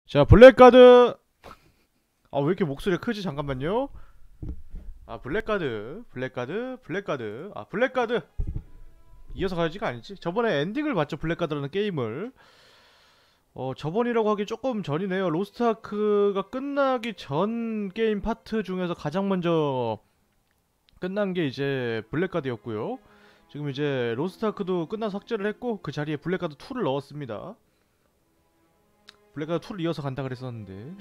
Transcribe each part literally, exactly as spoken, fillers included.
자, 블랙가드. 아, 왜 이렇게 목소리가 크지? 잠깐만요. 아, 블랙가드, 블랙가드, 블랙가드. 아, 블랙가드. 이어서 가야지가 아니지. 저번에 엔딩을 봤죠, 블랙가드라는 게임을. 어, 저번이라고 하기 조금 전이네요. 로스트아크가 끝나기 전 게임 파트 중에서 가장 먼저 끝난 게 이제 블랙가드였고요. 지금 이제 로스트아크도 끝나서 삭제를 했고 그 자리에 블랙가드 투를 넣었습니다. 블랙가드 투를 이어서 간다 그랬었는데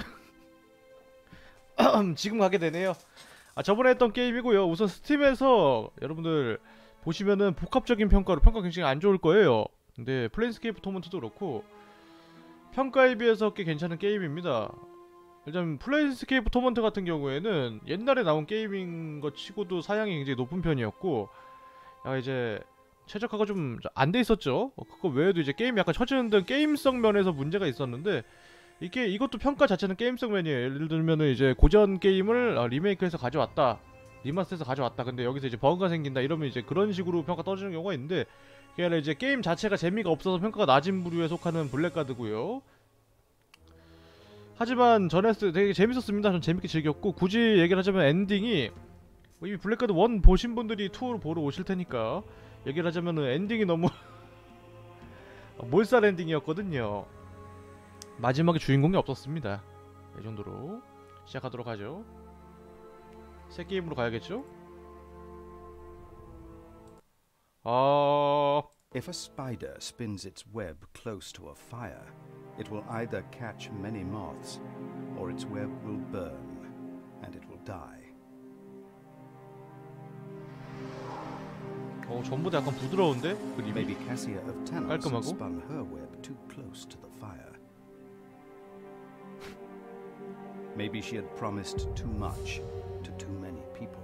지금 가게 되네요. 아, 저번에 했던 게임이고요. 우선 스팀에서 여러분들 보시면은 복합적인 평가로 평가 굉장히 안 좋을 거예요. 근데 플레인스케이프 토먼트도 그렇고 평가에 비해서 꽤 괜찮은 게임입니다. 일단 플레인스케이프 토먼트 같은 경우에는 옛날에 나온 게임인 것 치고도 사양이 굉장히 높은 편이었고, 야, 이제 최적화가 좀 안 돼 있었죠. 어, 그거 외에도 이제 게임이 약간 처지는 등 게임성 면에서 문제가 있었는데, 이게 이것도 평가 자체는 게임성 면이에요. 예를 들면은 이제 고전 게임을 아, 리메이크해서 가져왔다, 리마스터해서 가져왔다. 근데 여기서 이제 버그가 생긴다 이러면 이제 그런 식으로 평가 떨어지는 경우가 있는데, 그게 아니라 이제 게임 자체가 재미가 없어서 평가가 낮은 부류에 속하는 블랙가드고요. 하지만 전 했을 때 되게 재밌었습니다. 전 재밌게 즐겼고, 굳이 얘기를 하자면 엔딩이 뭐 이미 블랙가드 일 보신 분들이 이를 보러 오실 테니까 얘기를 하자면은 엔딩이 너무 몰살 엔딩이었거든요. 마지막에 주인공이 없었습니다. 이 정도로 시작하도록 하죠. 새 게임으로 가야겠죠? 어... If a spider spins its web close to a fire, it will either catch many moths, or its web will burn, and it will die. 어, 전부 다 약간 부드러운데? 그림이? Maybe Cassia of Tenos had 깔끔하고? spun her web too close to the fire. Maybe she had promised too much to too many people.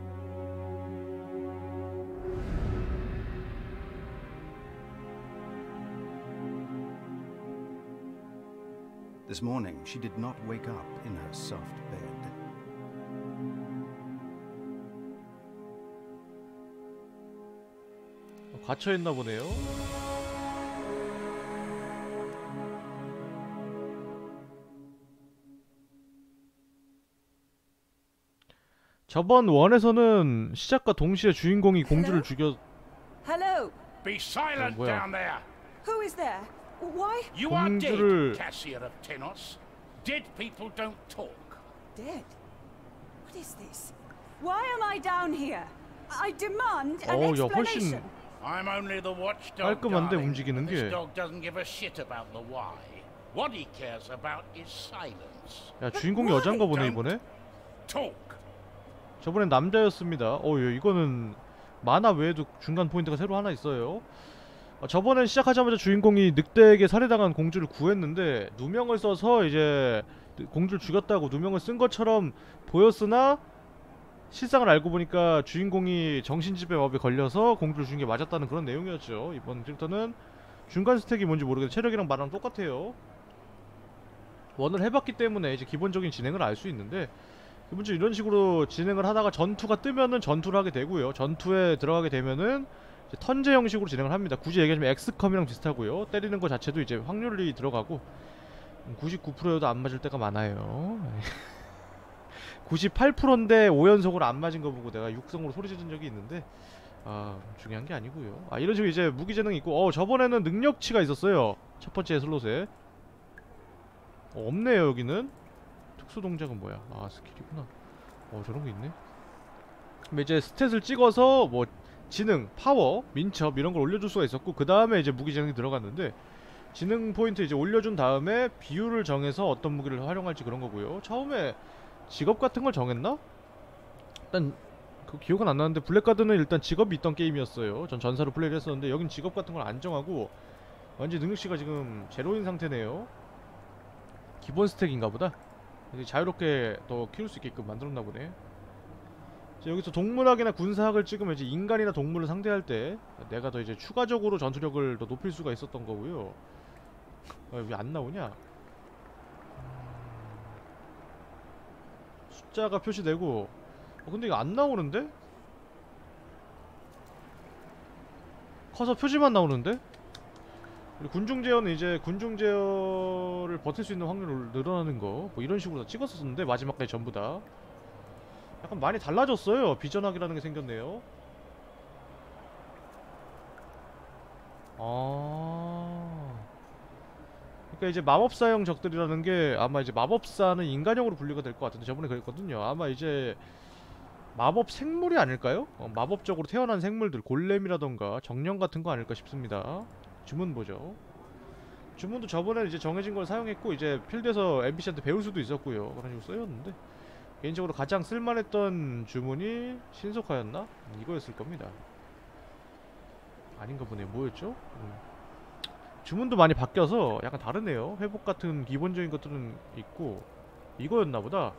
This morning, she did not wake up in her soft bed. 갇혀있나 보네요. 저번 원에서는 시작과 동시에 주인공이 공주를 죽여. Hello. Be silent 뭐야. down there. Who is there? Why? You are 공주를- dead, Cassia of Tenos. Dead people don't talk. Dead. What is this? Why am I down here? I demand an 어, 야, 훨씬 explanation. I'm only the watchdog, 깔끔한데, darling. 움직이는 This 게. dog doesn't give a shit about the why. What he cares about is silence. 야, 주인공이 여잔가 보네 이번에. Talk. 저번엔 남자였습니다. 어, 예, 이거는 만화 외에도 중간 포인트가 새로 하나 있어요. 어, 저번엔 시작하자마자 주인공이 늑대에게 살해당한 공주를 구했는데 누명을 써서 이제 공주를 죽였다고 누명을 쓴 것처럼 보였으나 실상을 알고 보니까 주인공이 정신지배업에 걸려서 공주를 죽인 게 맞았다는 그런 내용이었죠. 이번 캐릭터는 중간 스택이 뭔지 모르겠는데 체력이랑 말랑 똑같아요. 원을 해봤기 때문에 이제 기본적인 진행을 알 수 있는데, 기본적으로 이런 식으로 진행을 하다가 전투가 뜨면은 전투를 하게 되고요. 전투에 들어가게 되면은 이제 턴제 형식으로 진행을 합니다. 굳이 얘기하자면 엑스컴이랑 비슷하고요. 때리는 거 자체도 이제 확률이 들어가고 구십구 퍼센트여도 안 맞을 때가 많아요. 구십팔 퍼센트인데 오 연속으로 안 맞은 거 보고 내가 육성으로 소리 지른 적이 있는데, 아, 중요한 게 아니고요. 아, 이런 식으로 이제 무기 재능이 있고, 어, 저번에는 능력치가 있었어요. 첫 번째 슬롯에. 어, 없네요 여기는. 특수 동작은 뭐야? 아, 스킬이구나. 어, 저런 게 있네. 그럼 이제 스탯을 찍어서 뭐 지능, 파워, 민첩 이런 걸 올려줄 수가 있었고, 그 다음에 이제 무기 재능이 들어갔는데, 지능 포인트 이제 올려준 다음에 비율을 정해서 어떤 무기를 활용할지 그런 거고요. 처음에 직업 같은 걸 정했나? 일단 그 기억은 안 나는데 블랙가드는 일단 직업이 있던 게임이었어요. 전 전사로 플레이를 했었는데 여긴 직업 같은 걸 안 정하고 완전 능력치가 지금 제로인 상태네요. 기본 스택인가 보다. 자유롭게 더 키울 수 있게끔 만들었나 보네. 여기서 동물학이나 군사학을 찍으면 이제 인간이나 동물을 상대할 때 내가 더 이제 추가적으로 전투력을 더 높일 수가 있었던 거고요. 아, 왜 안 나오냐? 숫자가 표시되고, 어, 근데 이거 안 나오는데? 커서 표지만 나오는데? 그리고 군중 제어는 이제 군중 제어를 버틸 수 있는 확률을 늘어나는 거 뭐 이런 식으로 다 찍었었는데 마지막까지 전부 다 약간 많이 달라졌어요. 비전학이라는 게 생겼네요. 아, 그러니까 이제 마법사형 적들이라는 게 아마 이제 마법사는 인간형으로 분류가 될 것 같은데 저번에 그랬거든요. 아마 이제 마법 생물이 아닐까요? 어, 마법적으로 태어난 생물들, 골렘이라던가 정령 같은 거 아닐까 싶습니다. 주문 보죠. 주문도 저번에 이제 정해진 걸 사용했고 이제 필드에서 엠비씨한테 배울 수도 있었고요. 그런 식으로 쓰였는데 개인적으로 가장 쓸만했던 주문이 신속하였나? 이거였을 겁니다. 아닌가 보네. 뭐였죠? 음. 주문도 많이 바뀌어서 약간 다르네요. 회복 같은 기본적인 것들은 있고 이거였나 보다.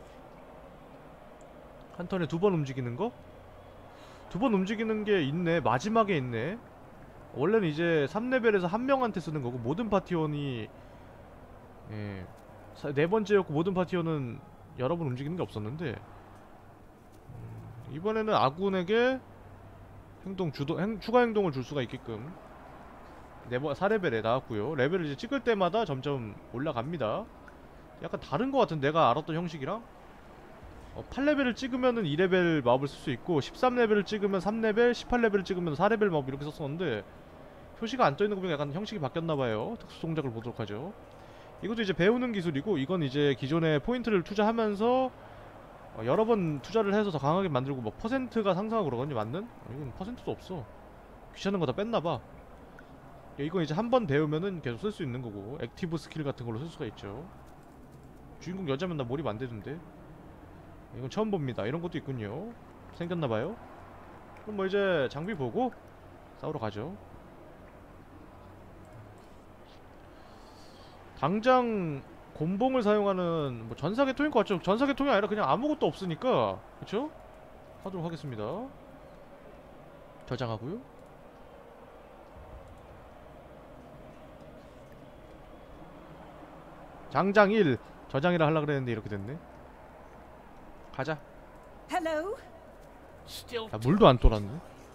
한 턴에 두 번 움직이는 거? 두 번 움직이는 게 있네. 마지막에 있네. 원래는 이제 삼 레벨에서 한 명한테 쓰는 거고 모든 파티원이 예, 사, 네 번째였고 모든 파티원은 여러 번 움직이는 게 없었는데 음, 이번에는 아군에게 행동 주도 행, 추가 행동을 줄 수가 있게끔 네 번 사 레벨에 나왔고요. 레벨을 이제 찍을 때마다 점점 올라갑니다. 약간 다른 것 같은 내가 알았던 형식이랑 어, 팔 레벨을 찍으면은 이 레벨 마법을 쓸 수 있고 십삼 레벨을 찍으면 삼 레벨, 십팔 레벨을 찍으면 사 레벨 마법 이렇게 썼었는데 표시가 안 떠있는 거 보니까 약간 형식이 바뀌었나봐요. 특수 동작을 보도록 하죠. 이것도 이제 배우는 기술이고 이건 이제 기존에 포인트를 투자하면서 어, 여러 번 투자를 해서 더 강하게 만들고 뭐 퍼센트가 상승하고 그러거든요. 맞는? 어, 이건 퍼센트도 없어. 귀찮은 거 다 뺐나봐. 이건 이제 한 번 배우면은 계속 쓸 수 있는 거고 액티브 스킬 같은 걸로 쓸 수가 있죠. 주인공 여자면 나 몰입 안 되던데. 이건 처음 봅니다. 이런 것도 있군요. 생겼나봐요. 그럼 뭐 이제 장비 보고 싸우러 가죠. 당장 곤봉을 사용하는 뭐 전사계통인 것 같죠? 전사계통이 아니라 그냥 아무것도 없으니까 그쵸? 하도록 하겠습니다. 저장하고요. 장장 일 저장이라 하려고 그랬는데 이렇게 됐네. 가자. Hello? Still 아, 물도 안 돌았네.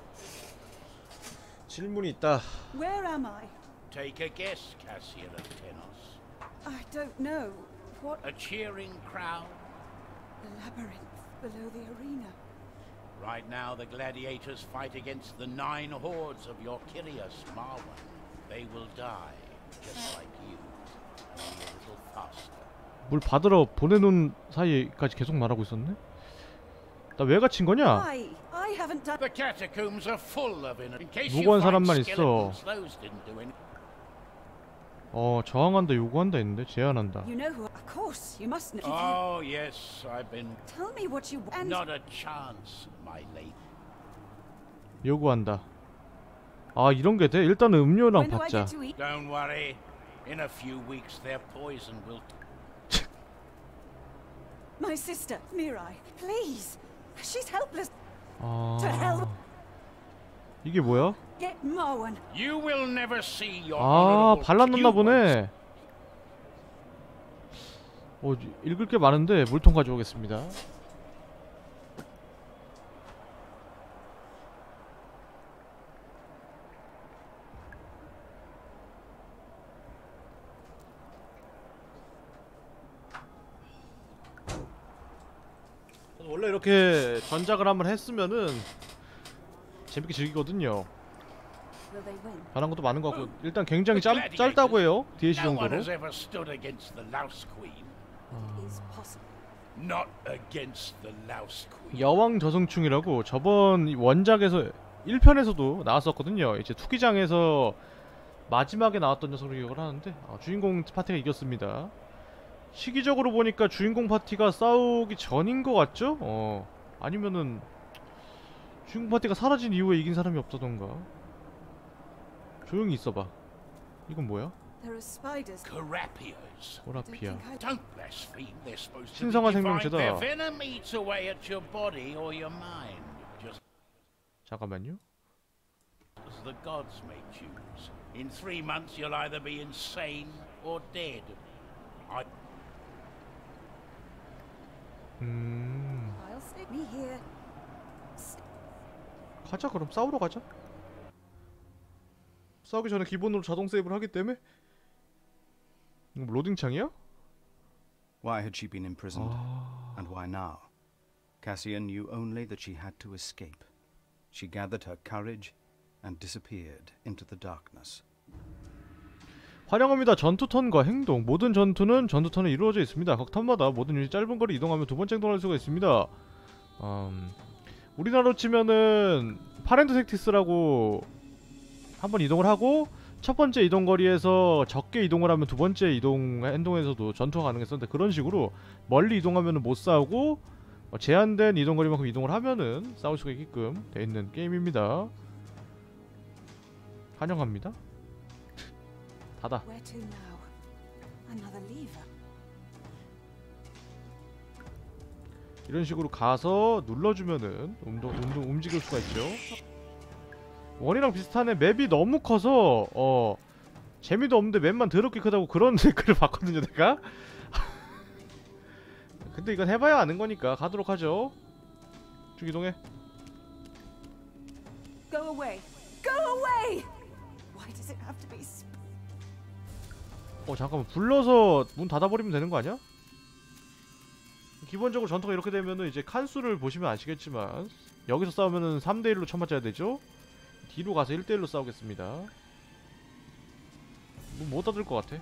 질문이 있다. Where am I? take a guess, Cassian of Tenos. I don't know. What? A cheering crowd? The labyrinth below the arena. Right now, the gladiators fight against the nine hordes of your Kyrios Marwan. They will die, just like you, only a little faster. 물 받으러 보내놓은 사이까지 계속 말하고 있었네? 나 왜 갇힌 거냐? I, I haven't done. The catacombs are full of in in case you 무고한 find 사람만 있어. skeletons, those didn't do any. 어 저항한다 요구한다 했는데 제한한다. You know who? Of course, you must know. Oh yes, I've been Tell me what you want. not a chance, my lady. 요구한다. 아 이런 게 돼? 일단은 음료랑 When do I 받자. get to eat? Don't worry. In a few weeks, their poison will. My sister, Mirai, please. She's helpless. 아 To hell. 이게 뭐야? Get Marwan. You will never see your 아 honorable 발랐나 you 보네. 어 읽을 게 많은데 물통 가져오겠습니다. 원래 이렇게 전작을 한번 했으면은 재밌게 즐기거든요. Will they win? 변한 것도 많은 것 같고 일단 굉장히 짧, 짧다고 해요. 디엘씨 No one 정도로. has ever stood against the Louse Queen. It is possible. Not against the Louse Queen. 여왕 저승충이라고 저번 원작에서 일 편에서도 나왔었거든요. 이제 투기장에서 마지막에 나왔던 녀석으로 기억을 하는데 아, 주인공 파티가 이겼습니다. 시기적으로 보니까 주인공 파티가 싸우기 전인 것 같죠? 어 아니면은 주인공 파티가 사라진 이후에 이긴 사람이 없다던가. 조용히 있어봐. 이건 뭐야? There are spiders. Carapios. I don't 오라피아. think I- Don't blaspheme. They're supposed to be 신성한 divine. 생명체다. Their venom eats away at your body or your mind, just 잠깐만요. as the gods may choose. In three months, you'll either be insane or dead. I 음 I'll stick me here. S- 가자 그럼 싸우러 가자. 싸우기 전에 기본으로 자동 세이브를 하기 때문에. 이거 로딩 창이야? Why had she been imprisoned? 아... And why now? Cassian knew only that she had to escape. She gathered her courage and disappeared into the darkness. 환영합니다. 전투 턴과 행동. 모든 전투는 전투 턴에 이루어져 있습니다. 각 턴마다 모든 유닛 짧은 거리 이동하면 두 번째 행동할 수가 있습니다. 음, 우리나라로 치면은 파렌토색티스라고 한번 이동을 하고 첫 번째 이동 거리에서 적게 이동을 하면 두 번째 이동 행동에서도 전투가 가능했었는데, 그런 식으로 멀리 이동하면은 못 싸우고 어, 제한된 이동 거리만큼 이동을 하면은 싸울 수가 있게끔 돼 있는 게임입니다. 환영합니다. 닫아. Where to now? Another lever. 이런 식으로 가서 눌러주면은 운동, 운동 움직일 수가 있죠. 원이랑 비슷하네. 맵이 너무 커서 어 재미도 없는데 맵만 더럽게 크다고 그런 댓글을 봤거든요, 내가. 근데 이건 해봐야 아는 거니까 가도록 하죠. 쭉 이동해. Go away. Go away. Why does it have to be sp- 어 잠깐만, 불러서 문 닫아버리면 되는 거 아니야? 기본적으로 전투가 이렇게 되면은 이제 칸수를 보시면 아시겠지만 여기서 싸우면은 삼 대 일로 쳐맞아야 되죠? 뒤로 가서 일 대 일로 싸우겠습니다. 문 못 닫을 것 같아.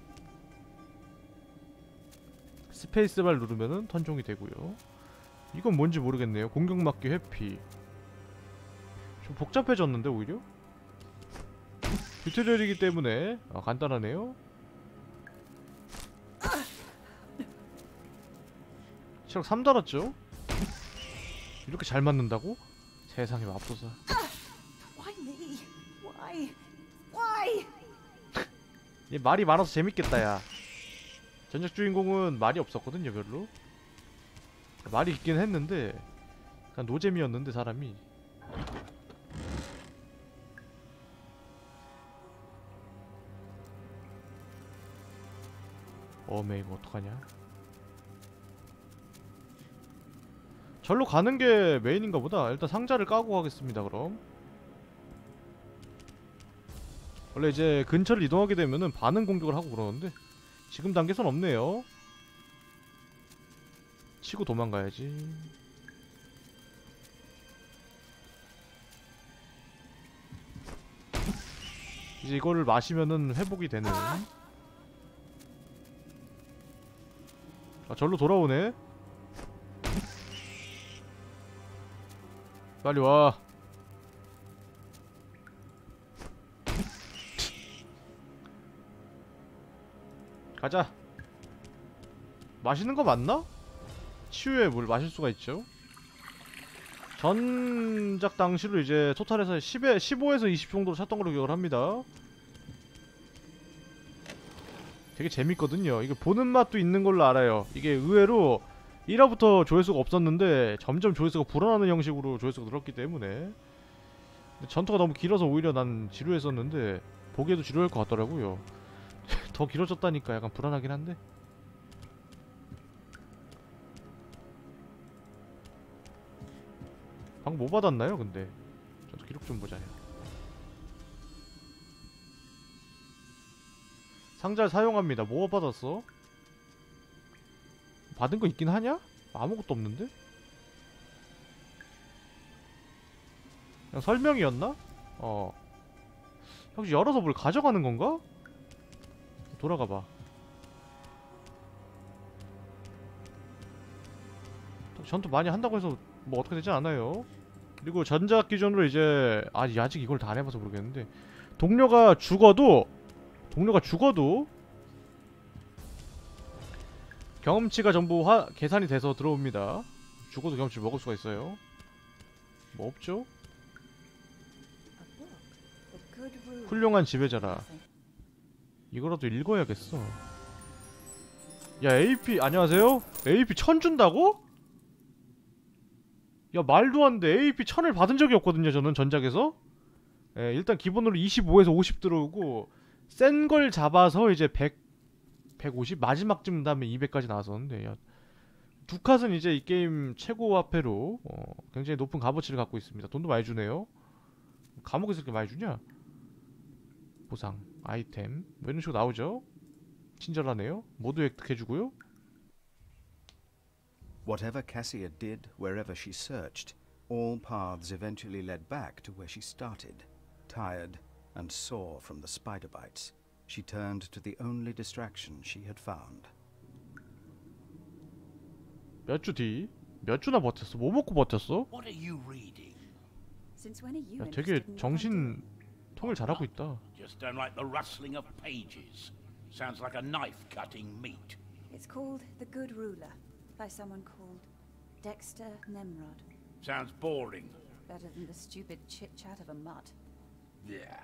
스페이스바를 누르면은 턴종이 되고요. 이건 뭔지 모르겠네요. 공격 막기 회피. 좀 복잡해졌는데 오히려? 튜토리얼이기 때문에 아, 간단하네요. 체력 삼 달았죠? 이렇게 잘 맞는다고? 세상에 맙소사. Why me? Why? Why? 얘 말이 많아서 재밌겠다, 야. 전작 주인공은 말이 없었거든요, 별로. 말이 있긴 했는데 그냥 노잼이었는데 사람이. 어메 이거 어떡하냐. 절로 가는 게 메인인가 보다. 일단 상자를 까고 가겠습니다. 그럼 원래 이제 근처를 이동하게 되면은 반응 공격을 하고 그러는데 지금 단계선 없네요. 치고 도망가야지. 이제 이거를 마시면은 회복이 되는. 아, 절로 돌아오네. 빨리 와. 가자. 마시는 거 맞나? 치유의 물 마실 수가 있죠. 전작 당시로 이제 토탈에서 십에, 십오에서 이십 정도로 찼던 걸로 기억을 합니다. 되게 재밌거든요. 이게 보는 맛도 있는 걸로 알아요. 이게 의외로 일 화부터 조회수가 없었는데 점점 조회수가 불어나는 형식으로 조회수가 늘었기 때문에. 전투가 너무 길어서 오히려 난 지루했었는데 보기에도 지루할 것 같더라고요. 더 길어졌다니까 약간 불안하긴 한데. 방금 뭐 받았나요 근데? 저도 기록 좀 보자요. 상자를 사용합니다. 뭐 받았어? 받은 거 있긴 하냐? 아무것도 없는데? 그냥 설명이었나? 어. 혹시 열어서 뭘 가져가는 건가? 돌아가봐. 전투 많이 한다고 해서 뭐 어떻게 되지 않아요. 그리고 전작 기준으로 이제 아 아직 이걸 다 안 해봐서 모르겠는데 동료가 죽어도 동료가 죽어도 경험치가 전부 화, 계산이 돼서 들어옵니다. 죽어도 경험치 먹을 수가 있어요. 뭐 없죠? 훌륭한 지배자라. 이거라도 읽어야겠어. 야 에이피 안녕하세요? 에이피 천 준다고? 야 말도 안 돼. 에이피 천을 받은 적이 없거든요 저는 전작에서. 예, 일단 기본으로 이십오에서 오십 들어오고 센 걸 잡아서 이제 백, 백오십? 마지막쯤 다음에 이백까지 나왔었는데 야, 두 컷은 이제 이 게임 최고 화폐로 어, 굉장히 높은 값어치를 갖고 있습니다. 돈도 많이 주네요. 감옥에서 이렇게 많이 주냐? 보상, 아이템 뭐 이런 식으로 나오죠. 친절하네요. 모두 획득해주고요. Whatever Cassia did, wherever she searched, all paths eventually led back to where she started. Tired and sore from the spider bites, she turned to the only distraction she had found. 몇 주 뒤, 몇 주나 버텼어? 뭐 먹고 버텼어? What are you reading? Since when are you 야, interested 되게 in what I'm 정신 doing? 통일 잘하고 있다. Just don't like the rustling of pages. Sounds like a knife cutting meat. It's called The Good Ruler, by someone called Dexter Nemrod. Sounds boring. Better than the stupid chit-chat of a mutt. Yeah.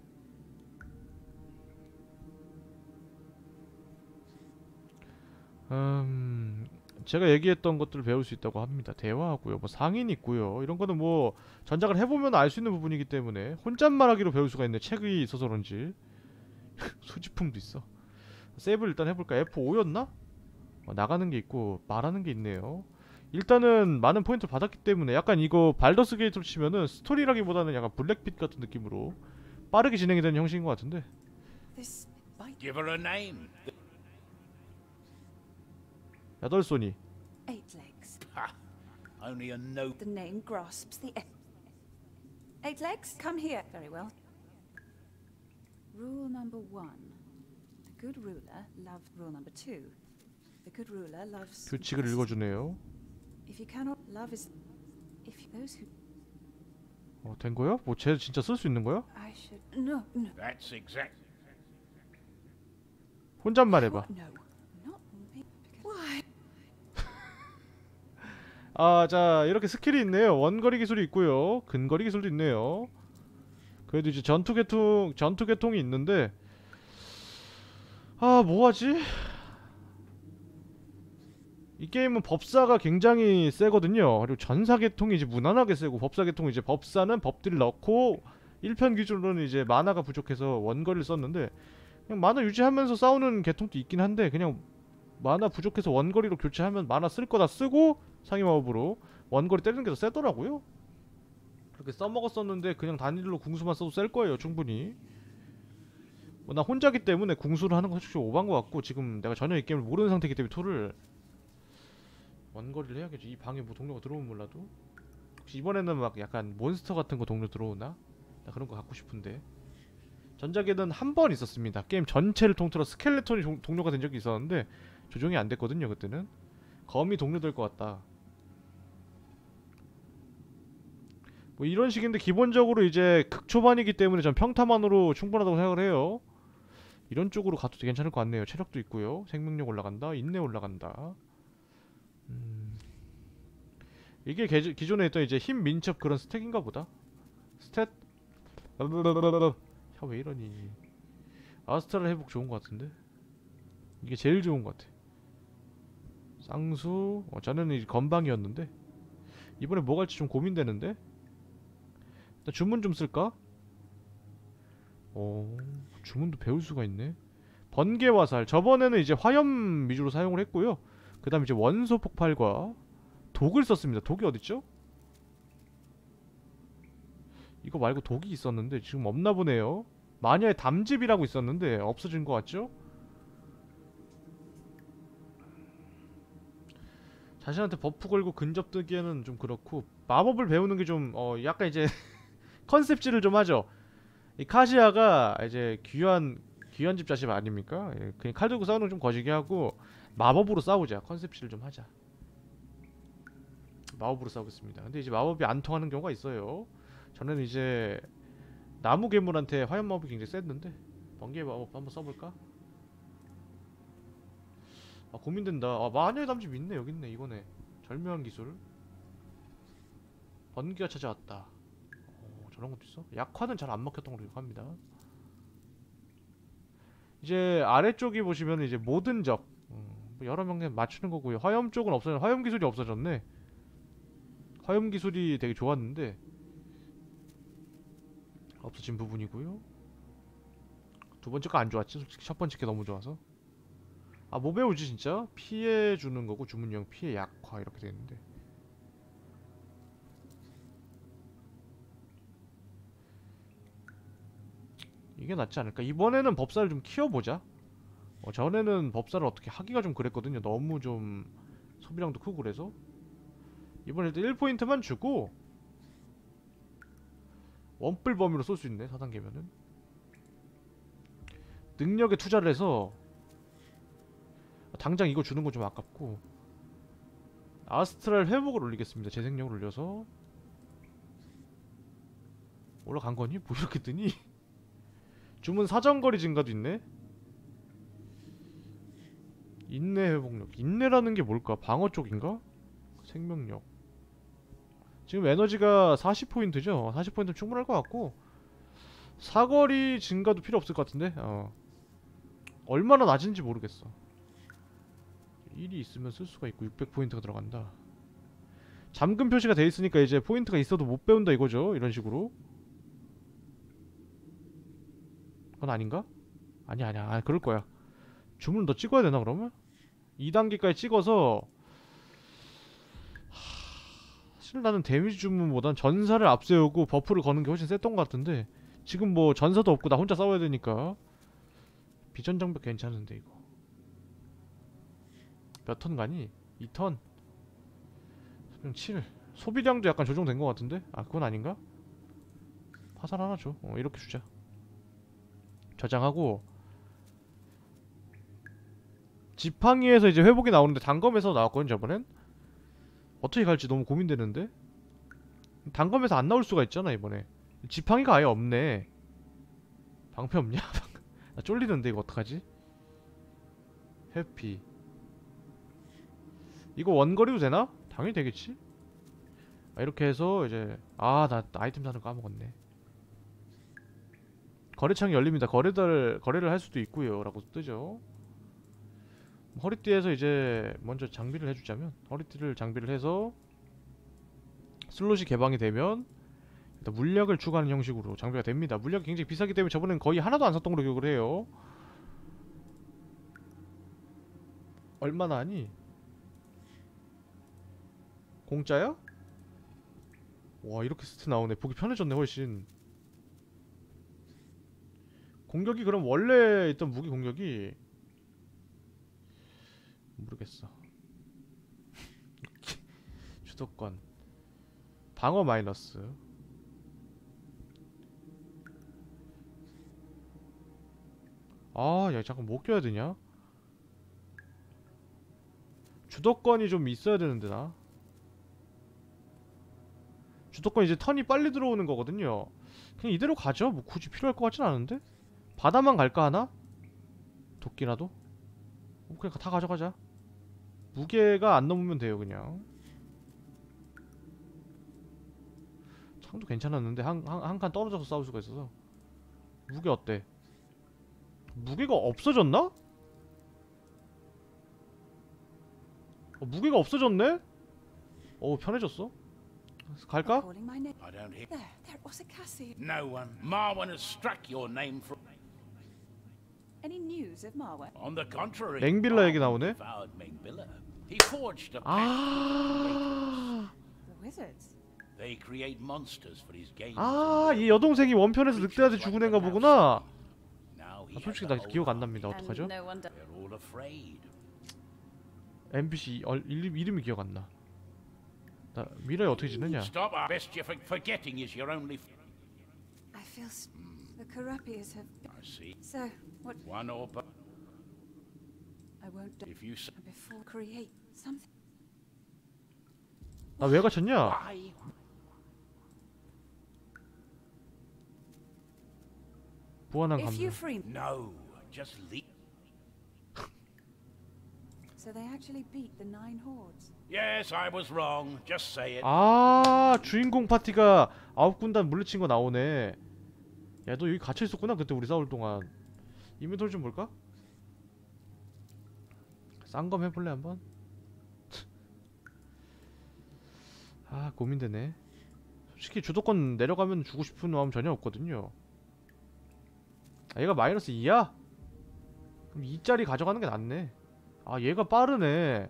음, 제가 얘기했던 것들을 배울 수 있다고 합니다. 대화하고요, 뭐 상인 있고요. 이런 거는 뭐 전작을 해보면 알 수 있는 부분이기 때문에 혼잣말하기로 배울 수가 있네. 책이 있어서 그런지. 소지품도 있어. 세이브를 일단 해볼까? 에프 오였나? 어, 나가는 게 있고 말하는 게 있네요. 일단은 많은 포인트를 받았기 때문에 약간 이거 발더스 게이트로 치면은 스토리라기보다는 약간 블랙빛 같은 느낌으로 빠르게 진행이 되는 형식인 것 같은데. This bite. Give her a name. 야덜소니. Eight legs. Ha! Only a note. The name grasps the e- Eight legs? Come here. Very well. Rule number one. The good ruler loves rule number two. The good ruler loves 규칙을 읽어주네요. If you cannot love is if those who 어, 된 거야? 뭐 쟤 진짜 쓸 수 있는 거야? I should no no That's exact. 혼잣말 해봐. What? No. Not me. Why? 아, 자, 이렇게 스킬이 있네요. 원거리 기술이 있고요. 근거리 기술도 있네요. 그래도 이제 전투 계통, 전투 계통이 있는데, 아, 뭐하지? 이 게임은 법사가 굉장히 세거든요. 그리고 전사 계통이 이제 무난하게 세고, 법사 계통은 이제 법사는 법들을 넣고, 일 편 기준으로는 이제 만화가 부족해서 원거리를 썼는데, 그냥 만화 유지하면서 싸우는 계통도 있긴 한데, 그냥 만화 부족해서 원거리로 교체하면 만화 쓸 거 다 쓰고 상위 마법으로 원거리 때리는 게 더 세더라고요. 그렇게 써먹었었는데 그냥 단일로 궁수만 써도 셀 거예요, 충분히. 뭐 나 혼자기 때문에 궁수를 하는 거 솔직히 오반 거 같고, 지금 내가 전혀 이 게임을 모르는 상태이기 때문에 툴을 원거리를 해야겠지. 이 방에 뭐 동료가 들어오면 몰라도. 혹시 이번에는 막 약간 몬스터 같은 거 동료 들어오나? 나 그런 거 갖고 싶은데. 전작에는 한 번 있었습니다. 게임 전체를 통틀어 스켈레톤이 종, 동료가 된 적이 있었는데 조정이 안 됐거든요. 그때는 거미 동료 될 것 같다. 뭐 이런 식인데 기본적으로 이제 극초반이기 때문에 전 평타만으로 충분하다고 생각을 해요. 이런 쪽으로 가도 되게 괜찮을 것 같네요. 체력도 있고요. 생명력 올라간다. 인내 올라간다. 음... 이게 개, 기존에 있던 이제 힘 민첩 그런 스택인가 보다. 스탯? 야, 왜 이러니. 아스트랄 회복 좋은 것 같은데. 이게 제일 좋은 것 같아. 쌍수. 어, 전에는 이제 건방이었는데 이번에 뭐 갈지 좀 고민되는데. 일단 주문 좀 쓸까? 오, 주문도 배울 수가 있네. 번개 화살. 저번에는 이제 화염 위주로 사용을 했고요. 그 다음 이제 원소 폭발과 독을 썼습니다. 독이 어딨죠? 이거 말고 독이 있었는데 지금 없나 보네요. 마녀의 담즙이라고 있었는데 없어진 것 같죠? 자신한테 버프 걸고 근접 뜨기에는 좀 그렇고, 마법을 배우는 게 좀 어 약간 이제 컨셉질을 좀 하죠. 이 카시아가 이제 귀한 귀한 집 자식 아닙니까? 예, 그냥 칼 들고 싸우는 거 좀 거시기 하고 마법으로 싸우자. 컨셉질을 좀 하자. 마법으로 싸우겠습니다. 근데 이제 마법이 안 통하는 경우가 있어요. 저는 이제 나무 괴물한테 화염 마법이 굉장히 셌는데 번개 마법 한번 써볼까? 아, 고민된다. 아, 마녀의 담즙 있네. 여기 있네. 이거네. 절묘한 기술. 번개가 찾아왔다. 어, 저런 것도 있어? 약화는 잘 안 먹혔던 걸로 기억합니다. 이제 아래쪽이 보시면 이제 모든 적, 음, 뭐 여러 명 그냥 맞추는 거고요. 화염 쪽은 없어졌. 화염 기술이 없어졌네. 화염 기술이 되게 좋았는데 없어진 부분이고요. 두 번째 거 안 좋았지. 솔직히 첫 번째 게 너무 좋아서. 아, 뭐 배우지 진짜? 피해 주는 거고 주문형 피해 약화 이렇게 돼 있는데. 이게 낫지 않을까? 이번에는 법사를 좀 키워보자. 어, 전에는 법사를 어떻게 하기가 좀 그랬거든요. 너무 좀 소비량도 크고 그래서. 이번에 일단 일 포인트만 주고 원뿔 범위로 쏠 수 있네. 사 단계면은 능력에 투자를 해서 당장 이거 주는 건 좀 아깝고 아스트랄 회복을 올리겠습니다. 재생력을 올려서. 올라간 거니? 뭐 이렇게 뜨니? 주문 사정거리 증가도 있네? 인내 회복력. 인내라는 게 뭘까? 방어 쪽인가? 생명력. 지금 에너지가 사십 포인트죠? 사십 포인트는 충분할 것 같고 사거리 증가도 필요 없을 것 같은데? 어. 얼마나 낮은지 모르겠어. 일이 있으면 쓸 수가 있고 육백 포인트가 들어간다. 잠금 표시가 돼 있으니까 이제 포인트가 있어도 못 배운다 이거죠? 이런 식으로. 그건 아닌가? 아니야 아니야 아, 그럴 거야. 주문을 더 찍어야 되나 그러면? 이 단계까지 찍어서 하... 사실 나는 데미지 주문보단 전사를 앞세우고 버프를 거는 게 훨씬 셌던 것 같은데 지금 뭐 전사도 없고 나 혼자 싸워야 되니까 비전 장벽 괜찮은데 이거 몇 턴 가니? 이 턴 칠 소비량도 약간 조정된 것 같은데? 아 그건 아닌가? 화살 하나 줘. 어 이렇게 주자. 저장하고 지팡이에서 이제 회복이 나오는데 단검에서 나왔거든 저번엔? 어떻게 갈지 너무 고민되는데? 단검에서 안 나올 수가 있잖아 이번에. 지팡이가 아예 없네. 방패 없냐? 나 쫄리는데 이거 어떡하지? 해피 이거 원거리도 되나? 당연히 되겠지? 아, 이렇게 해서 이제 아 나 아이템 사는 거 까먹었네. 거래창이 열립니다. 거래를 거래를 할 수도 있고요 라고 뜨죠. 허리띠에서 이제 먼저 장비를 해주자면 허리띠를 장비를 해서 슬롯이 개방이 되면 일단 물약을 추가하는 형식으로 장비가 됩니다. 물약이 굉장히 비싸기 때문에 저번엔 거의 하나도 안 샀던 걸로 기억을 해요. 얼마나 하니? 공짜야? 와 이렇게 스트 나오네. 보기 편해졌네 훨씬. 공격이 그럼 원래 있던 무기 공격이 모르겠어. 주도권 방어 마이너스 아 야 잠깐 뭐 껴야 되냐? 주도권이 좀 있어야 되는데 나 주도권 이제 턴이 빨리 들어오는 거거든요. 그냥 이대로 가죠. 뭐 굳이 필요할 것 같진 않은데? 바다만 갈까 하나? 도끼라도? 어, 그냥 다 가져가자. 무게가 안 넘으면 돼요 그냥. 창도 괜찮았는데 한 한 한 칸 떨어져서 싸울 수가 있어서. 무게 어때? 무게가 없어졌나? 어, 무게가 없어졌네? 어 편해졌어. 갈까? Calling my name. I don't hear There, there was a Cassie. no one. Marwan has struck your name from. Any news of Marwa? On the contrary, 맹빌라 얘기 Marwan 나오네. devoured Mengbilla. He forged a pact 아, The wizards. They create monsters for his games. 아, 이 여동생이 원편에서 늑대한테 죽은 애가 보구나. Now he 아, 솔직히 has 나 a 기억 안 whole 납니다. And 어떡하죠? no wonder. They're all afraid. 엠비씨 어, 이름, 이름이 기억 안 나. 나 미라에 어떻게 지느냐? Stop! I best you're for- forgetting is your only. F- I feel s- the Karapias have. I see. So what? One or both. I won't do If you say before create something. 아, 왜 갇혔냐? why, 보안한 If you 감독. free me, no, just leave. so they actually beat the nine hordes. Yes, I was wrong. Just say it. 아, 주인공 파티가 아홉 군단 물리친 거 나오네. 야, 너 여기 갇혀 있었구나. 그때 우리 싸울 동안. 이벤토리 좀 볼까? 쌍검 해볼래 한번? 아, 고민되네. 솔직히 주도권 내려가면 주고 싶은 마음 전혀 없거든요. 아, 얘가 마이너스 이야? 그럼 이짜리 가져가는 게 낫네. 아, 얘가 빠르네.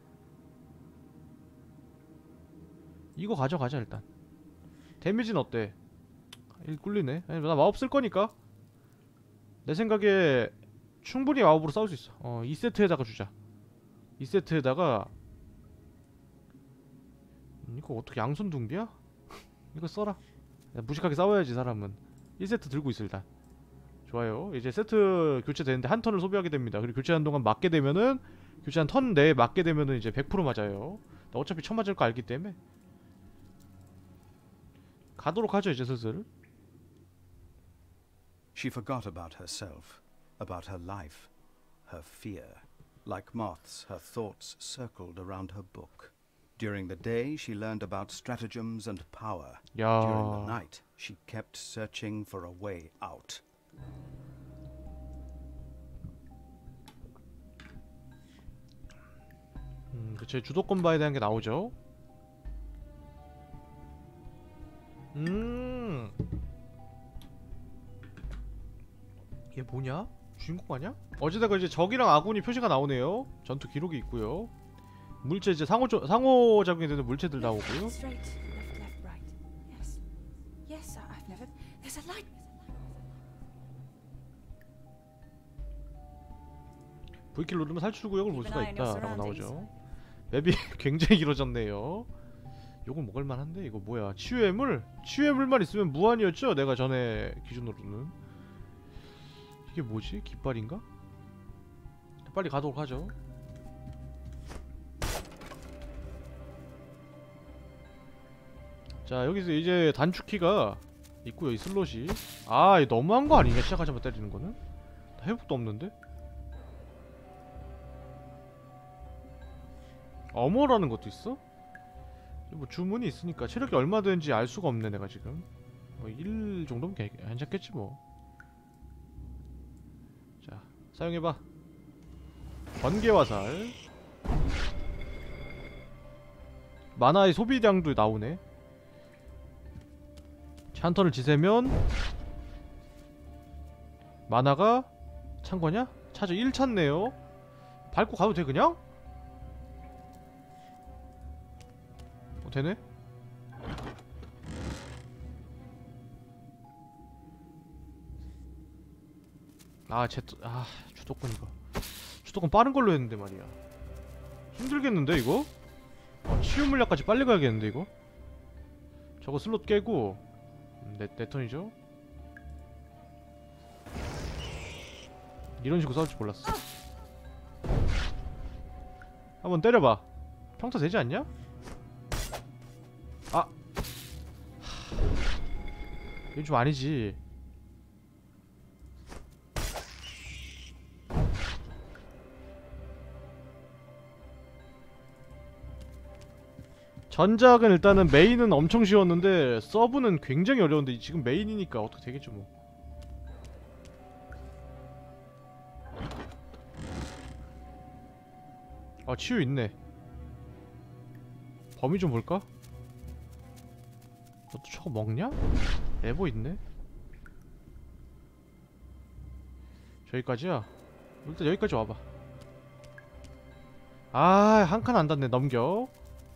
이거 가져가자 일단. 데미지는 어때? 일 꿀리네. 아니, 나 마법 쓸 거니까. 내 생각에 충분히 마법으로 싸울 수 있어. 어, 이 세트에다가 주자. 이 세트에다가 음, 이거 어떻게 양손 둥비야? 이거 써라. 야, 무식하게 싸워야지 사람은. 일 세트 들고 있어 일단. 좋아요. 이제 세트 교체되는데 한 턴을 소비하게 됩니다. 그리고 교체하는 동안 맞게 되면은 교체한 턴 내에 맞게 되면은 이제 백 퍼센트 맞아요. 나 어차피 쳐 맞을 거 알기 때문에 가도록 하죠 이제 슬슬. She forgot about herself, about her life, her fear. Like moths, her thoughts circled around her book. During the day, she learned about stratagems and power. 야. During the night, she kept searching for a way out. 음, 그치. 주도권 바에 대한 게 나오죠. 음. 얘 뭐냐? 주인공 아니야? 어제다가 이제 적이랑 아군이 표시가 나오네요. 전투 기록이 있고요. 물체 이제 상호 상호작용이 되는 물체들 나오고요. Straight, left, left, right. Yes. Yes, I- I've never. There's a light. V키를 누르면 살출 구역을 볼 수가 Keep an eye on 있다라고 your 나오죠. 맵이 굉장히 길어졌네요. 요건 먹을만한데 이거 뭐야? 치유의 물? 치유의 물만 있으면 무한이었죠? 내가 전에 기준으로는. 이게 뭐지? 깃발인가? 빨리 가도록 하죠. 자 여기서 이제 단축키가 있고요. 이 슬롯이. 아 이거 너무한 거 아니냐? 시작하자마자 때리는 거는? 나 회복도 없는데? 어머라는 것도 있어? 뭐 주문이 있으니까 체력이 얼마 되는지 알 수가 없네 내가 지금. 뭐 일 정도면 개- 괜찮겠지 뭐. 자 사용해봐. 번개화살. 만화의 소비량도 나오네. 한 턴을 지새면 만화가 찬 거냐? 차죠. 일 찼네요. 밟고 가도 돼 그냥? 어 되네? 아 제트 아 주도권 이거 주도권 빠른 걸로 했는데 말이야. 힘들겠는데 이거? 어, 치유 물약까지 빨리 가야겠는데 이거? 저거 슬롯 깨고 음, 내, 내 턴이죠? 이런 식으로 싸울 줄 몰랐어. 한번 때려봐. 평타 되지 않냐? 아! 이건 좀 아니지. 전작은 일단은 메인은 엄청 쉬웠는데 서브는 굉장히 어려운데 지금 메인이니까 어떻게 되겠죠 뭐. 아 치유 있네. 범위 좀 볼까? 너도 저거 먹냐? 에보 있네. 저기까지야? 일단 여기까지 와봐. 아 한 칸 안 닿네. 넘겨.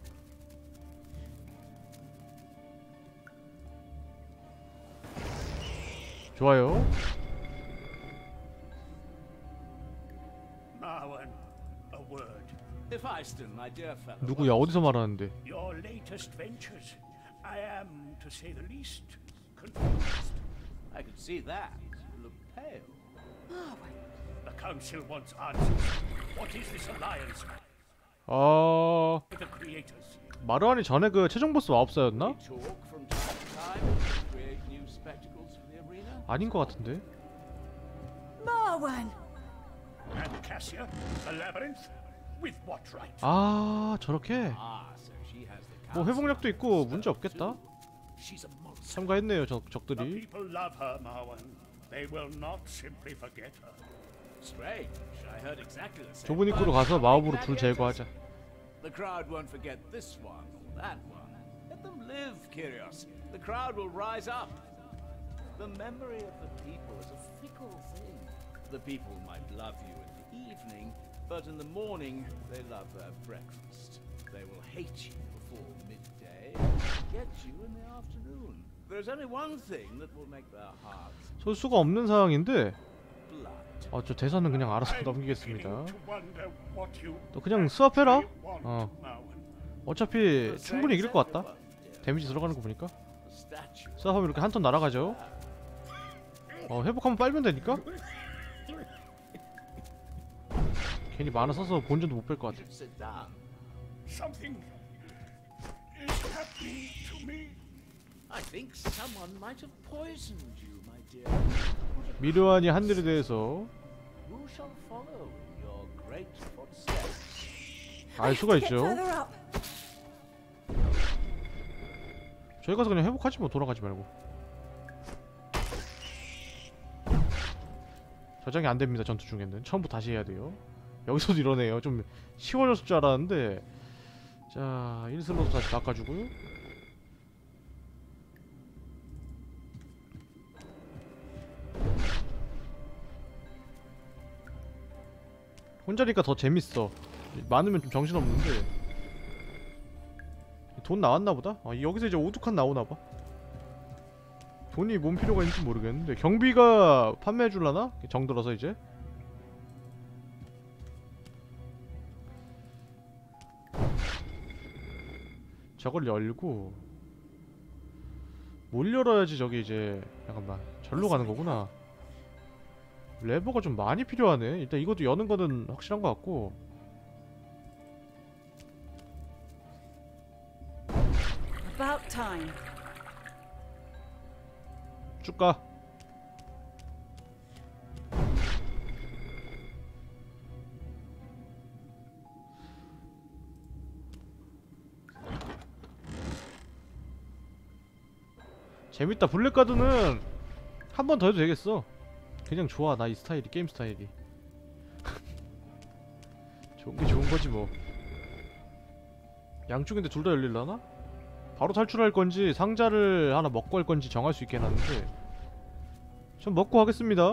좋아요. Marwan, a word. Hephaestus, my dear fellow. 누구야? 어디서 말하는데? Your latest ventures, I am, to say the least, confused. I could see that. You look pale. The council wants answers. What is this alliance 어... with the creators? 마르안이 전에 그 최종 보스 마법사였나? We talk from time to time to create new spectacles for the arena. 아닌 것 같은데. Marwan! And Cassia, the labyrinth? With what right? 아 저렇게? Ah, so she has the 뭐 council. 회복력도 있고 문제 없겠다. She's a monster. 참가했네요 적, The 적들이. people love her, Marwan. They will not simply forget her. Strange. I heard exactly the same. 좁은 입구로 가서 마법으로 둘 제거하자. The crowd won't forget this one or that one. Let them live, Kyrios. The crowd will rise up. The memory of the people is a fickle thing. The people might love you in the evening, but in the morning they love their breakfast. They will hate you before midday and forget you in the afternoon. There's only one thing that will make their hearts. 설 수가 없는 상황인데 어, 저 대사는 그냥 알아서 I'm 넘기겠습니다. beginning to wonder what you 너 그냥 스왑해라. really want, 어. Marwan. 어차피 충분히 이길 것 같다. 데미지 들어가는 거 보니까. 스왑하면 이렇게 한 턴 날아가죠. 어, 회복하면 빨면 되니까. 괜히 만화 써서 본전도 못 뺄 것 같아. Sit down. Something is happening to me. I think someone might have poisoned you, my dear. 미르완이 한일에 대해서 Who shall follow in your great footsteps? 알 수가 Get 있죠. further up. 저희 가서 그냥 회복하지 뭐, 돌아가지 말고. 저장이 안 됩니다. 전투 중에는 처음부터 다시 해야 돼요. 여기서도 이러네요. 좀 쉬워졌을 줄 알았는데. 자, 일 슬롯 다시 닦아주고요. 혼자니까 더 재밌어. 많으면 좀 정신없는데. 돈 나왔나보다? 아, 여기서 이제 오두칸 나오나봐. 돈이 뭔 필요가 있는지 모르겠는데 경비가 판매해줄라나? 정들어서 이제. 저걸 열고 뭘 열어야지 저기 이제. 잠깐만, 절로 가는 거구나. 레버가 좀 많이 필요하네. 일단 이것도 여는 거는 확실한 것 같고. About time. 쭉 가. 재밌다. 블랙가드는 한 번 더 해도 되겠어. 그냥 좋아. 나 이 스타일이, 게임 스타일이. 좋은 게 좋은 거지 뭐. 양쪽인데 둘 다 열릴라나? 바로 탈출할 건지 상자를 하나 먹고 할 건지 정할 수 있긴 한데 전 먹고 하겠습니다.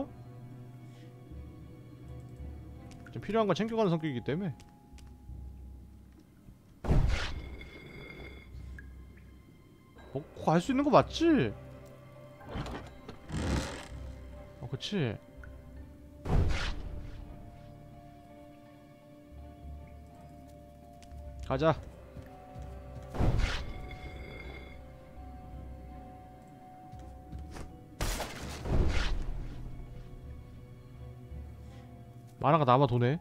좀 필요한 건 챙겨가는 성격이기 때문에. 먹고 갈 수 있는 거 맞지? 어, 그치? 가자. 만화가 남아 도네.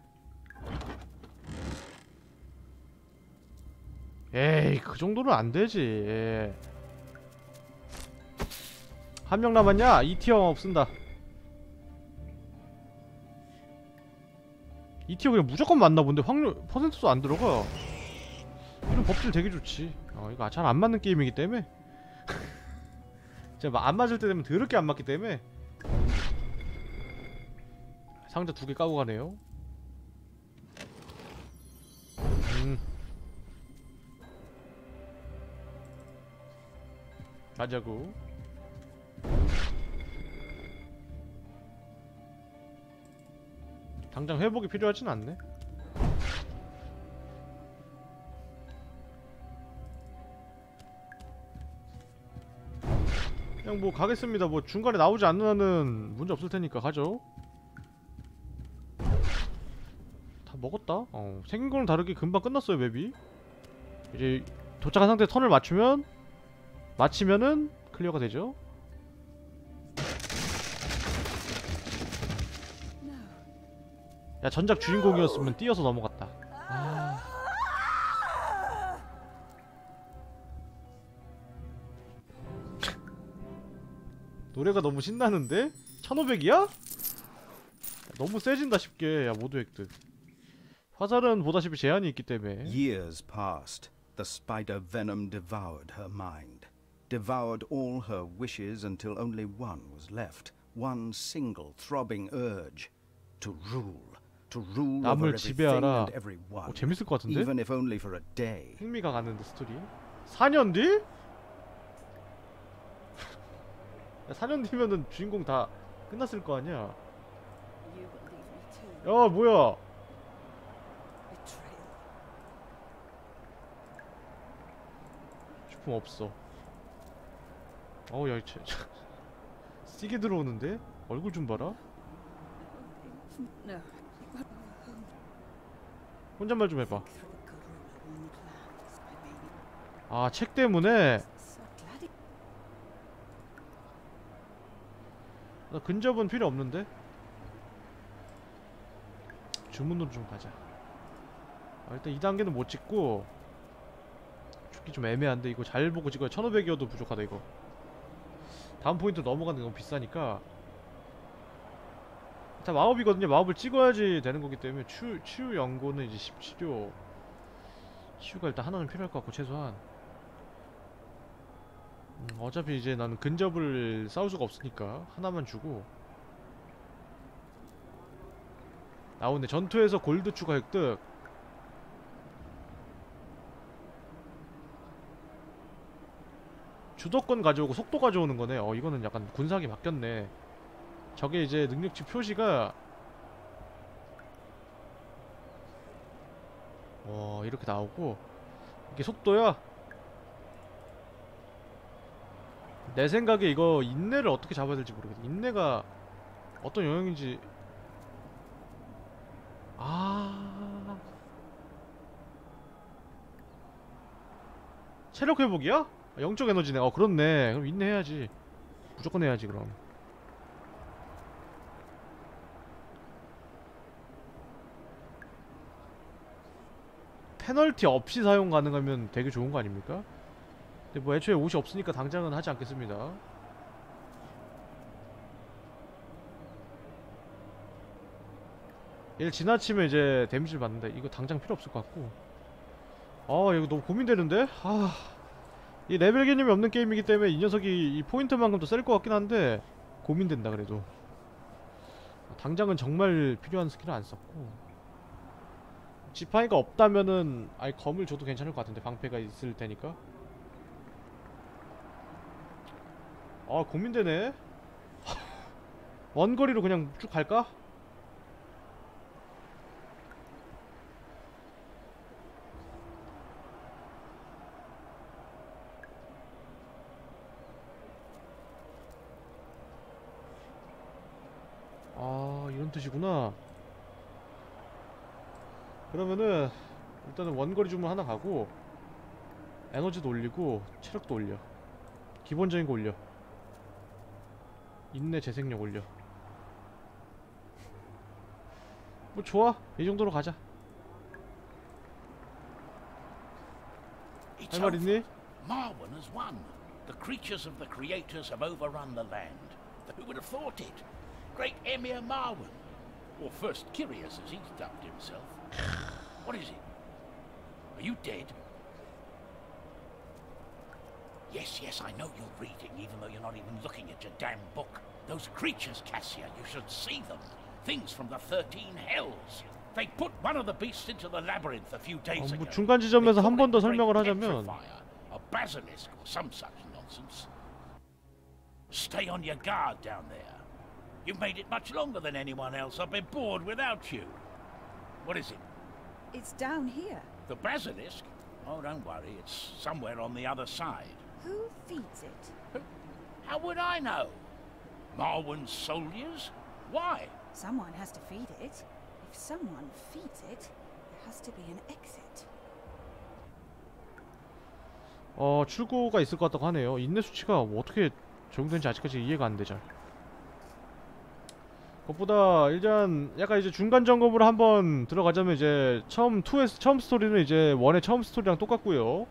에이, 그 정도는 안 되지. 한 명 남았냐? 이 티어 없쓴다. 이 티어 그냥 무조건 맞나 본데 확률 퍼센트도 안 들어가. 이런 법질 되게 좋지. 어, 이거 잘 안 맞는 게임이기 때문에. 진짜 안 맞을 때 되면 더럽게 안 맞기 때문에. 상자 두 개 까고 가네요. 음. 가자고. 당장 회복이 필요하진 않네. 그냥 뭐 가겠습니다. 뭐 중간에 나오지 않는 한은 문제 없을 테니까 가죠. 다 먹었다. 어, 생긴 거는 다르게 금방 끝났어요 맵이. 이제 도착한 상태에 턴을 맞추면 마치면은 클리어가 되죠. 야, 전작 주인공이었으면 뛰어서 넘어갔다. 아... 노래가 너무 신나는데? 천오백이야? 너무 세진다 쉽게. 야, 모두 획득. 화살은 보다시피 제한이 있기 때문에. Years passed. The spider venom devoured her mind, devoured all her wishes until only one was left. One single throbbing urge to rule, to rule over 남을 everything 지배하라. and everyone, 어, 재밌을 것 같은데? even if only for a day. 흥미가 가는데 스토리. 사 년 뒤? 야, 사 년 뒤면은 주인공 다 끝났을 거 아니야. You believe me too. 야, 뭐야? Betrayal. 슈품 없어. 어우, 야, 쟤, 쟤. 쓰게 들어오는데? 얼굴 좀 봐라. No. 혼잣말 좀 해봐. Through the Karuna winged lands, I may be 아, 책 때문에 so glad it 나 근접은 필요 없는데? 주문으로 좀 가자. 아, 일단 이 단계는 못 찍고 죽기 좀 애매한데 이거 잘 보고 찍어야 천오백이어도 부족하다 이거. 다음 포인트 넘어가는 게 너무 비싸니까 다 마법이거든요. 마법을 찍어야지 되는 거기 때문에 치유, 치유 연고는 이제 십치료 치유가 일단 하나는 필요할 것 같고 최소한 음, 어차피 이제 나는 근접을 싸울 수가 없으니까 하나만 주고 나오네. 전투에서 골드 추가 획득. 주도권 가져오고 속도 가져오는 거네. 어 이거는 약간 군사하게 바뀌었네. 저게 이제 능력치 표시가 어 이렇게 나오고 이게 속도야. 내 생각에 이거 인내를 어떻게 잡아야 될지 모르겠어. 인내가 어떤 영역인지. 아 체력 회복이야? 영적 에너지네. 어 그렇네. 그럼 인내해야지. 무조건 해야지 그럼. 페널티 없이 사용 가능하면 되게 좋은 거 아닙니까? 근데 뭐 애초에 옷이 없으니까 당장은 하지 않겠습니다. 얘를 지나치면 이제 데미지를 받는다. 이거 당장 필요 없을 것 같고. 아 이거 너무 고민되는데? 아, 이 레벨 개념이 없는 게임이기 때문에 이 녀석이 이 포인트만큼 더 셀 것 같긴 한데 고민된다 그래도. 당장은 정말 필요한 스킬은 안 썼고 지팡이가 없다면은 아예 검을 줘도 괜찮을 것 같은데 방패가 있을 테니까. 아 고민되네. 원거리로 그냥 쭉 갈까? 아 이런 뜻이구나. 그러면은 일단은 원거리 주문 하나 가고 에너지도 올리고 체력도 올려. 기본적인 거 올려. 인내 재생력 올려. 뭐 좋아. 이 정도로 가자. 할 말 있니? Marwen has won. The creatures of the creators have overrun the land. Who would have thought it? Great Emir Marwen, or First Kyrios as he's dubbed himself. What is it? Are you dead? Yes, yes, I know you're reading, even though you're not even looking at your damn book. Those creatures, Cassia, you should see them. Things from the Thirteen Hells. They put one of the beasts into the labyrinth a few days 어, ago. 뭐 중간 지점에서 한 번 더 They call 설명을 it the 하자면 Great Petrifier, a basilisk or some such nonsense. Stay on your guard down there. You've made it much longer than anyone else. I've been bored without you. What is it? It's down here. The basilisk? Oh, don't worry. It's somewhere on the other side. Who feeds it? How would I know? Marwen's soldiers? Why? Someone has to feed it. If someone feeds it, there has to be an exit. 어 출구가 있을 것 같다고 하네요. 인내 수치가 뭐 어떻게 적용되는지 아직까지 이해가 안 되죠. 그것보다 일단 약간 이제 중간 점검으로 한번 들어가자면 이제 처음 이의 처음 스토리는 이제 일의 처음 스토리랑 똑같고요.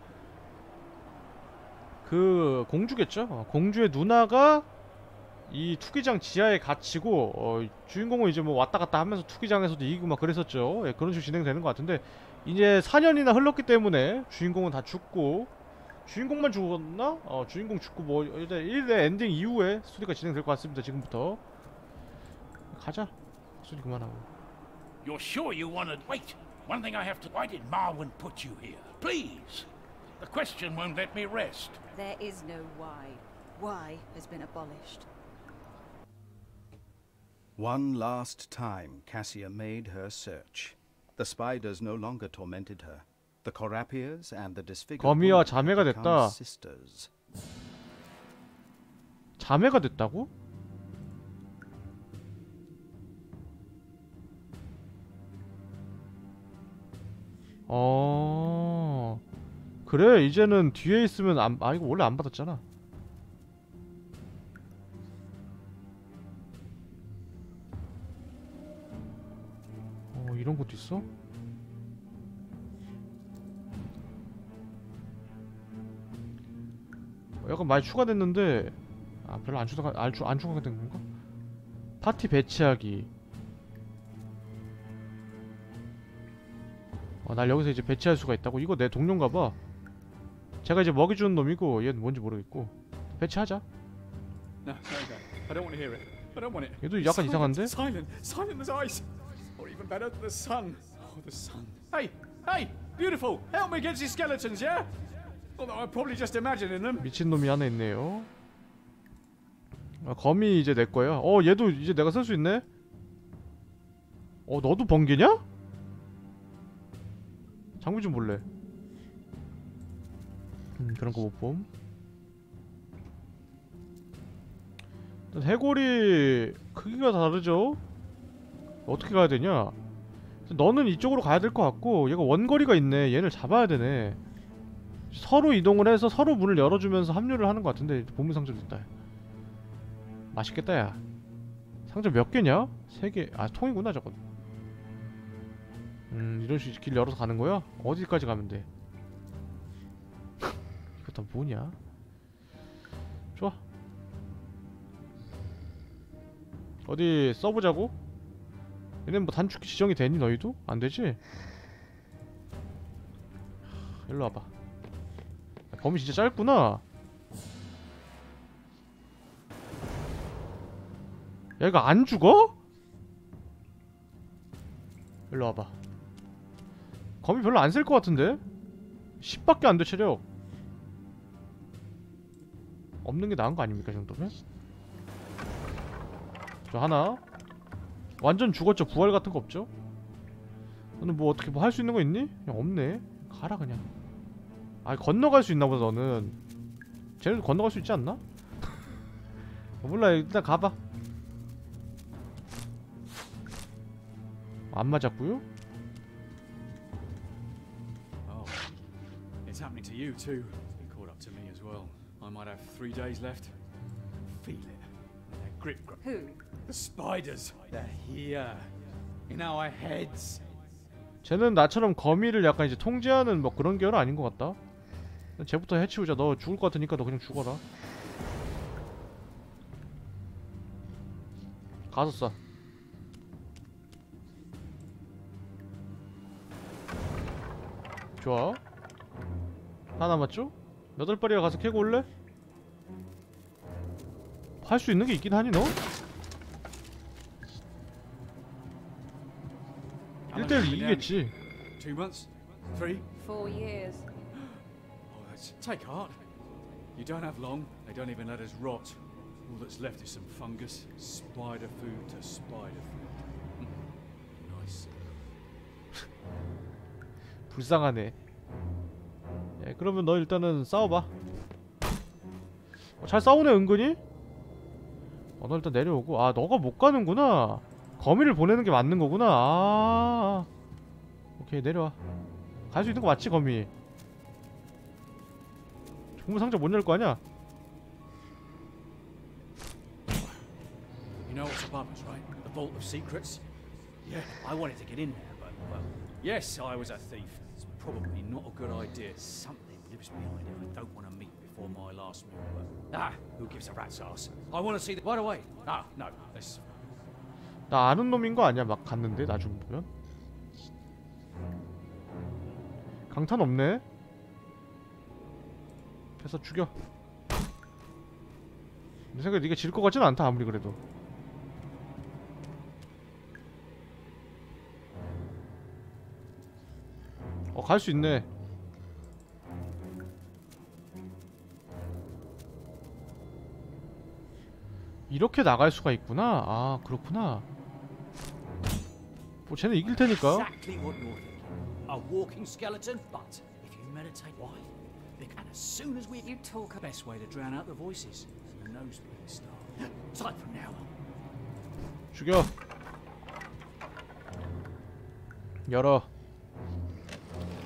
그 공주겠죠? 어, 공주의 누나가 이 투기장 지하에 갇히고 어, 주인공은 이제 뭐 왔다 갔다 하면서 투기장에서도 이기고 막 그랬었죠. 예, 그런 식으로 진행되는 것 같은데 이제 사 년이나 흘렀기 때문에 주인공은 다 죽고 주인공만 죽었나? 어 주인공 죽고 뭐 일단 일의 엔딩 이후에 스토리가 진행될 것 같습니다. 지금부터 가자. 소리 그만하고. You're sure you wanted... Wait! One thing I have to... Why did Marwen put you here? Please! The question won't let me rest. There is no why. Why has been abolished. One last time, Cassia made her search. The spiders no longer tormented her. The Corapiers and the disfigured 거미와 woman 자매가 had become 됐다. sisters. 자매가 됐다고? 어 그래 이제는 뒤에 있으면 안, 아 이거 원래 안 받았잖아. 어 이런 것도 있어? 어, 약간 많이 추가됐는데 아 별로 안 추가 안, 추, 안 추가된 건가? 파티 배치하기. 어, 날 여기서 이제 배치할 수가 있다고? 이거 내 동료인가봐. 제가 이제 먹이 주는 놈이고 얘는 뭔지 모르겠고 배치하자. No, no, no. I don't want to hear it. I don't want it. 얘도 약간 Silent, 이상한데? Silent, silent as ice. Or even better, the sun. Oh, the sun. Hey, hey, beautiful. Help me against these skeletons, yeah? Although I'm probably just imagining them. 미친놈이 하나 있네요. 아, 거미 이제 내 거야. 어 얘도 이제 내가 쓸 수 있네? 어 너도 번개냐? 장비 좀 볼래. 음 그런 거 못 봄. 해골이 크기가 다르죠? 어떻게 가야 되냐? 너는 이쪽으로 가야 될 것 같고 얘가 원거리가 있네. 얘를 잡아야 되네. 서로 이동을 해서 서로 문을 열어주면서 합류를 하는 것 같은데 보물상자도 있다. 맛있겠다 야. 상자 몇 개냐? 세 개. 아 통이구나 저건. 음 이런 식으로 길 열어서 가는 거야? 어디까지 가면 돼? 이거 다 뭐냐? 좋아. 어디 써보자고? 얘네 뭐 단축키 지정이 되니 너희도? 안 되지? 일로 와봐. 범위 진짜 짧구나. 야 이거 안 죽어? 일로 와봐. 거미 별로 안 쓸 것 같은데? 십밖에 안 돼 체력. 없는 게 나은 거 아닙니까 이 정도면? 저 하나. 완전 죽었죠. 부활 같은 거 없죠? 너는 뭐 어떻게 뭐 할 수 있는 거 있니? 그냥 없네. 가라 그냥. 아 건너갈 수 있나 보다 너는. 쟤네도 건너갈 수 있지 않나? 몰라 일단 가봐. 안 맞았고요. Oh, it's happening to you too. It's been caught up to me as well. I might have three days left. Feel it. That grip, grip. Who? The spiders. They're here, in our heads. 쟤는 나처럼 거미를 약간 이제 통제하는 뭐 그런 계열 아닌 것 같다. 쟤부터 해치우자. 너 죽을 것 같으니까 너 그냥 죽어라. 가서 쏴. 좋아. 하나 남았죠? 여덟 발이가 가서 캐고 올래? 할 수 있는 게 있긴 하니 너? 일 대 일 이기겠지. Two months? Three? Four years. Oh, that's... Take heart. You don't have long. They don't even let us rot. All that's left is some fungus. Spider food to spider food. Nice. 불쌍하네. 예, 그러면 너 일단은 싸워봐. 어, 잘 싸우네 은근히? 어, 너 일단 내려오고. 아 너가 못 가는구나. 거미를 보내는 게 맞는 거구나. 아 오케이 내려와. 갈 수 있는 거 맞지 거미? 정문 상자 못 열 거 아니야? You know what's above us, right? The Vault of Secrets? Yeah, I wanted to get in there, but, well, yes, I was a thief. It's probably not a good idea. Something lives behind it I don't want to meet before my last meal, but... Ah, who gives a rat's ass? I want to see the... Right away. Ah, no, let's... 나 아는 놈인 거 아니야? 막 갔는데 나중 보면? 강탄 없네? 패서 죽여. 내 생각에 네가 질 것 같진 않다 아무리 그래도. 어 갈 수 있네. 이렇게 나갈 수가 있구나. 아 그렇구나. 뭐 쟤는 이길 테니까. Exactly what you're thinking. A walking skeleton, but if you meditate, why? And as soon as we... You talk. The best way to drown out the voices. And the nosebleeds start. Time from now on. 죽여. 열어.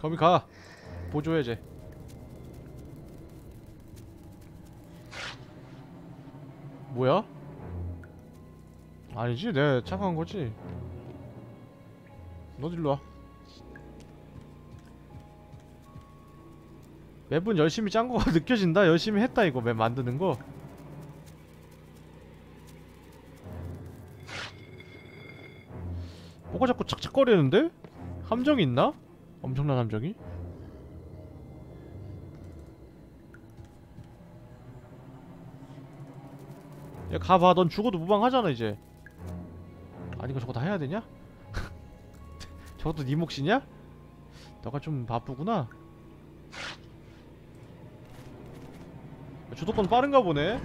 거미 가. 보조해 쟤. 뭐야? 아니지, 내가 착각한 거지. 너도 일로 와. 맵은 열심히 짠 거가 느껴진다. 열심히 했다 이거 맵 만드는 거. 뭐가 자꾸 착착거리는데? 함정이 있나? 엄청난 함정이? 야 가봐. 넌 죽어도 무방하잖아 이제. 아니 이거 저거 다 해야 되냐? 저것도 네 몫이냐? 너가 좀 바쁘구나. 주도권 빠른가 보네.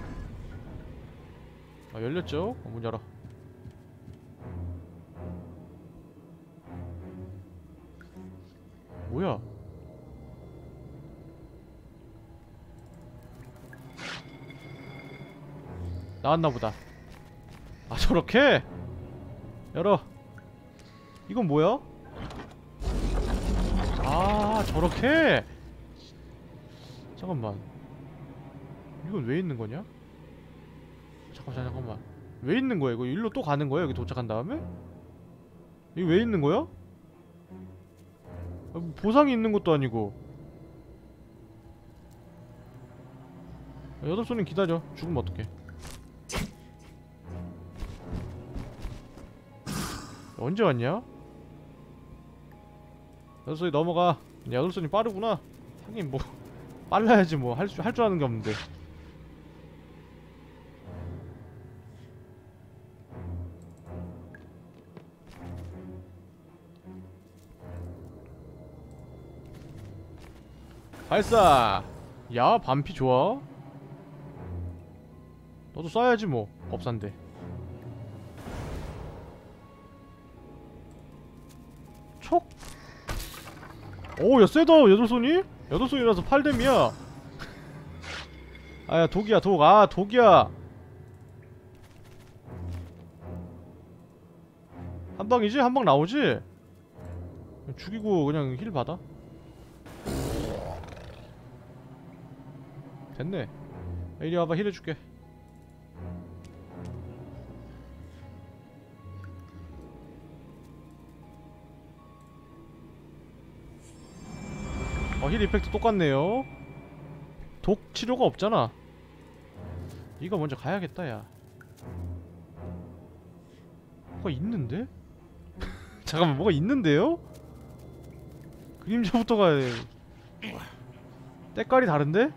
아 열렸죠? 어, 문 열어. 뭐야? 나왔나보다. 아 저렇게? 열어. 이건 뭐야? 아 저렇게? 잠깐만. 이건 왜 있는 거냐? 잠깐만 잠깐만. 왜 있는 거야 이거? 일로 또 가는 거야 여기 도착한 다음에? 이거 왜 있는 거야? 아, 뭐 보상이 있는 것도 아니고. 아, 여덟 손님 기다려. 죽으면 어떡해. 언제 왔냐? 여덟 손이 넘어가. 여덟 손이 빠르구나. 하긴 뭐 빨라야지 뭐. 할 줄 할 줄 아는 게 없는데. 발사! 야 반피 좋아. 너도 쏴야지 뭐. 법사인데. 촉! 오 야 세다 여덟손이? 여덟손이라서 팔뎀이야. 아야 독이야 독. 아 독이야. 한방이지? 한방 나오지? 죽이고 그냥 힐 받아. 됐네. 이리 와봐. 힐 해줄게. 어 힐 이펙트 똑같네요. 독 치료가 없잖아. 이거 먼저 가야겠다 야. 뭐가 있는데? 잠깐만 뭐가 있는데요? 그림자부터가 때깔이 다른데?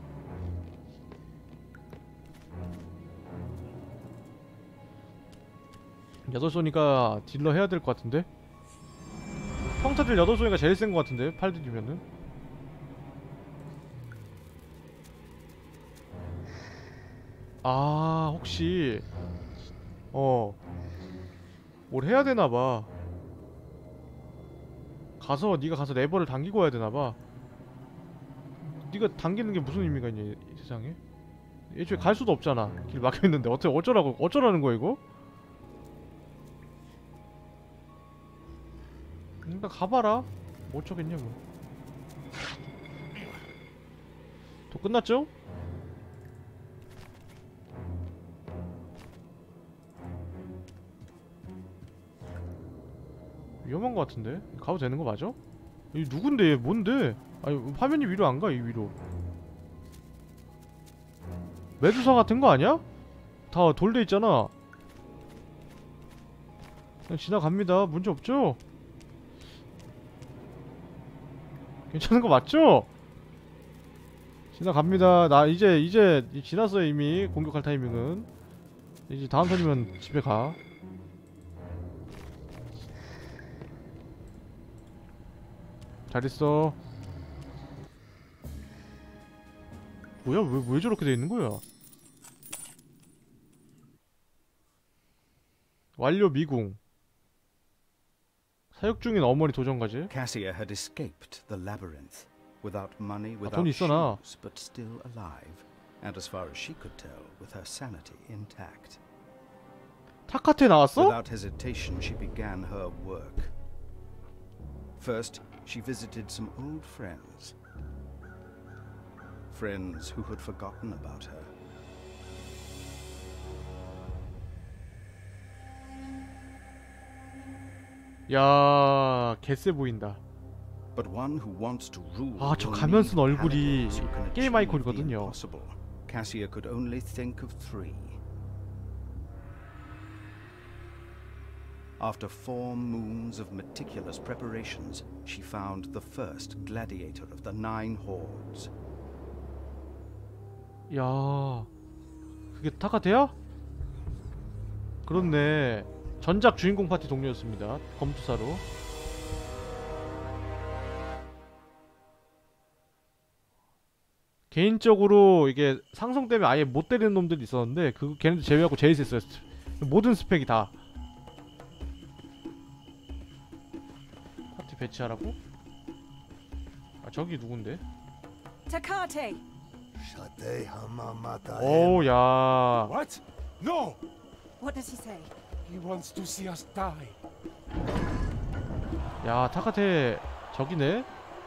여덟 쏘니까 딜러 해야 될 것 같은데? 평타들 여덟 쏘니까 제일 센 것 같은데? 팔 딜이면은? 아 혹시 어 뭘 해야 되나봐. 가서 니가 가서 레버를 당기고 와야 되나봐. 니가 당기는 게 무슨 의미가 있냐 이 세상에. 애초에 갈 수도 없잖아. 길 막혀있는데 어떻게 어쩌라고 어쩌라는 거야 이거? 일단 가봐라. 뭐 어쩌겠냐 뭐. 또 끝났죠? 위험한 거 같은데? 가도 되는 거 맞아? 이 누군데 얘 뭔데? 아니 화면이 위로 안 가 이 위로. 메두사 같은 거 아니야? 다 돌돼 있잖아. 그냥 지나갑니다. 문제 없죠? 괜찮은 거 맞죠? 지나갑니다. 나 이제 이제 지났어요 이미. 공격할 타이밍은. 이제 다음 턴이면 집에 가. 잘 있어. 뭐야? 왜, 왜 저렇게 돼 있는 거야? 완료 미궁. 사육 중인 어머니 도전까지. Cassia had escaped the labyrinth without money, 아, without 돈 있어 나. shoes, but still alive, and as far as she could tell, with her sanity intact. 타카테 나왔어? Without hesitation, she began her work. First, she visited some old friends. Friends who had forgotten about her. 야, 개쎄 보인다. But one who wants to rule 아, 저 will 가면 쓴 need 얼굴이 paladins who can 게임 achieve 아이콘이거든요. the impossible. Cassia could only think of three. After four moons of meticulous preparations, she found the first gladiator of the Nine Hordes. 야, 그게 타카테야? 그렇네. 전작 주인공 파티 동료였습니다. 검투사로. 개인적으로 이게 상성 때문에 아예 못 때리는 놈들이 있었는데 그 걔네들 제외하고 제일 셌어요. 모든 스펙이 다. 파티 배치하라고? 아, 저기 누군데? Takate! 오우, 야. What? No! What does he say? He wants to see us die. 야, 타카테 저기네?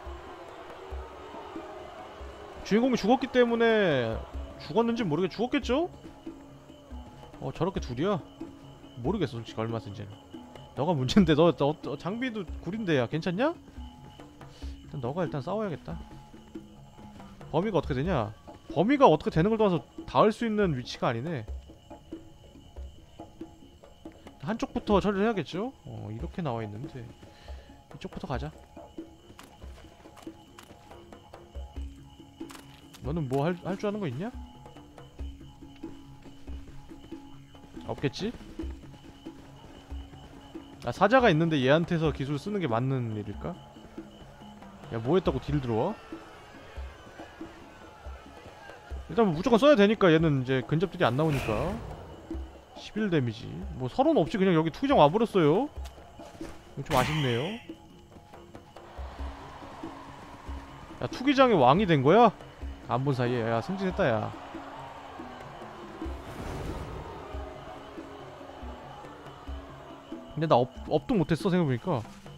주인공이 죽었기 때문에 죽었는지 모르겠 죽었겠죠? 어, 저렇게 둘이야? 모르겠어, 솔직히 얼마 쓴지는. 너가 문제인데 너, 너, 너 장비도 구린데 야 괜찮냐? 일단 너가 일단 싸워야겠다. 범위가 어떻게 되냐? 범위가 어떻게 되는 걸 떠나서 닿을 수 있는 위치가 아니네. 한쪽부터 처리를 해야겠죠? 어, 이렇게 나와 있는데 이쪽부터 가자. 너는 뭐 할 할 줄 아는 거 있냐? 없겠지? 아, 사자가 있는데 얘한테서 기술 쓰는 게 맞는 일일까? 야, 뭐 했다고 딜 들어와? 일단 뭐 무조건 써야 되니까 얘는 이제 근접들이 안 나오니까 십일 데미지. 뭐 서론 없이 그냥 여기 투기장 와버렸어요. 이거 좀 아쉽네요. 야, 투기장의 왕이 된 거야? 안 본 사이에. 야, 승진했다 야. 근데 나 업, 업도 못했어 생각해보니까.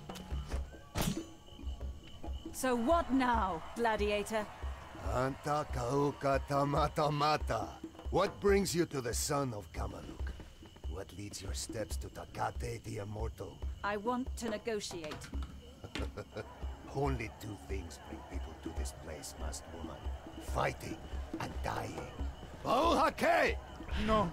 So what now, gladiator? Anta kauka tamata mata. What brings you to the son of Kamaluk? What leads your steps to Takate the Immortal? I want to negotiate. Only two things bring people to this place, masked woman. Fighting and dying. Bauhake! No.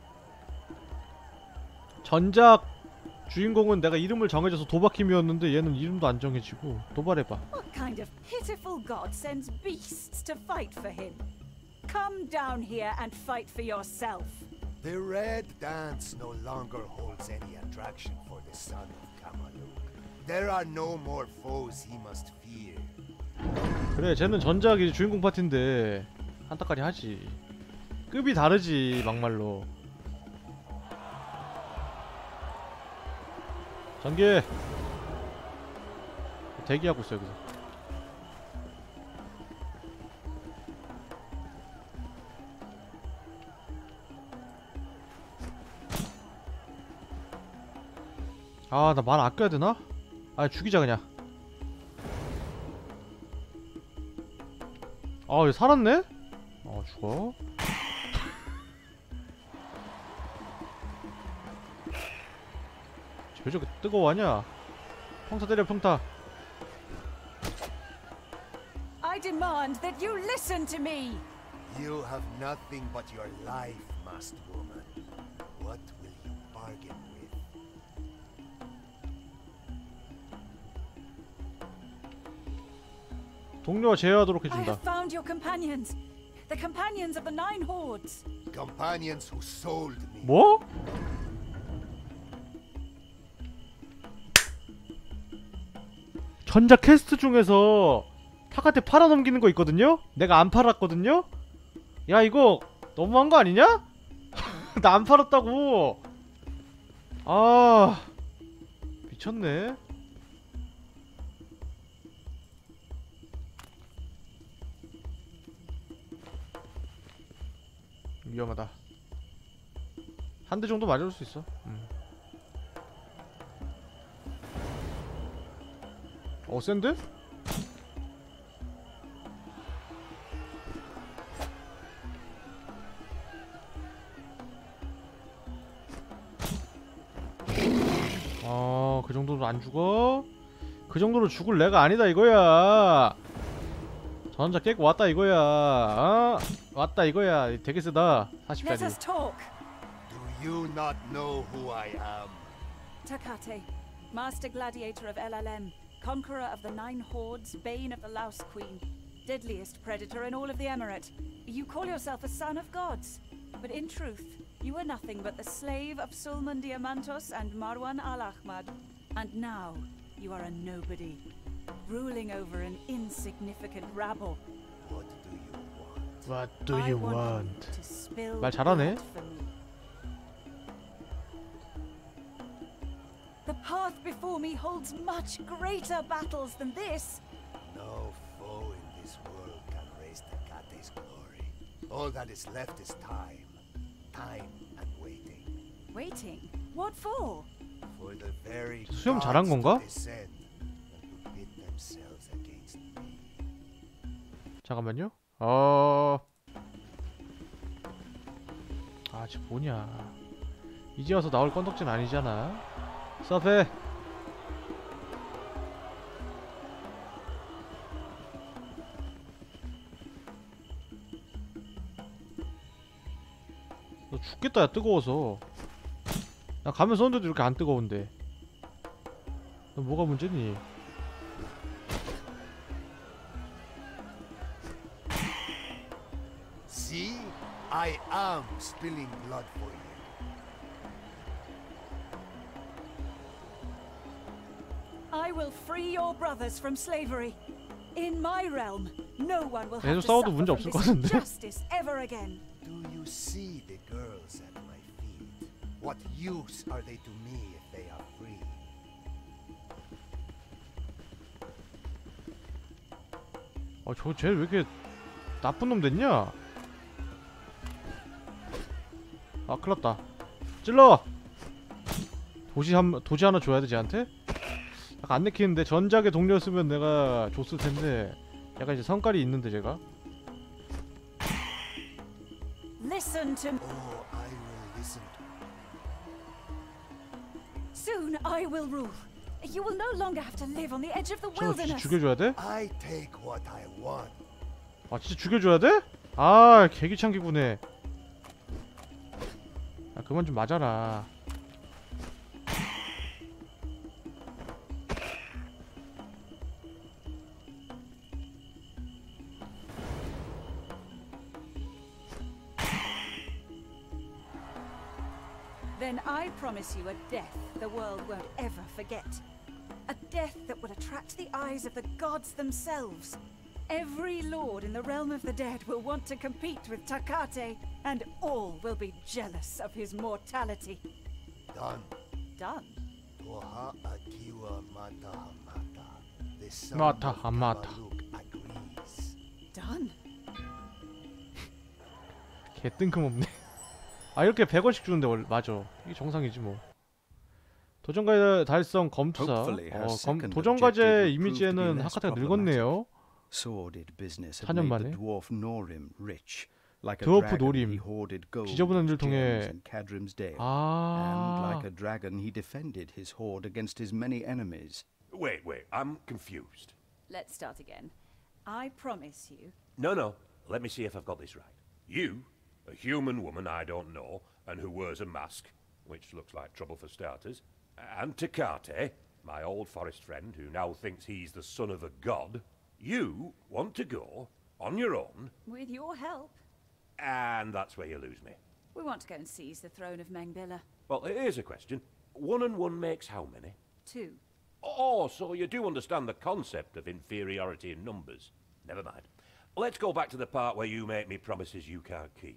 전작 주인공은 내가 이름을 정해줘서 도박힘이었는데 얘는 이름도 안 정해지고. 도발해봐. What kind of pitiful god sends beasts to fight for him? Come down here and fight for yourself. The Red Dance no longer holds any attraction for the son of Kamaluk. There are no more foes he must fear. 그래, 쟤는 전작이 주인공 파티인데 한타까리 하지. 급이 다르지 막말로. 전개. 대기하고 있어 여기서. 아, 나 말 아껴야 되나? 아, 죽이자 그냥. 아, 얘 살았네? 어, 죽어. 왜 저렇게 뜨거워하냐? 평타 때려, 평타. I demand that you listen to me. You have nothing but your life, masked woman. What will you bargain with? 동료와 제어하도록 I 해준다. have found your companions. The companions of the Nine Hordes. Companions who sold me. 뭐? 전작 퀘스트 중에서 타카테 팔아넘기는 거 있거든요? 내가 안 팔았거든요? 야, 이거 너무한 거 아니냐? 나 안 팔았다고. 아, 미쳤네. 위험하다. 한 대 정도 맞을 수 있어. 음. 어 센데? 어, 그 정도로 안 죽어? 그 정도로 죽을 애가 아니다 이거야. 전자 깨고 왔다 이거야. 어? 왔다 이거야. 되게 세다. Let 사십까지. us talk. Do you not know who I am? Takate, Master Gladiator of L L M, Conqueror of the Nine Hordes, Bane of the Louse Queen, deadliest predator in all of the Emirate. You call yourself a son of gods, but in truth, you are nothing but the slave of Sulman Diamantos and Marwan Al-Ahmad. And now, you are a nobody, ruling over an insignificant rabble. What do you want? What do I you want want? you to spill 말 잘하네. blood for me. The path before me holds much greater battles than this. No foe in this world can raise Takate's glory. All that is left is time. Time and waiting. Waiting? What for? For the very 수염 gods 잘한 건가? to descend and to pit themselves against me. 잠깐만요. 어. 아, 지금 뭐냐? 이제 와서 나올 건덕진 아니잖아. 서페. 너 죽겠다 야 뜨거워서. 나 가면 썼는데도 이렇게 안 뜨거운데. 너 뭐가 문제니? See? I am spilling blood for you. I will free your brothers from slavery. In my realm, no one will have 얘도 to 싸워도 suffer 문제 from 없을 것 this 같은데. injustice ever again. Do you see the girls at my feet? What use are they to me if they are free? 아, 저 쟤 왜 이렇게 나쁜 놈 됐냐? 아, 큰일났다. 찔러! 도시 한 도시 하나 줘야 돼 쟤한테? 약간 안 내키는데 전작의 동료였으면 내가 줬을 텐데 약간 이제 성깔이 있는데 제가. Listen to me. Oh, I will listen to Soon I will rule. You will no longer have to live on the edge of the 저거 진짜 wilderness. 죽여줘야 돼? I take what I want. 아 진짜 죽여줘야 돼? 아 개귀찮기구네. 아 그만 좀 맞아라. Then I promise you a death the world won't ever forget. A death that would attract the eyes of the gods themselves. Every lord in the realm of the dead will want to compete with Takate, and all will be jealous of his mortality. Done. Done? Toha Akiwa Mata Hamata. The son Mata of Hamata. Kamaluk agrees. Done? 개 뜬금없네. 아 이렇게 백 원씩 주는데 원래 맞아. 이게 정상이지 뭐. 도전과제 달성 검투사. Hopefully her 어, 검, second 도전과제 objective will prove to be 이미지에는 less 하카타가 problematic. 늙었네요. Sordid business had 사 년 made 만에. the dwarf Norim rich, like a 드워프 dragon he 노림. hoarded gold 지저분한 일 and gems 통해. in Cadrim's Dale. And 아. like a dragon he defended his hoard against his many enemies. Wait, wait, I'm confused. Let's start again. I promise you. No, no, let me see if I've got this right. You, a human woman I don't know, and who wears a mask, which looks like trouble for starters, and Takate, my old forest friend who now thinks he's the son of a god, you want to go on your own, With your help, and that's where you lose me. we want to go and seize the throne of Mengbilla. Well, here's a question. One and one makes how many? Two. Oh, so you do understand the concept of inferiority in numbers. Never mind. Let's go back to the part where you make me promises you can't keep.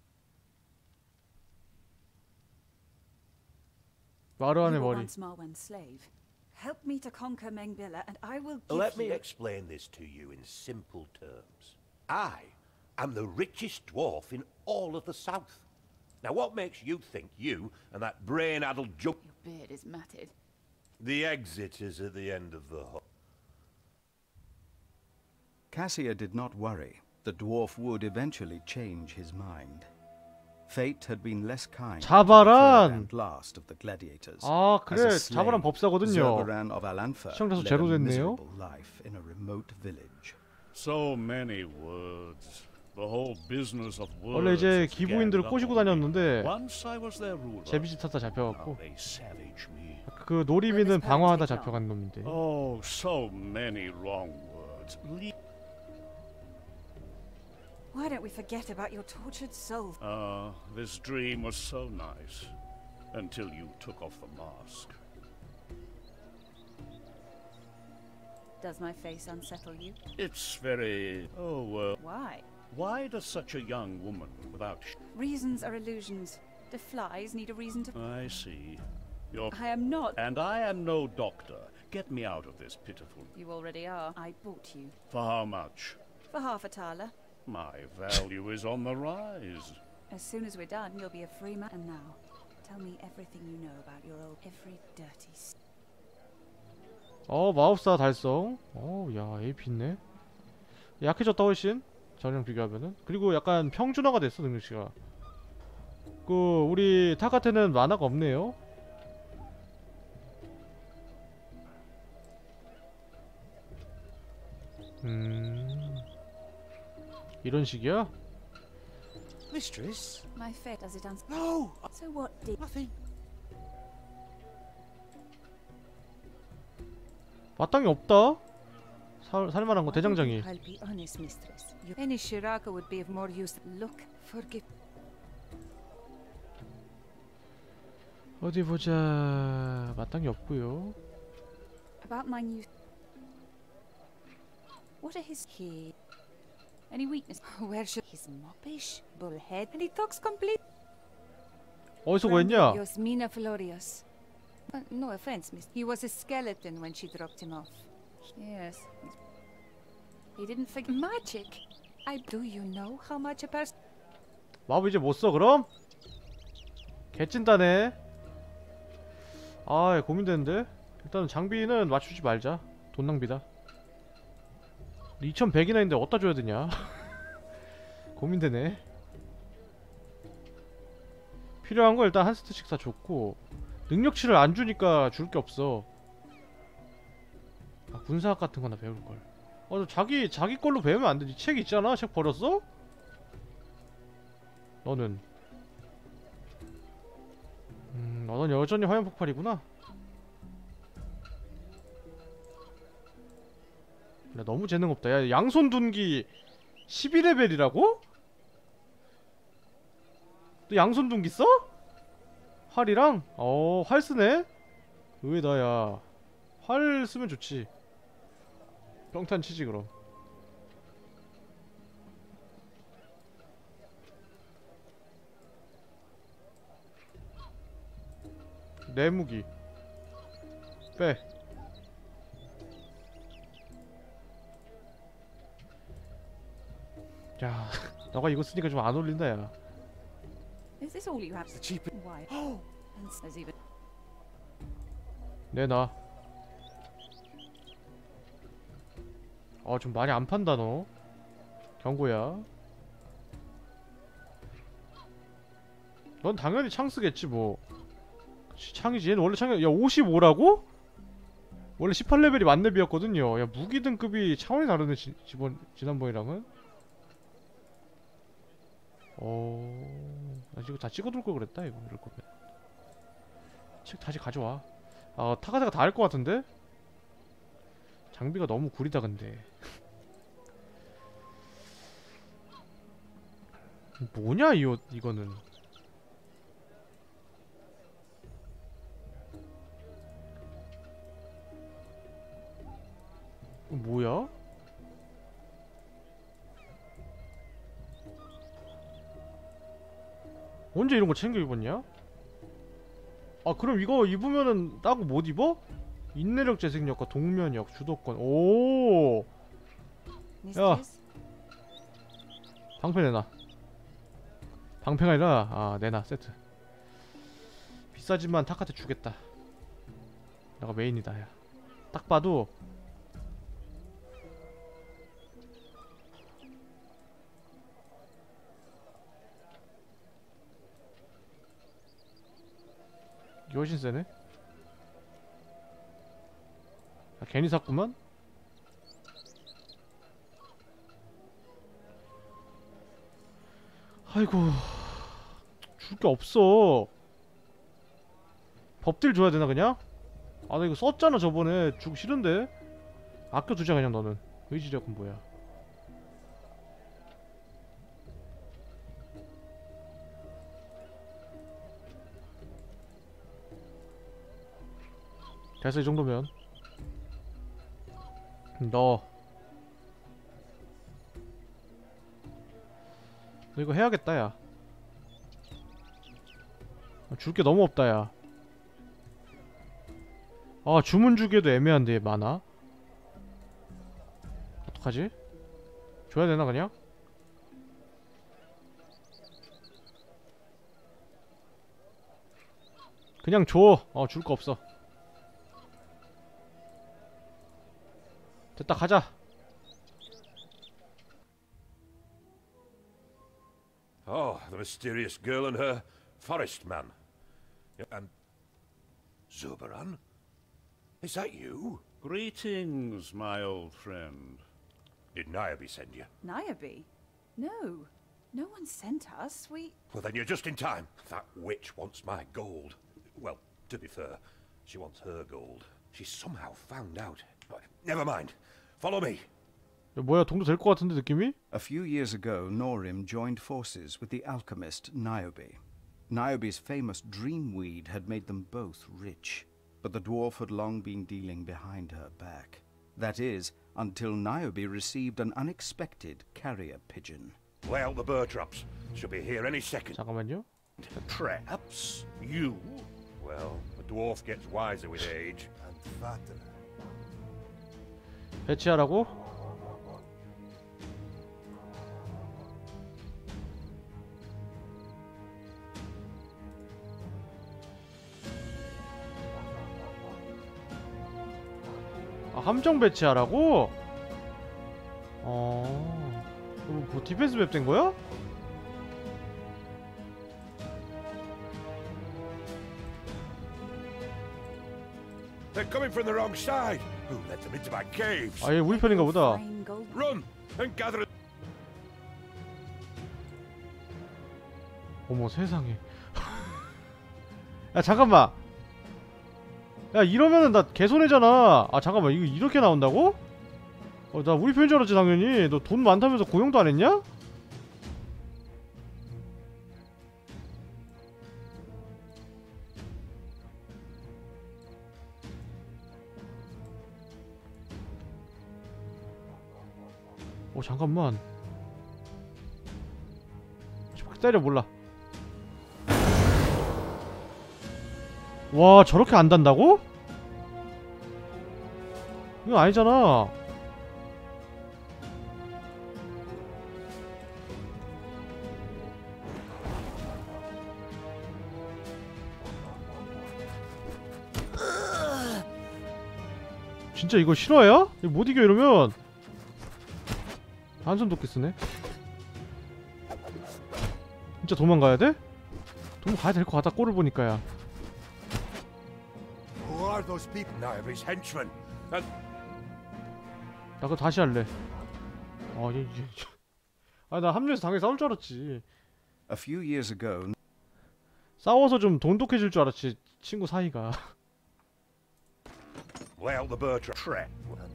마르안의 You were 머리. once Marwan's slave. Help me to conquer Mengbilla, and I will give Let you... me explain this to you in simple terms. I am the richest dwarf in all of the south. Now, what makes you think you and that brain-addled junk... Your beard is matted. The exit is at the end of the hall. Cassia did not worry. The dwarf would eventually change his mind. Fate had been less kind to the third 자바란! and last of the gladiators. 아 As a 그래 slave, 자바란 법사거든요. Zerberan of Alanfa 시청자 수 led 제로 a 됐네요. miserable life in a remote village. So many words. The whole business of words. 원래 이제 has 기부인들을 ganged 꼬시고 up on me. 다녔는데 Once I was their ruler. 제비짓 하다 Now 잡혀갖고 they savage me. 그 노리미는 방어하다 잡혀간 놈인데. Oh, so many wrong words. Le- Why don't we forget about your tortured soul? Ah, this dream was so nice. Until you took off the mask. Does my face unsettle you? It's very... Oh, well... Why? Why does such a young woman without... Sh Reasons are illusions. The flies need a reason to... I see. You're... I am not... And I am no doctor. Get me out of this pitiful... You already are. I bought you. For how much? For half a thaler. My value is on the rise. As soon as we're done, you'll be a free man. And now, tell me everything you know about your old... Every dirty... s- 어 마법사 달성. 어야 에이피 있네. 약해졌다 훨씬 전이랑 비교하면은. 그리고 약간 평준화가 됐어 능력치가. 그 우리 타카테는 만화가 없네요. 음 이런 식이야? Mistress? My fate does it uns... No! So what did... Nothing. 마땅히 없다. 살 살만한 거 대장장이. I'll be honest, mistress. You... Any Shiraka would be of more use. Look, forgive... 어디 보자. 마땅히 없고요. About my new... What are his... He... Any weakness? Where should... He's moppish, bullhead, and he talks complete... 어디서 구했냐? Yasmina Florius. Uh, no offense, miss. He was a skeleton when she dropped him off. Yes. He didn't forget... Magic? I... Do you know how much a person... 마법 이제 못 써 그럼? 개찐다네. 아 고민되는데. 일단 장비는 맞추지 말자. 돈 낭비다. 이천백이나 있는데 어디다 줘야 되냐. 고민되네. 필요한 거 일단 한 세트씩 다 줬고 능력치를 안 주니까 줄 게 없어. 아, 군사학 같은 거나 배울 걸. 어, 자기 자기 걸로 배우면 안 되지. 책 있잖아. 책 버렸어? 너는 음, 너는 여전히 화염 폭발이구나. 나 너무 재능 없다. 야, 양손 둔기 십일 레벨이라고? 너 양손 둔기 써? 활이랑? 어, 활 쓰네? 의외다, 야. 활 쓰면 좋지. 평탄 치지, 그럼. 내 무기. 빼. 야, 너가 이거 쓰니까 좀 안 어울린다, 야. Is this all you have? The cheap... Why? And there's even... 내놔. 어, 좀 많이 안 판다, 너. 경고야. 넌 당연히 창 쓰겠지, 뭐. 그치, 창이지. 얘는 원래 창이, 야, 오십오라고? 원래 십팔 레벨이 만렙이었거든요. 야, 무기 등급이 차원이 다르네, 지, 지번, 지난번이랑은. 어... 나 이거 다 찍어둘 걸 그랬다, 이거. 이럴 거면. 책 다시 가져와. 아, 타가다가 다 할 것 같은데? 장비가 너무 구리다, 근데. 뭐냐, 이 옷, 이거는. 이거 뭐야? 언제 이런 거 챙겨 입었냐? 아, 그럼 이거 입으면은 따고 못 입어? 인내력 재생력과 동면역, 주도권. 오! 야! 방패 내놔. 방패가 아니라, 아, 내놔, 세트. 비싸지만 타카한테 주겠다. 내가 메인이다, 야. 딱 봐도 훨씬 세네. 아, 괜히 샀구만. 아이고, 줄 게 없어. 법딜 줘야 되나 그냥? 아 나 이거 썼잖아 저번에. 주기 싫은데. 아껴두자 그냥. 너는 의지력은 뭐야? 됐어 이 정도면. 너 너 이거 해야겠다 야. 줄 게 너무 없다 야. 아 주문 주기에도 애매한데 얘 많아. 어떡하지? 줘야 되나 그냥? 그냥 줘. 어 줄 거 없어. 됐다 가자. Oh, the mysterious girl and her forest man. And Zoberan? Is that you? Greetings, my old friend. Did Niobe send you? Niobe? No. No one sent us. We... Well, then you're just in time. That witch wants my gold. Well, to be fair, she wants her gold. She somehow found out. Never mind. Follow me. 야, 뭐야 동도 될 것 같은데 느낌이? A few years ago, Norim joined forces with the alchemist Niobe. Niobe's famous dreamweed had made them both rich, but the dwarf had long been dealing behind her back. That is, until Niobe received an unexpected carrier pigeon. Lay out the bird traps. She'll be here any second. 잠깐만요. Traps? You? Well, the dwarf gets wiser with age. And fatter. 배치하라고? 아 함정 배치하라고? 어... 뭐, 뭐 디펜스 맵 된 거야? They're coming from the wrong side. Who let them into my caves? 아 얘 우리 편인가 보다. Fine gold. Run and gather it. 어머 세상에. 야 잠깐만. 야 이러면은 나 개손해잖아. 아 잠깐만 이거 이렇게 나온다고? 어 나 우리 편인 줄 알았지 당연히. 너 돈 많다면서 고용도 안 했냐? 어 잠깐만. 때려 몰라. 와 저렇게 안 단다고? 이거 아니잖아. 진짜 이거 실화야? 이거 못 이겨 이러면. 한손 도끼 쓰네. 진짜 도망가야 돼? 도망가야 될 것 같다 꼴을 보니까야. Who are those people? Niobe's henchmen. And 나 그거 다시 할래. 아, 얘, 얘. 아, 나 합류해서 당연히 싸울 줄 알았지. A few years ago, 싸워서 좀 돈독해질 줄 알았지, 친구 사이가. lay out the bird trap.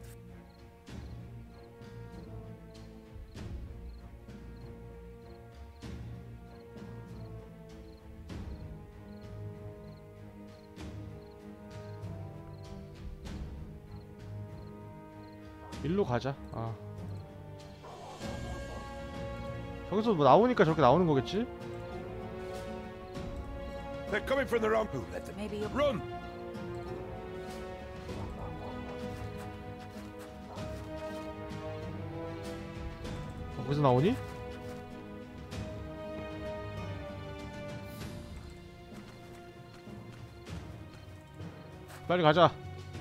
일로 가자. 아. 저기서 뭐 나오니까 저렇게 나오는 거겠지? They're coming from the wrong. Who let them? Maybe you're... Run! 거기서 나오니? 빨리 가자.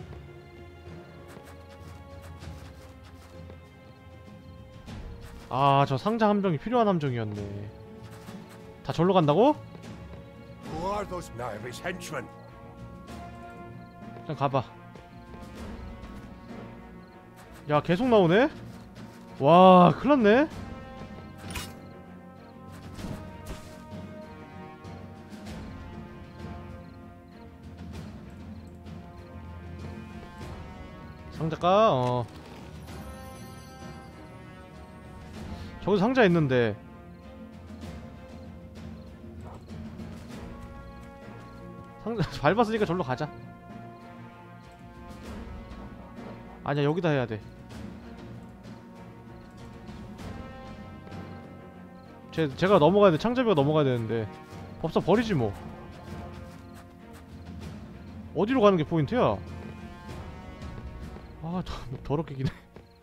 아, 저 상자 함정이 필요한 함정이었네. 다 절로 간다고? Who are those? Niobe's henchmen. 그냥 가봐. 야 계속 나오네? 와 큰일났네. 상자가 어 저기 상자 있는데 상자 밟았으니까 절로 가자. 아니야 여기다 해야 돼. 제, 제가 넘어가야 돼. 창잡이가 넘어가야 되는데 법사 버리지 뭐. 어디로 가는 게 포인트야? 아 더, 더럽게 기네.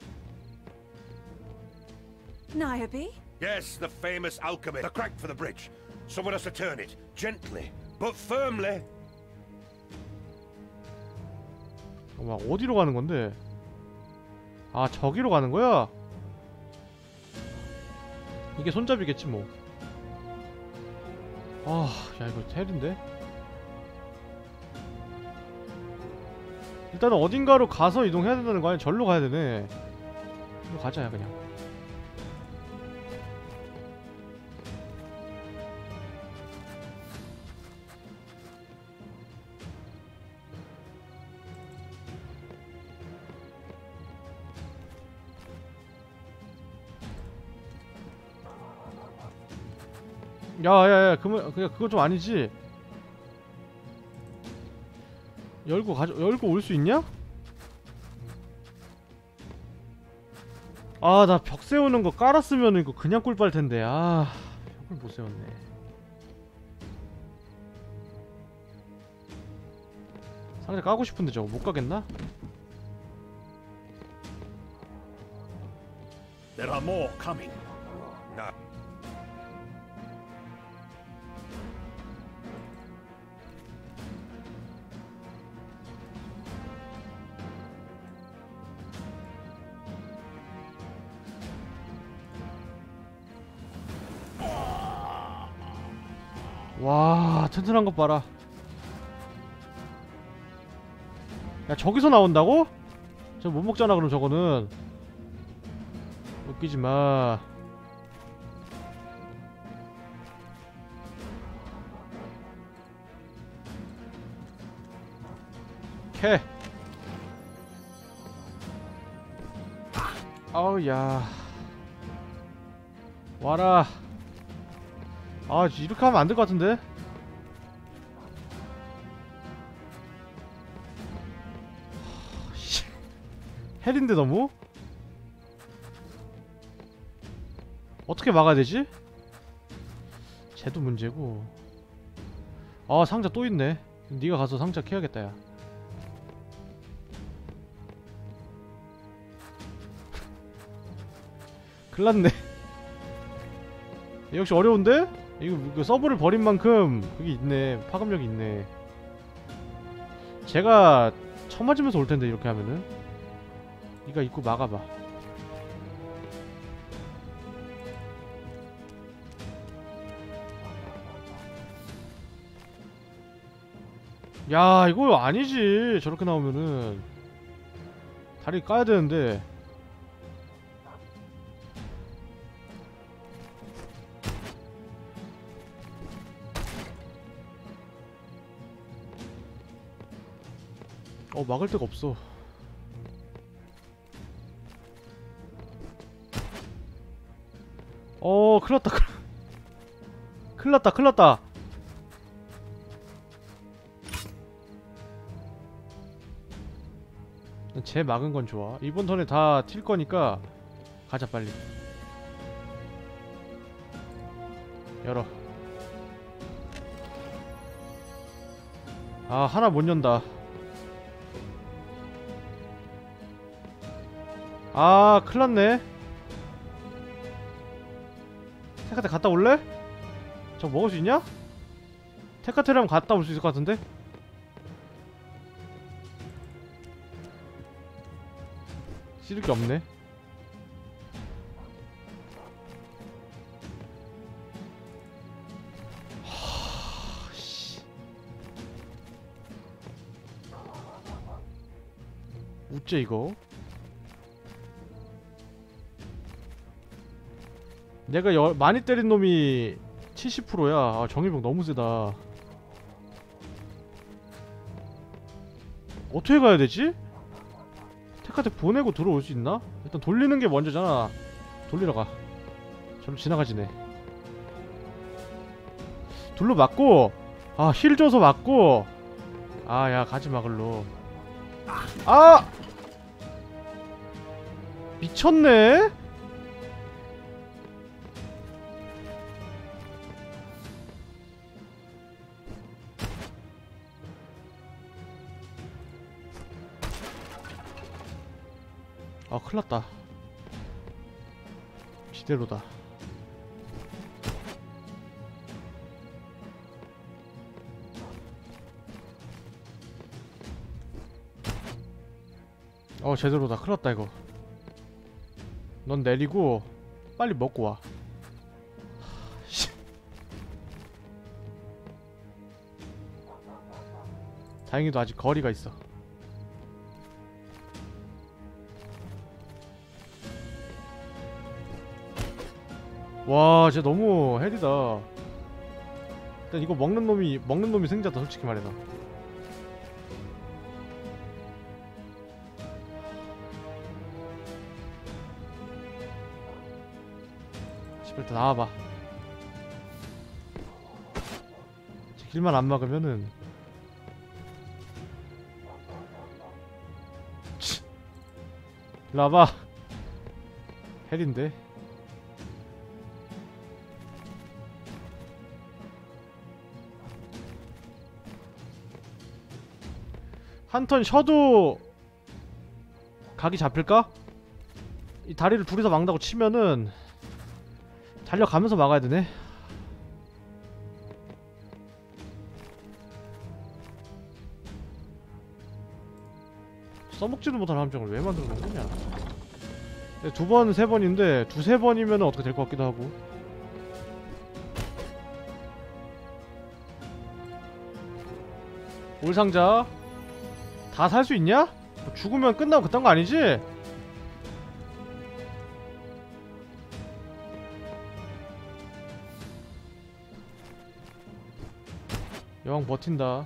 Niobe? Yes, the famous alchemy. The crack for the bridge. Someone has to turn it. Gently, but firmly. 막 어디로 가는 건데? 아 저기로 가는 거야? 이게 손잡이겠지 뭐. 아, 야 이거 헬인데? 일단은 어딘가로 가서 이동해야 된다는 거 아니야? 절로 가야 되네. 이거 가자 야 그냥. 야야야 그거 그냥 그거 좀 아니지. 열고 가져 열고 올 수 있냐? 아 나 벽 세우는 거 깔았으면 이거 그냥 꿀 빨 텐데. 아 벽을 못 세웠네. 상자 까고 싶은데 저거 못 가겠나? There are more coming. No. 와 튼튼한 것 봐라. 야 저기서 나온다고? 저 못 먹잖아 그럼 저거는. 웃기지마. 캐. 아우 야 와라. 아 이렇게 하면 안 될 것 같은데? 헬인데 너무? 어떻게 막아야 되지? 쟤도 문제고. 아 상자 또 있네. 네가 가서 상자 캐야겠다 야. 큰일났네. 역시 어려운데? 이거, 이거 서브를 버린 만큼 그게 있네. 파급력이 있네. 제가 쳐맞으면서 올 텐데 이렇게 하면은. 니가 입구 막아봐. 야 이거 아니지. 저렇게 나오면은 다리 까야 되는데. 어 막을 데가 없어. 어 큰일났다. 큰일났다 큰일났다. 쟤 막은 건 좋아. 이번 턴에 다 튈 거니까 가자 빨리. 열어. 아 하나 못 연다. 아 큰일났네. 테카테 갔다 올래? 저거 먹을 수 있냐? 테카테라면 갔다 올 수 있을 것 같은데? 찌를 게 없네. 하... 씨. 억제 이거. 내가 여, 많이 때린 놈이 칠십 퍼센트야. 아, 정일병 너무 세다. 어떻게 가야 되지? 테카텍 보내고 들어올 수 있나? 일단 돌리는 게 먼저잖아. 돌리러 가. 저로 지나가지네. 둘로 맞고, 아, 힐 줘서 맞고. 아, 야, 가지마 글로. 아! 미쳤네? 아, 큰일났다. 지대로다. 어, 제대로다. 큰일났다 이거. 넌 내리고 빨리 먹고 와. 다행히도 아직 거리가 있어. 와, 쟤 너무 헬이다. 일단 이거 먹는 놈이 먹는 놈이 승자다, 솔직히 말해서. 일단 나와봐. 길만 안 막으면은 치. 일로 와봐. 헬인데. 한 턴 쉬어도 각이 잡힐까? 이 다리를 둘이서 막는다고 치면은 달려가면서 막아야 되네. 써먹지도 못한 함정을 왜 만들어 놓은 거냐? 두 번, 세 번인데 두세 번이면 어떻게 될 것 같기도 하고. 올상자 다 살 수 있냐? 뭐 죽으면 끝나고 그딴 거 아니지? 여왕 버틴다.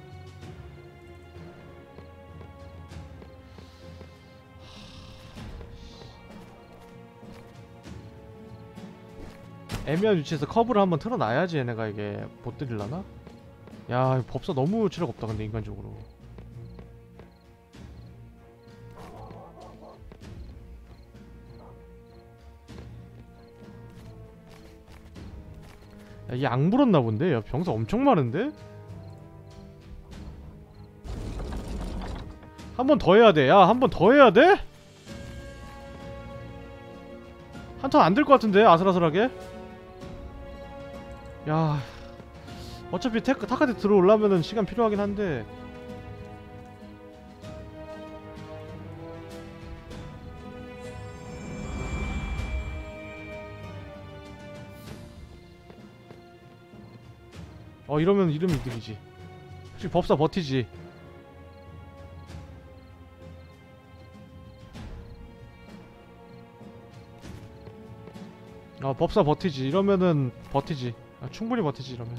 애매한 위치에서 커브를 한번 틀어놔야지 얘네가 이게 못 들일라나? 야, 법사 너무 체력 없다 근데 인간적으로. 야, 이게 악 물었나 본데? 야, 병사 엄청 많은데? 한 번 더 해야 돼. 야, 한 번 더 해야 돼? 한 턴 안 될 것 같은데? 아슬아슬하게? 야, 어차피 테크, 타카드 들어오려면은 시간 필요하긴 한데. 어, 이러면 이름이 이득이지. 솔직히 법사 버티지. 어, 법사 버티지. 이러면은 버티지. 아, 충분히 버티지 이러면.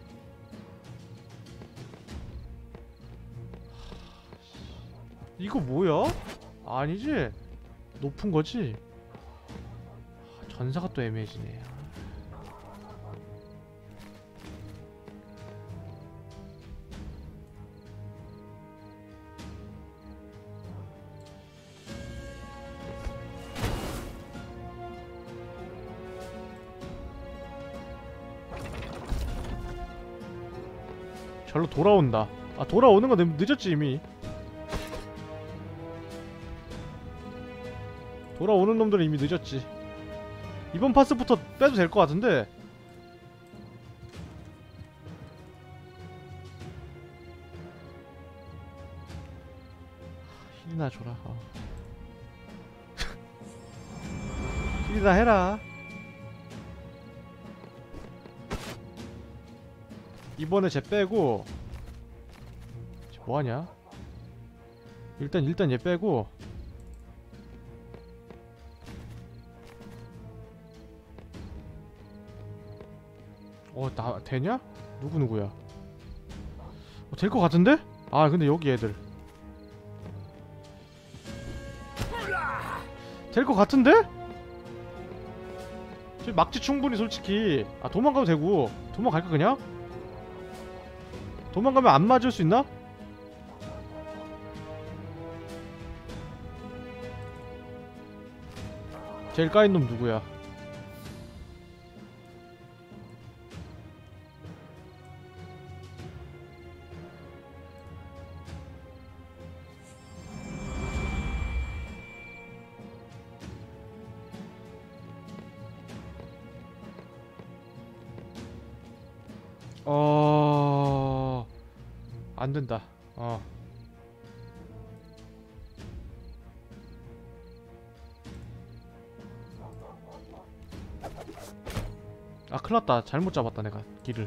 이거 뭐야? 아니지? 높은 거지? 전사가 또 애매해지네. 절로 돌아온다. 아, 돌아오는 거 늦었지 이미. 돌아오는 놈들은 이미 늦었지. 이번 파스부터 빼도 될 것 같은데. 힐이나 줘라. 어. 힐이나 해라. 이번에 쟤 빼고 쟤 뭐하냐? 일단 일단 얘 빼고. 어, 나 되냐? 누구 누구야? 어, 될 것 같은데? 아, 근데 여기 애들. 될 것 같은데? 지금 막지 충분히 솔직히. 아, 도망가도 되고. 도망갈까 그냥? 도망가면 안 맞을 수 있나? 제일 까인 놈 누구야? 어... 안 된다. 어. 아, 큰일났다. 잘못 잡았다 내가 길을.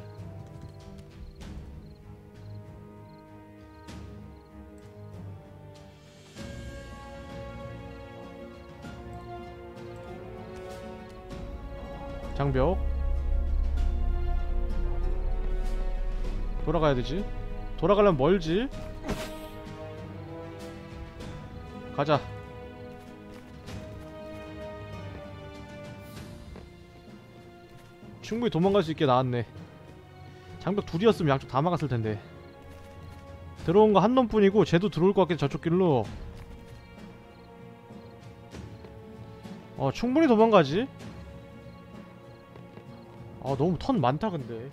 장벽 돌아가야 되지. 돌아가려면 멀지. 가자. 충분히 도망갈 수 있게 나왔네. 장벽 둘이었으면 양쪽 다 막았을 텐데. 들어온 거 한 놈뿐이고 쟤도 들어올 것 같긴 해, 저쪽 길로. 어, 충분히 도망가지. 아, 너무 턴 많다 근데.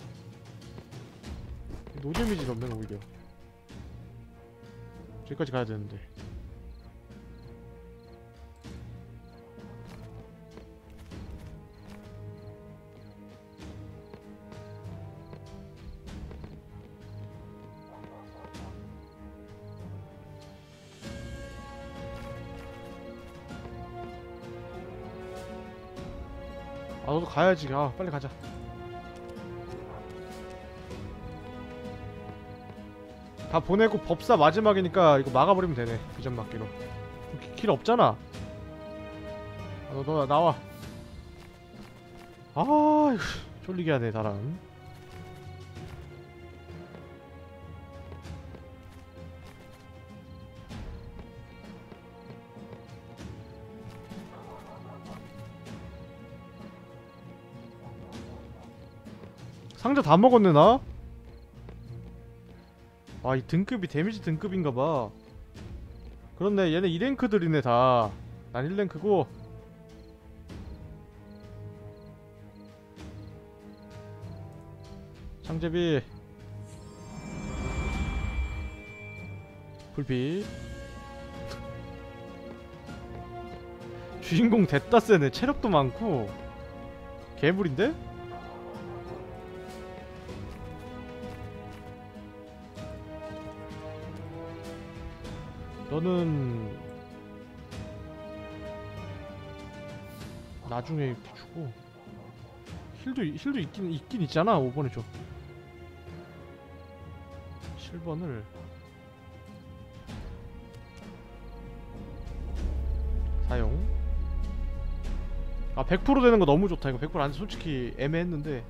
노잼이지 그러면 오히려. 저기까지 가야 되는데. 아, 너도 가야지. 아, 빨리 가자. 다 보내고 법사 마지막이니까 이거 막아버리면 되네. 비전 막기로. 기- 길 없잖아. 아, 너, 너 나와. 아, 쫄리게 하네 사람. 상자 다 먹었네 나? 아, 이 등급이 데미지 등급인가봐. 그렇네, 얘네 이 랭크들이네 다. 난 일 랭크고. 창제비 불빛. 주인공 됐다 세네. 체력도 많고 괴물인데? 너는 나중에 이렇게 주고. 힐도 힐도 있긴 있긴 있잖아. 오 번에 줘. 칠 번을 사용. 아, 백 퍼센트 되는 거 너무 좋다. 이거 백 퍼센트 안 돼. 솔직히 애매했는데.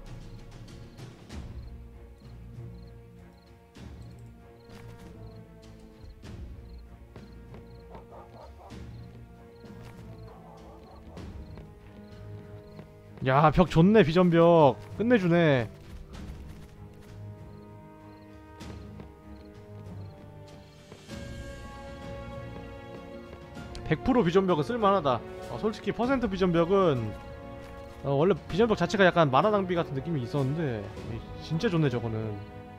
야, 벽 좋네. 비전벽 끝내주네. 백 퍼센트 비전벽은 쓸만하다. 어, 솔직히 퍼센트 비전벽은 어, 원래 비전벽 자체가 약간 만화 낭비 같은 느낌이 있었는데 이, 진짜 좋네 저거는.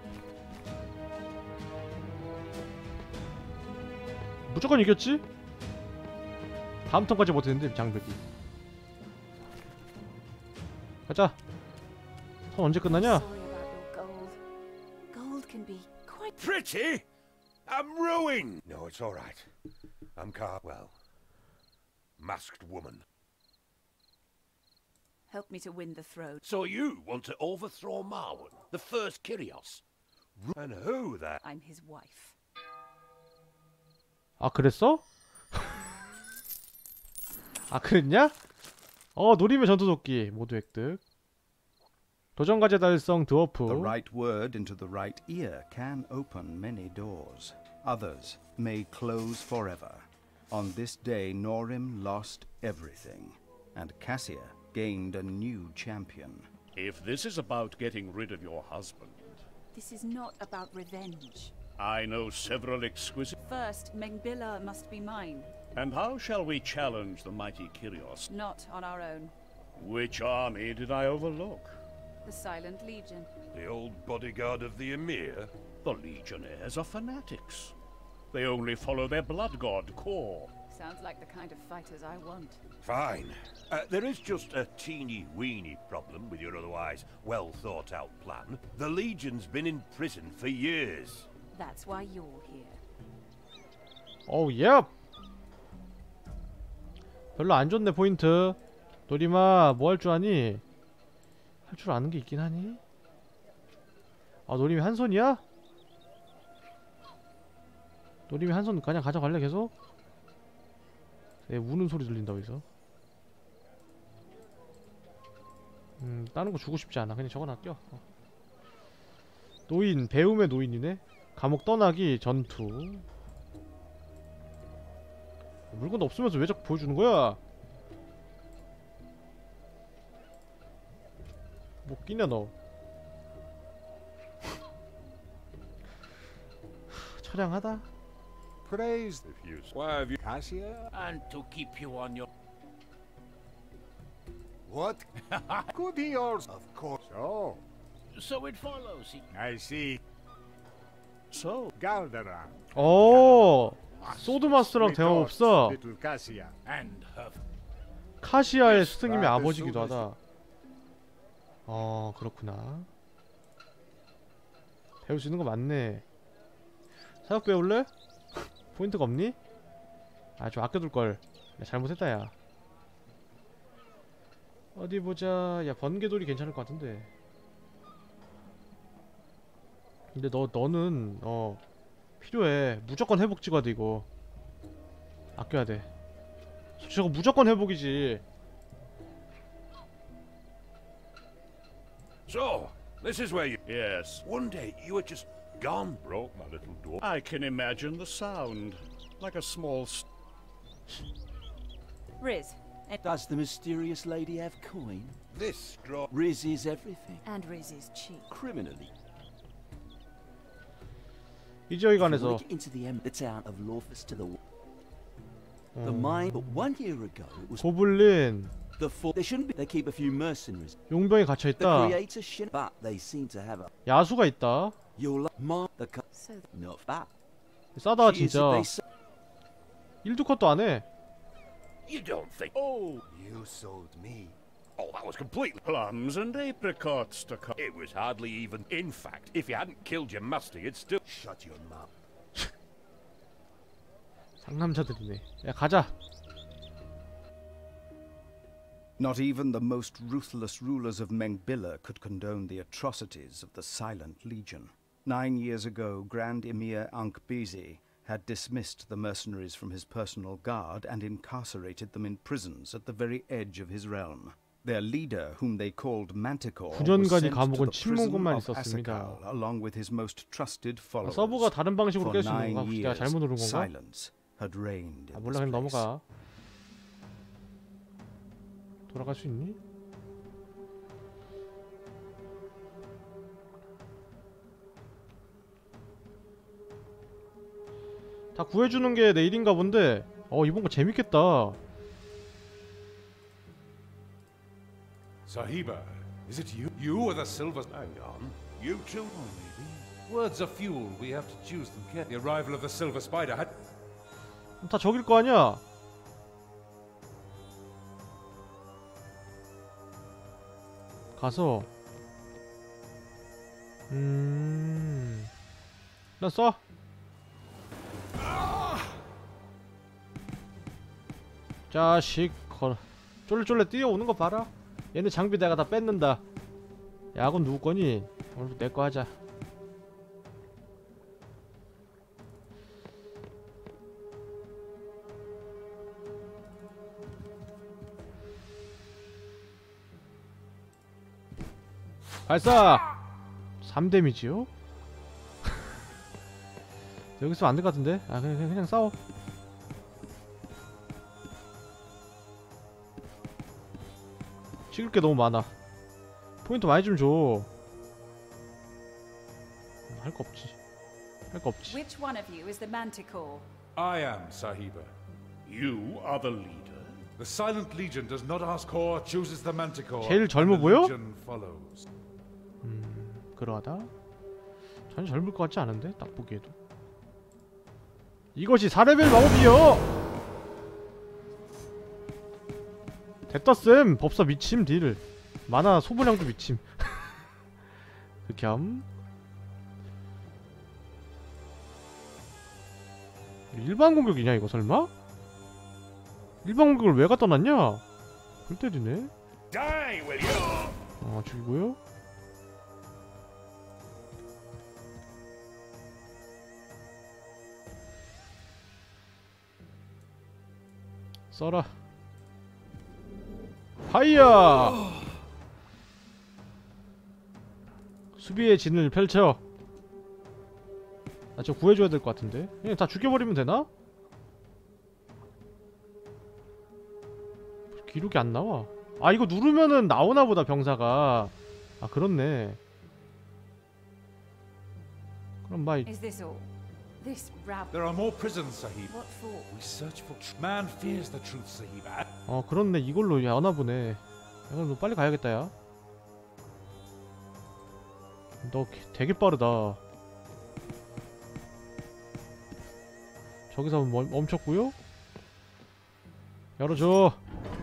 무조건 이겼지? 다음 턴까지 못했는데 장벽이. 가자. 턴 언제 끝나냐? Sorry about your gold. Gold can be quite Pretty? I'm ruined! No, it's all right. I'm Cartwell. Masked woman. help me to win the throne. So you want to overthrow Marwan, the first Kyrios? And who that? I'm his wife. 아 그랬어? 아 그랬냐? 어 노림의 전투도끼 모두 획득. 도전과제 달성 드워프. The right word into the right ear can open many doors. Others may close forever. On this day, Norim lost everything, and Cassia gained a new champion. If this is about getting rid of your husband, This is not about revenge. I know several exquisite... First, Mengbilla must be mine. And how shall we challenge the mighty Kyrios? Not on our own. Which army did I overlook? The Silent Legion. The old bodyguard of the Emir? The Legionnaires are fanatics. They only follow their blood god, Kor. Sounds like the kind of fighters I want. Fine. Uh, there is just a teeny-weeny problem with your otherwise well-thought-out plan. The Legion's been in prison for years. That's why you're here. 어우 예. 별로 안 좋네 포인트. 노림아 뭐 할 줄 아니? 할 줄 아는 게 있긴 하니? 아 노림이 한 손이야? 노림이 한 손 그냥 가져갈래 계속? 내 우는 소리 들린다 여기서. 음 다른 거 주고 싶지 않아. 그냥 저거 놔 껴. 어. 노인 배움의 노인이네. 감옥 떠나기 전투. 물건도 없으면서 왜 자꾸 보여주는 거야? 뭐 끼냐 너. 처량하다. Praise If you... Why have you... Cassia. And to keep you on your... What? Good ears. Of course. So, So it follows. He... I see. So, Galderan. 오 소드마스랑 대화 없어. Little Cassia. And her... 카시아의 스승님의 아버지기도 하다. 어 그렇구나. 배울 수 있는 거 많네. 사역 배울래? 포인트가 없니? 아 좀 아껴둘걸. 야 잘못했다 야. 어디 보자. 야 번개돌이 괜찮을 것 같은데. 근데 너 너는 어 필요해. 무조건 회복 찍어야 돼 이거. 아껴야 돼. 저거 무조건 회복이지. So, this is where you... Yes, One day, you were just gone, broke my little door. I can imagine the sound. Like a small... St Riz. Does the mysterious lady have coin? This straw... Riz is everything. And Riz is cheap. Criminally. 이 If you 지역관에서 want to get into the, em the town of Lorphus to the... The mine, but one year ago, it was 고블린 the four... There shouldn't be... They keep a few mercenaries. 용병이 The 갇혀있다. creator should... But they seem to have a... 야수가 있다. You'll... My... The... co- So Not that. 싸다 She is- 진짜. they say- 일두 컷도 안해. You don't think... Oh, You sold me. Oh, that was completely... plums and apricots to come. It was hardly even... In fact, if you hadn't killed your master, you'd still... Shut your mouth. 상남자들이네. 야 가자. Not even the most ruthless rulers of Mengbilla could condone the atrocities of the Silent Legion. Nine years ago, Grand Emir Ankh-Bizi had dismissed the mercenaries from his personal guard and incarcerated them in prisons at the very edge of his realm. Their leader, whom they called Manticore, 구 년간의 was sent to 감옥은 the prison 침묵만 of 있었습니다. Asakal, along with his most trusted 아, followers. 서버가 다른 방식으로 For 깰 수 있는 nine 건가? 혹시 내가 years, 잘못 누른 건가? silence had reigned 아 in 몰라 this 그냥 place. 넘어가. 돌아갈 수 있니? 다 구해주는 게 내일인가 본데. 어 이번 거 재밌겠다. Sahiba, is it you? You are the silver... Hang on. You two... Words are fuel. We have to choose them carefully. The arrival of the silver spider had... 다 적일 거 아니야? 가서 음... 나 쏴! 자식 걸 쫄래쫄래 뛰어오는 거 봐라. 얘네 장비 내가 다 뺏는다. 야군 누구 거니? 오늘도 내 거 하자. 발사! 삼 데미지요? 여기서 안 될 것 같은데? 아 그냥, 그냥 그냥 싸워. 찍을 게 너무 많아. 포인트 많이 좀 줘. 할 거 없지. 할 거 없지. Which one of you is the Manticore? I am, Sahiba. You are the leader? The Silent Legion does not ask or chooses the Manticore. 제일 젊어 and the 보여? Legion follows. 음, 그러하다. 전혀 젊을 것 같지 않은데? 딱 보기에도. 이것이 사 레벨 마법이요! 됐다 쌤! 법사 미침 딜. 만화 소분량도 미침. 극혐. 일반 공격이냐 이거 설마? 일반 공격을 왜 갖다 놨냐? 골 때리네. Die, will you? 아 죽이고요. 써라. 하이야! 수비의 진을 펼쳐. 아, 저 구해줘야 될 것 같은데. 그냥 다 죽여버리면 되나? 기록이 안 나와. 아, 이거 누르면은 나오나 보다, 병사가. 아, 그렇네. 그럼 막 Is this all? This rabble. There are more prisons, Sahib. What for? We search for tr- man fears the truth, Sahib. 어, 그렇네. 이걸로 야나 보네. 야, 그럼 너 빨리 가야겠다, 야. 너 되게 빠르다. 저기서 멈, 멈췄고요. 열어줘.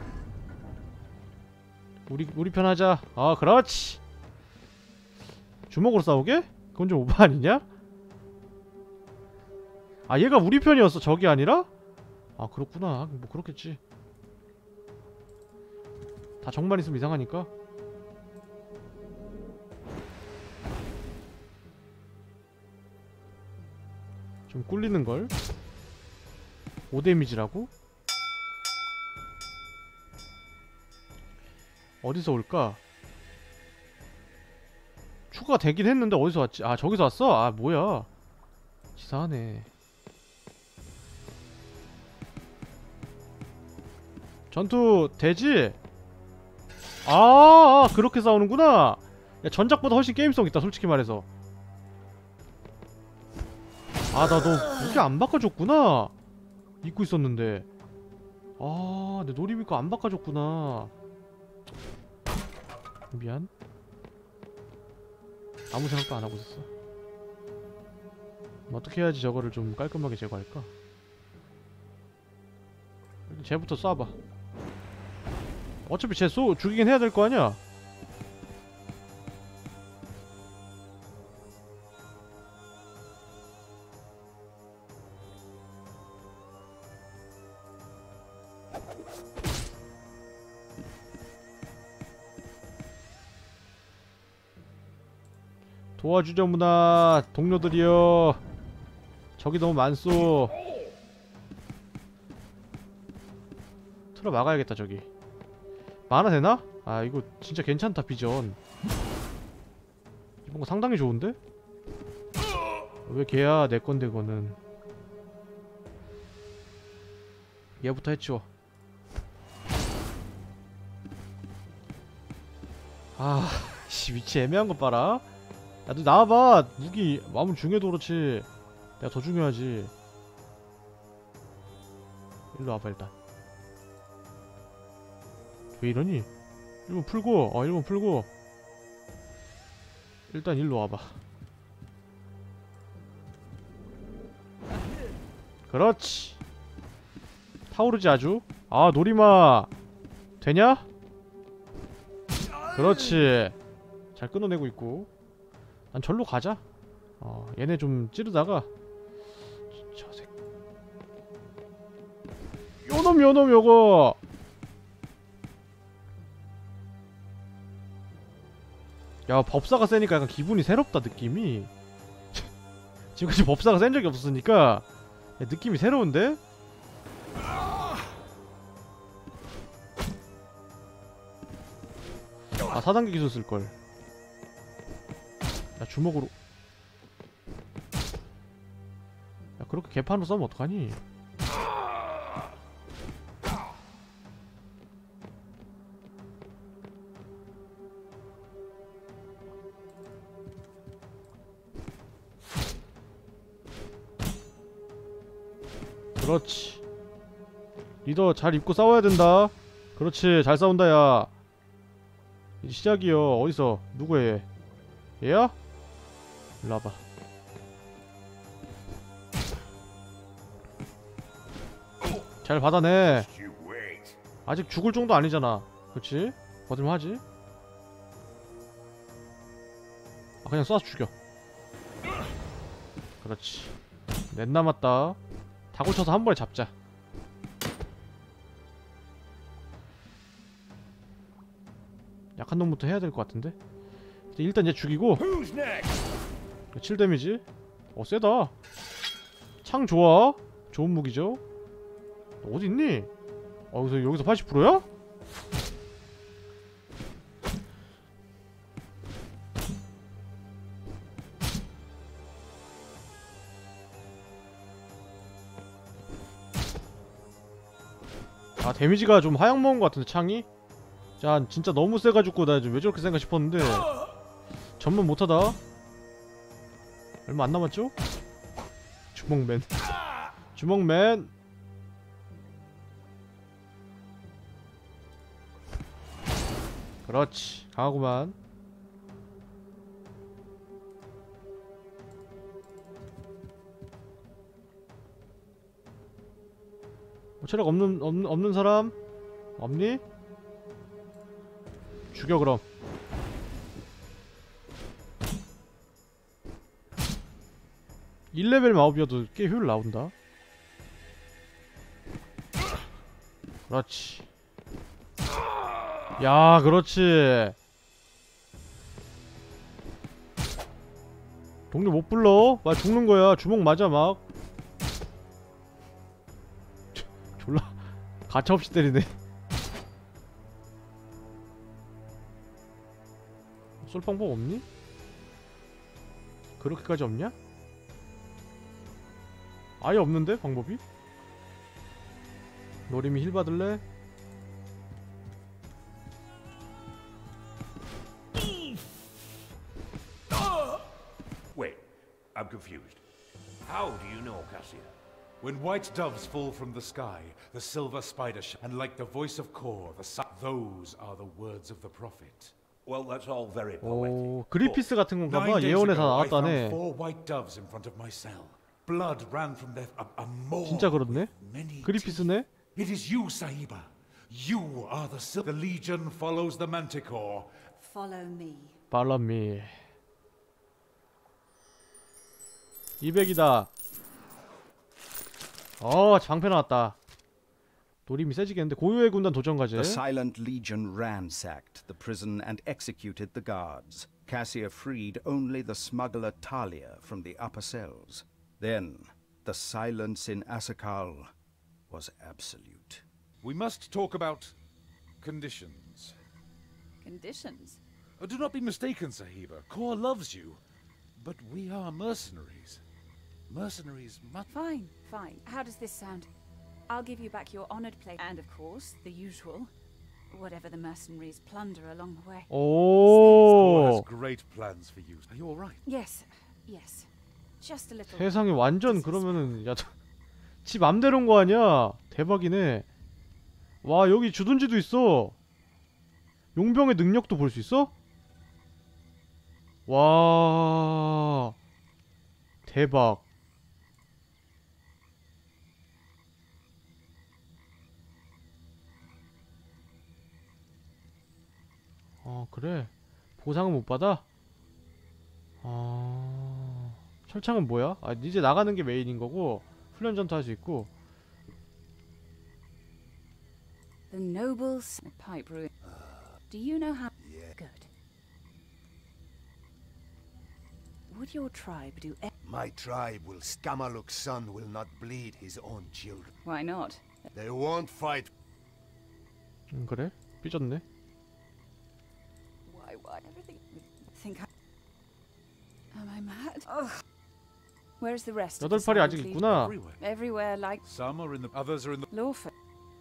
우리 우리 편 하자. 아, 그렇지. 주먹으로 싸우게? 그건 좀 오버 아니냐? 아, 얘가 우리 편이었어. 적이 아니라? 아, 그렇구나. 뭐 그렇겠지. 다 적만 있으면 이상하니까. 좀 꿀리는걸? 오 데미지라고? 어디서 올까? 추가 되긴 했는데 어디서 왔지? 아, 저기서 왔어? 아, 뭐야. 치사하네. 전투 되지? 아, 아 그렇게 싸우는구나. 야, 전작보다 훨씬 게임성 있다, 솔직히 말해서. 아, 나 너 무기 안 바꿔줬구나. 입고 있었는데. 아, 내 놀이미 거 안 바꿔줬구나. 미안. 아무 생각도 안 하고 있었어. 어떻게 해야지 저거를 좀 깔끔하게 제거할까? 쟤부터 쏴봐. 어차피 쟤 쏘, 죽이긴 해야 될 거 아니야? 도와주죠 문화 동료들이여. 적이 너무 많소. 틀어 막아야겠다. 저기 만화 되나? 아, 이거 진짜 괜찮다. 비전 이번 거 상당히 좋은데? 왜 걔야? 내 건데 그거는. 얘부터 해치워. 아, 씨, 위치 애매한 거 봐라. 야, 너 나와봐. 무기 마음 중요해도 그렇지. 내가 더 중요하지. 일로 와봐. 일단 왜 이러니? 일 번 풀고. 어 일 번 풀고. 일단 일로 와봐. 그렇지. 타오르지 아주. 아, 노리마 되냐? 그렇지. 잘 끊어내고 있고. 난 절로 가자. 어, 얘네 좀 찌르다가 저 새 요놈 요놈 요거. 야, 법사가 세니까 약간 기분이 새롭다. 느낌이 지금까지 법사가 센 적이 없었으니까 야, 느낌이 새로운데? 아, 사 단계 기술 쓸걸. 주먹으로. 야, 그렇게 개판으로 싸우면 어떡하니? 그렇지. 리더 잘 입고 싸워야 된다. 그렇지, 잘 싸운다. 야, 이제 시작이요. 어디서 누구야 얘? 얘야? 일로 와봐. 잘 받아내. 아직 죽을 정도 아니잖아. 그렇지? 버틸만하지? 아, 그냥 쏴서 죽여. 그렇지. 넷 남았다. 다 고쳐서 한 번에 잡자. 약한 놈부터 해야 될 것 같은데. 일단 얘 죽이고. 칠 데미지. 어, 세다. 창 좋아. 좋은 무기죠. 너 어디 있니? 어, 여기서 여기서 팔십 퍼센트야? 아, 데미지가 좀 하향 먹은 것 같은데 창이? 자, 진짜 너무 세가지고 나 왜 저렇게 센가 싶었는데 전문 못하다. 얼마 안 남았죠? 주먹맨. 주먹맨. 그렇지, 강하구만. 뭐 체력 없는 없는 없는 사람 없니? 죽여 그럼. 일 레벨 마법이어도 꽤 효율 나온다. 그렇지. 야, 그렇지. 동료 못 불러? 막 죽는 거야. 주먹 맞아 막. 졸라 가차없이 때리네. 쏠 방법 없니? 그렇게까지 없냐? 아예 없는데 방법이? 노림이 힐 받을래? Wait, I'm confused. How do you know, Cassia? When white doves fall from the sky, the silver spider sh and like the voice of Kor, the sun, those are the words of the prophet. Well, that's all very poetic. 오, 그리피스 같은 건가 봐. Nine days 예언에 다 ago, I found 나왔다네. four white doves in front of my cell. Blood ran from their a, a maw 진짜 그렇네. with many 그리피스네. teeth. It is you, Sahiba. You are the sil The Legion follows the Manticore. Follow me. 발람미. 이백이다. 어, 장패 나왔다. 노림이 세지겠는데. 고유의 군단 도전과제. The Silent Legion ransacked the prison and executed the guards. Cassia freed only the smuggler Talia from the upper cells. Then, the silence in Asakal was absolute. We must talk about conditions. Conditions? Oh, do not be mistaken, Sahiba. Kor loves you. But we are mercenaries. Mercenaries must... Fine, fine. How does this sound? I'll give you back your honored place, and of course, the usual. Whatever the mercenaries plunder along the way. Kor has 오. great plans for you. Are you all right? Yes, yes. Just a little. 세상에 완전 그러면은 야, 지 맘대로인 거 아니야? 대박이네. 와, 여기 주둔지도 있어. 용병의 능력도 볼 수 있어? 와, 대박. 어, 그래. 보상은 못 받아? 아... 철창은 뭐야? 아, 이제 나가는 게 메인인 거고 훈련 전투 할 수 있고. The nobles pipe ruin. Do you know how? Yeah. Good. Would your tribe do? E My tribe will. Skamaluk's son will not bleed his own children. Why not? They won't fight. 음, 그래? 삐졌네. Why? Why? Everything. Think. I Am I mad? Ugh. Where's the rest? of 여덟 the 팔이 Silent 아직 Legion? 있구나. Everywhere. Everywhere, like Some are in the others are in the Lawford.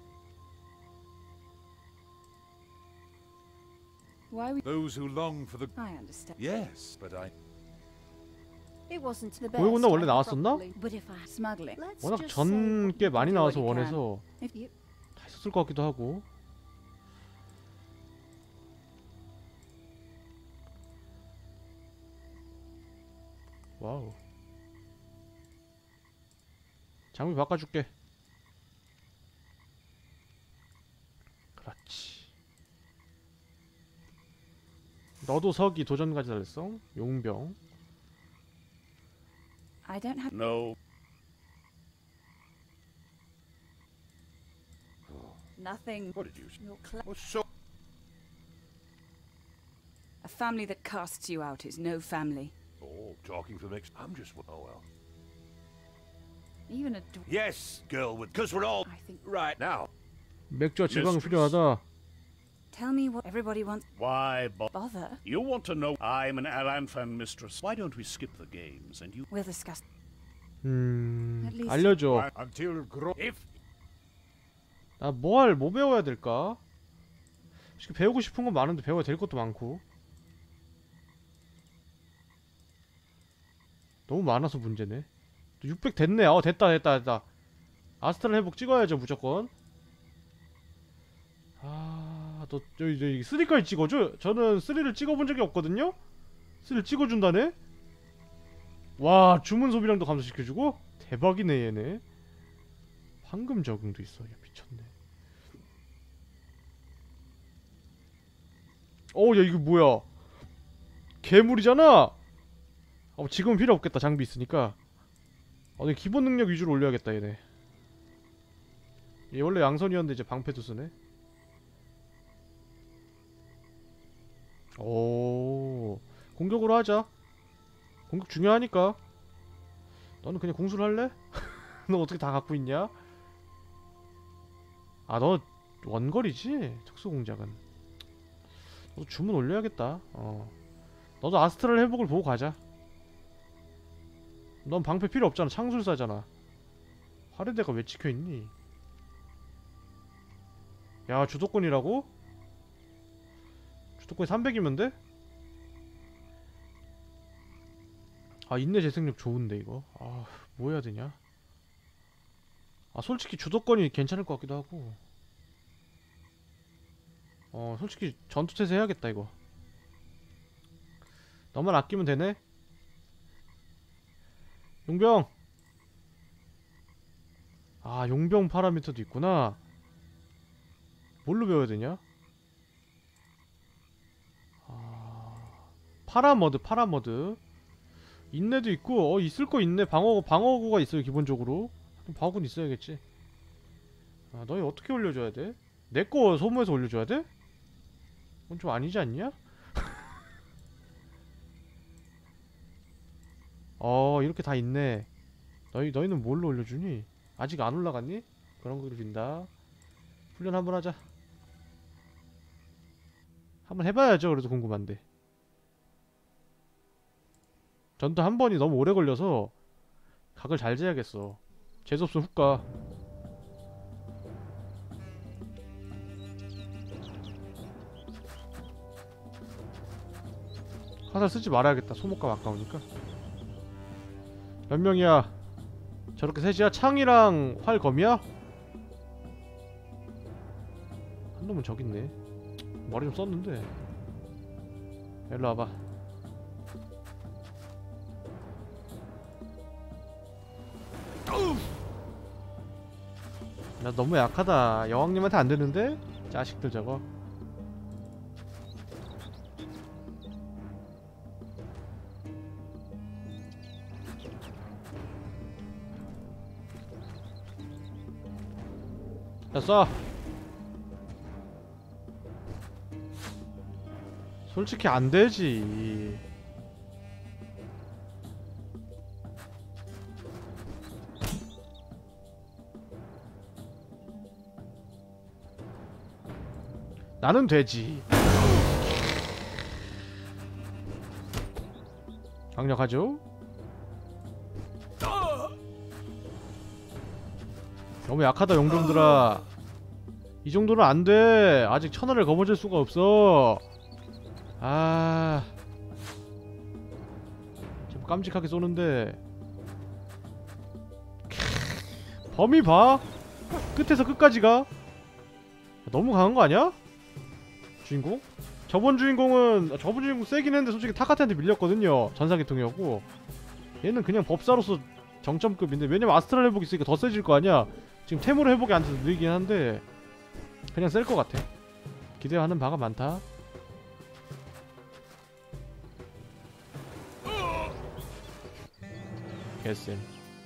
Why we? those who long for the I understand. Yes, but I It wasn't the best. 고해군단 원래 I 나왔었나? probably- But if I Smuggling. let's 워낙 just say 전 꽤 많이 do 나와서 what you 원해서 If you 다 했었을 것 같기도 하고. 와우. 장비 바꿔줄게. 그렇지. 너도 서기 도전까지 달성. 용병. I don't have. No. Nothing. What did you say? You're cla- Oh, so A family that casts you out is no family. Oh, talking from ex... I'm just... Oh, well. Even a dw- Yes, girl, with... Because we're all... I think. Right, now. 맥주와 지방 Mistress. 필요하다. Tell me what everybody wants. why bo- Bother. You want to know I'm an Alanthan mistress. Why don't we skip the games and you We'll discuss. 음... At least- 알려줘. until gro if 나 뭐 할, 뭐 배워야 될까? 솔직히 배우고 싶은 건 많은데 배워야 될 것도 많고. 너무 많아서 문제네. 또 육백 됐네. 어 됐다 됐다 됐다. 아스트랄 회복 찍어야죠 무조건. 아, 너 저기 저기 쓰리까지 찍어줘? 저는 쓰리를 찍어본 적이 없거든요. 쓰리를 찍어준다네. 와, 주문 소비량도 감소시켜주고 대박이네 얘네. 황금 적응도 있어. 야 미쳤네. 어, 야 이거 뭐야? 괴물이잖아. 어, 지금은 필요 없겠다. 장비 있으니까. 어, 기본 능력 위주로 올려야겠다 얘네. 얘 원래 양선이었는데 이제 방패도 쓰네. 오, 공격으로 하자. 공격 중요하니까. 너는 그냥 공수를 할래? 너 어떻게 다 갖고 있냐? 아, 너 원거리지? 특수공작은. 너도 주문 올려야겠다. 어. 너도 아스트랄 회복을 보고 가자. 넌 방패 필요 없잖아. 창술사잖아. 화려대가 왜 찍혀있니? 야, 주도권이라고? 주도권이 삼백이면 돼? 아, 인내 재생력 좋은데 이거. 아, 뭐 해야 되냐? 아, 솔직히 주도권이 괜찮을 것 같기도 하고. 어, 솔직히 전투태세 해야겠다 이거. 너만 아끼면 되네? 용병! 아, 용병 파라미터도 있구나. 뭘로 배워야 되냐? 아... 파라머드, 파라머드. 인내도 있고, 어, 있을 거 있네. 방어, 방어구가 있어요, 기본적으로. 그럼 방어구는 있어야겠지. 아, 너희 어떻게 올려줘야 돼? 내 거 소모해서 올려줘야 돼? 그건 좀 아니지 않냐? 어, 이렇게 다 있네. 너희, 너희는 뭘로 올려주니? 아직 안 올라갔니? 그런 거를 빈다. 훈련 한번 하자. 한번 해봐야죠. 그래도 궁금한데. 전투 한 번이 너무 오래 걸려서 각을 잘 재야겠어. 재수없으면 훅 가. 화살 쓰지 말아야겠다. 소모감 아까우니까. 몇 명이야? 저렇게 셋이야? 창이랑 활 검이야? 한 놈은 저기 있네. 머리 좀 썼는데. 일로 와봐. 나 너무 약하다. 여왕님한테 안 되는데? 자식들 저거. 자, 쏴. 솔직히 안 되지. 나는 되지. 강력하죠? 너무 약하다 용병들아. 이 정도는 안돼. 아직 천하를 거머쥘 수가 없어. 아, 좀 깜찍하게 쏘는데. 범위 봐. 끝에서 끝까지 가. 너무 강한 거 아니야? 주인공? 저번 주인공은 저번 주인공 세긴 했는데 솔직히 타카트한테 밀렸거든요. 전사계통이었고 얘는 그냥 법사로서 정점급인데, 왜냐면 아스트랄 회복이 있으니까 더 세질 거 아니야. 지금 템으로 회복이 안 돼서 느리긴 한데 그냥 셀 것 같아. 기대하는 바가 많다. 개쌤.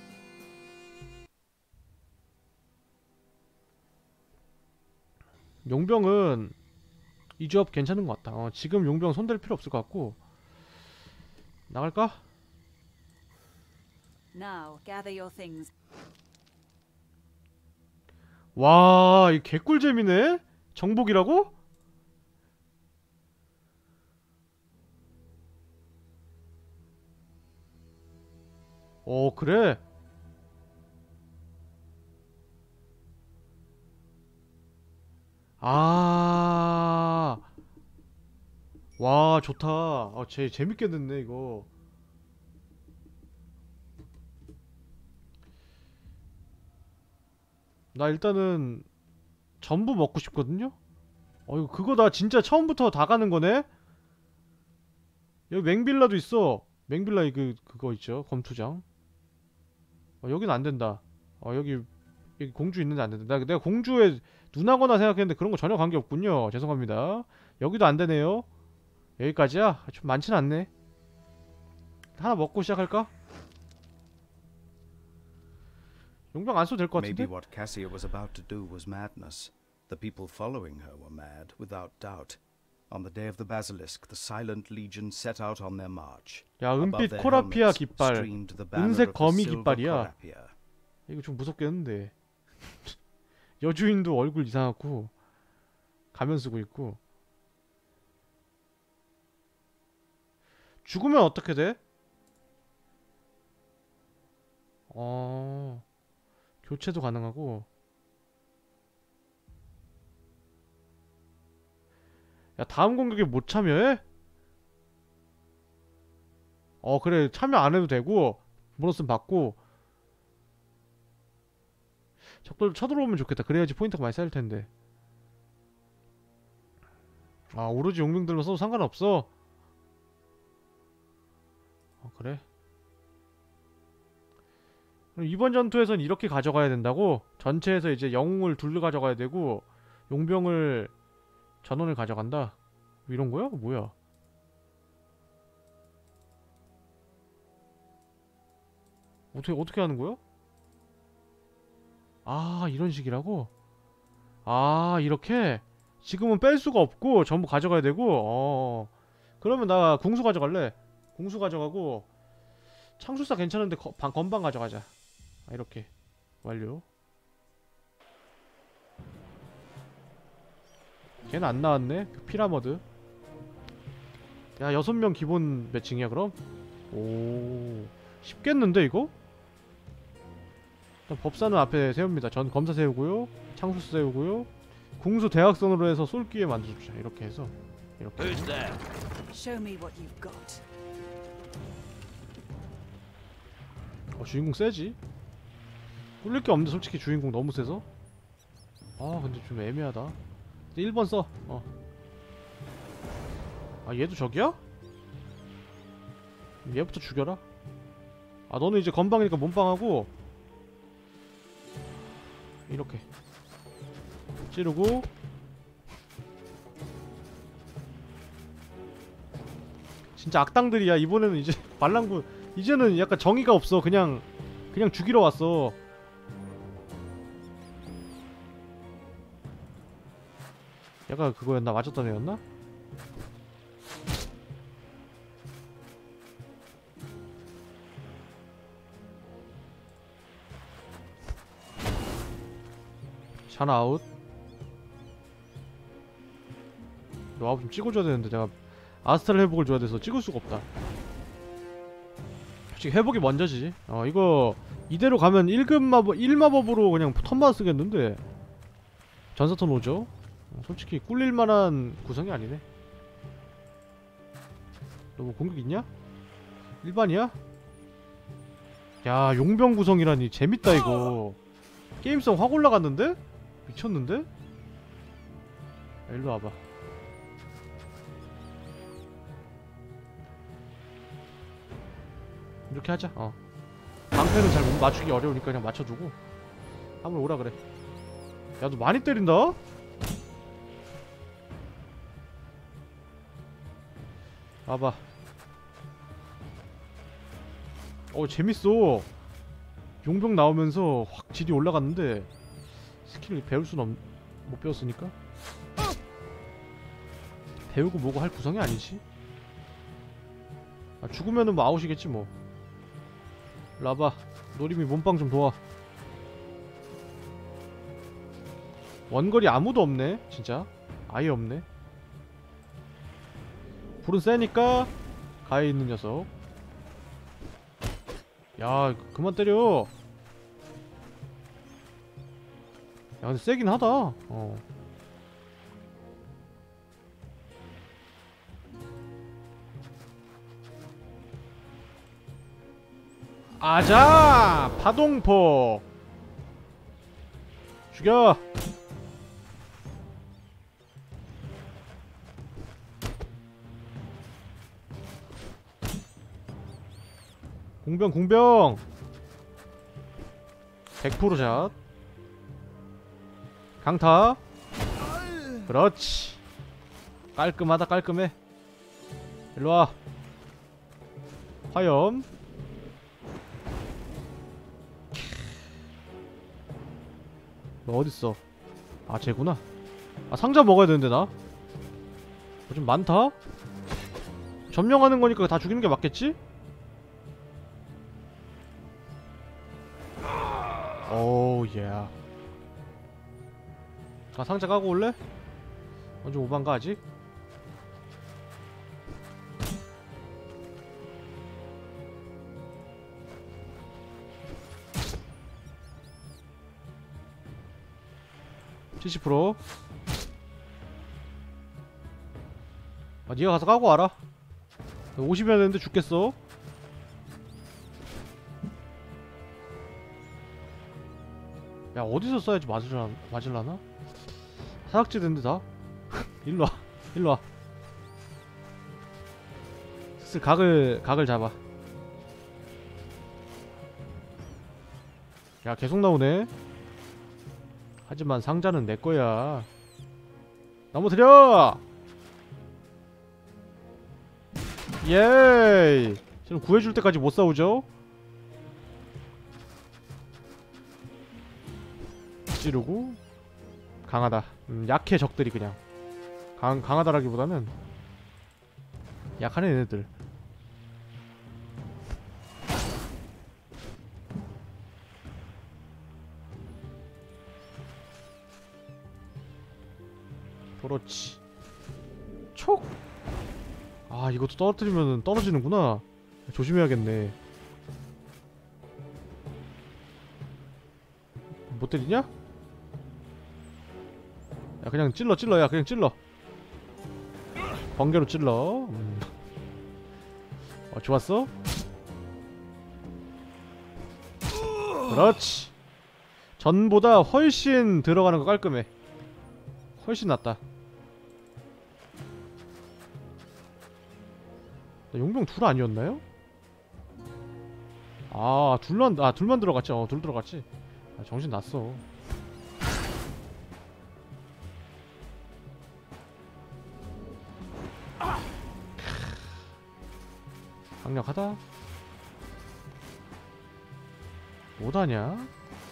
용병은 이 조합 괜찮은 것 같다. 어, 지금 용병 손댈 필요 없을 것 같고 나갈까? Now, gather your things. 와, 이 개꿀잼이네? 정복이라고? 어, 그래? 아, 와, 좋다. 아, 제 재밌게 됐네 이거. 나 일단은 전부 먹고 싶거든요? 어, 이거 그거 다 진짜 처음부터 다 가는 거네? 여기 맹빌라도 있어. 맹빌라 그, 그거 있죠. 검투장. 어, 여기는 안 된다. 어, 여기, 여기 공주 있는데 안 된다. 내가, 내가 공주에 누나거나 생각했는데 그런 거 전혀 관계없군요. 죄송합니다. 여기도 안 되네요. 여기까지야? 좀 많진 않네. 하나 먹고 시작할까? 용병 안 써도 될 것 같은데? Maybe what Cassia was about to do was madness. The people following her were mad, without doubt. On the day of the basilisk, the silent legion set out on their march. 야, Above 은빛 their 코라피아 helmets 깃발, streamed the banner 은색 of the 거미 silver 깃발이야. Corapia. 이거 좀 무섭겠는데. 여주인도 얼굴 이상하고 가면 쓰고 있고. 죽으면 어떻게 돼? 어... 교체도 가능하고. 야, 다음 공격에 못 참여해? 어, 그래, 참여 안 해도 되고 보너스는 받고. 적들 쳐들어오면 좋겠다. 그래야지 포인트가 많이 쌓일 텐데. 아, 오로지 용병들만 써도 상관없어. 어, 그래? 그럼 이번 전투에선 이렇게 가져가야 된다고? 전체에서 이제 영웅을 둘러 가져가야 되고 용병을 전원을 가져간다? 이런 거야? 뭐야? 어떻게 어떻게 하는 거야? 아, 이런 식이라고? 아, 이렇게? 지금은 뺄 수가 없고 전부 가져가야 되고. 어. 그러면 나 궁수 가져갈래. 궁수 가져가고 창술사 괜찮은데 거, 방, 건방 가져가자. 아, 이렇게 완료. 걔는 안 나왔네. 그 피라머드. 야, 여섯 명 기본 매칭이야 그럼? 오, 쉽겠는데 이거? 일단 법사는 앞에 세웁니다. 전 검사 세우고요, 창술사 세우고요, 궁수 대학선으로 해서 쏠 기회 만들어주자. 이렇게 해서 이렇게. Who's there? Show me what you've got. 어, 주인공 세지? 뚫릴 게 없는데 솔직히 주인공 너무 세서. 아, 근데 좀 애매하다. 일 번 써. 어. 아, 얘도 적이야? 얘부터 죽여라. 아, 너는 이제 건방이니까 몸빵하고 이렇게 찌르고. 진짜 악당들이야. 이번에는 이제 반란군 이제는 약간 정의가 없어. 그냥 그냥 죽이러 왔어. 약간 그거였나? 맞았던 애였나? 샤나 아웃. 너 아웃 좀 찍어줘야 되는데 내가 아스트랄 회복을 줘야 돼서 찍을 수가 없다. 솔직히 회복이 먼저지. 어 이거 이대로 가면 일 급 마법 일 마법으로 그냥 턴만 쓰겠는데. 전사턴 오죠. 어, 솔직히 꿀릴만한 구성이 아니네. 너 뭐 공격 있냐? 일반이야? 야 용병 구성이라니 재밌다 이거. 게임성 확 올라갔는데? 미쳤는데? 야, 일로 와봐. 이렇게 하자. 어 방패는 잘 못 맞추기 어려우니까 그냥 맞춰두고 한번 오라 그래. 야 너 많이 때린다? 와봐. 어 재밌어. 용병 나오면서 확 질이 올라갔는데 스킬을 배울 순 없... 못 배웠으니까 배우고 뭐고 할 구성이 아니지. 아, 죽으면은 뭐 아웃이겠지 뭐. 일로 와봐. 노림이 몸빵 좀 도와. 원거리 아무도 없네 진짜. 아예 없네. 불은 세니까 가에 있는 녀석. 야 그만 때려. 야 근데 세긴 하다. 어 아자 파동포 죽여. 공병 공병 백 퍼센트 샷. 강타. 그렇지. 깔끔하다 깔끔해. 일로와. 화염. 너 어딨어? 아 쟤구나. 아 상자 먹어야 되는데 나? 뭐 좀 많다? 점령하는 거니까 다 죽이는 게 맞겠지? 오우 예. 아 상자 까고 올래? 언제 오반가 아직? 칠십 퍼센트. 아 니가 가서 까고 와라. 오십이나 되는데 죽겠어. 야 어디서 써야지 맞으려, 맞을라나? 사각지 된데 다? 일로와 일로와. 슬슬 각을 각을 잡아. 야 계속 나오네. 하지만 상자는 내거야. 넘어뜨려! 예이! 지금 구해줄 때까지 못 싸우죠? 찌르고 강하다. 음, 약해 적들이 그냥. 강, 강하다라기보다는 약한 얘네들. 그렇지. 촉! 아 이것도 떨어뜨리면 떨어지는구나. 조심해야겠네. 못 때리냐? 야 그냥 찔러 찔러. 야 그냥 찔러. 번개로 찔러. 음. 어 좋았어. 그렇지. 전보다 훨씬 들어가는 거 깔끔해. 훨씬 낫다. 용병 둘 아니었나요? 아 둘만 아 둘만 들어갔지. 어 둘 들어갔지. 아, 정신 났어. 강력하다. 뭐다냐?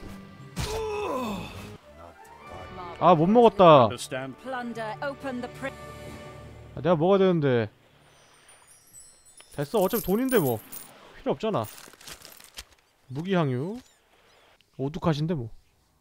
아 못 먹었다. Plunder, open the pri- 아, 내가 먹어야 되는데. 됐어. 어차피 돈인데 뭐 필요 없잖아. 무기항유 오두카신데 뭐.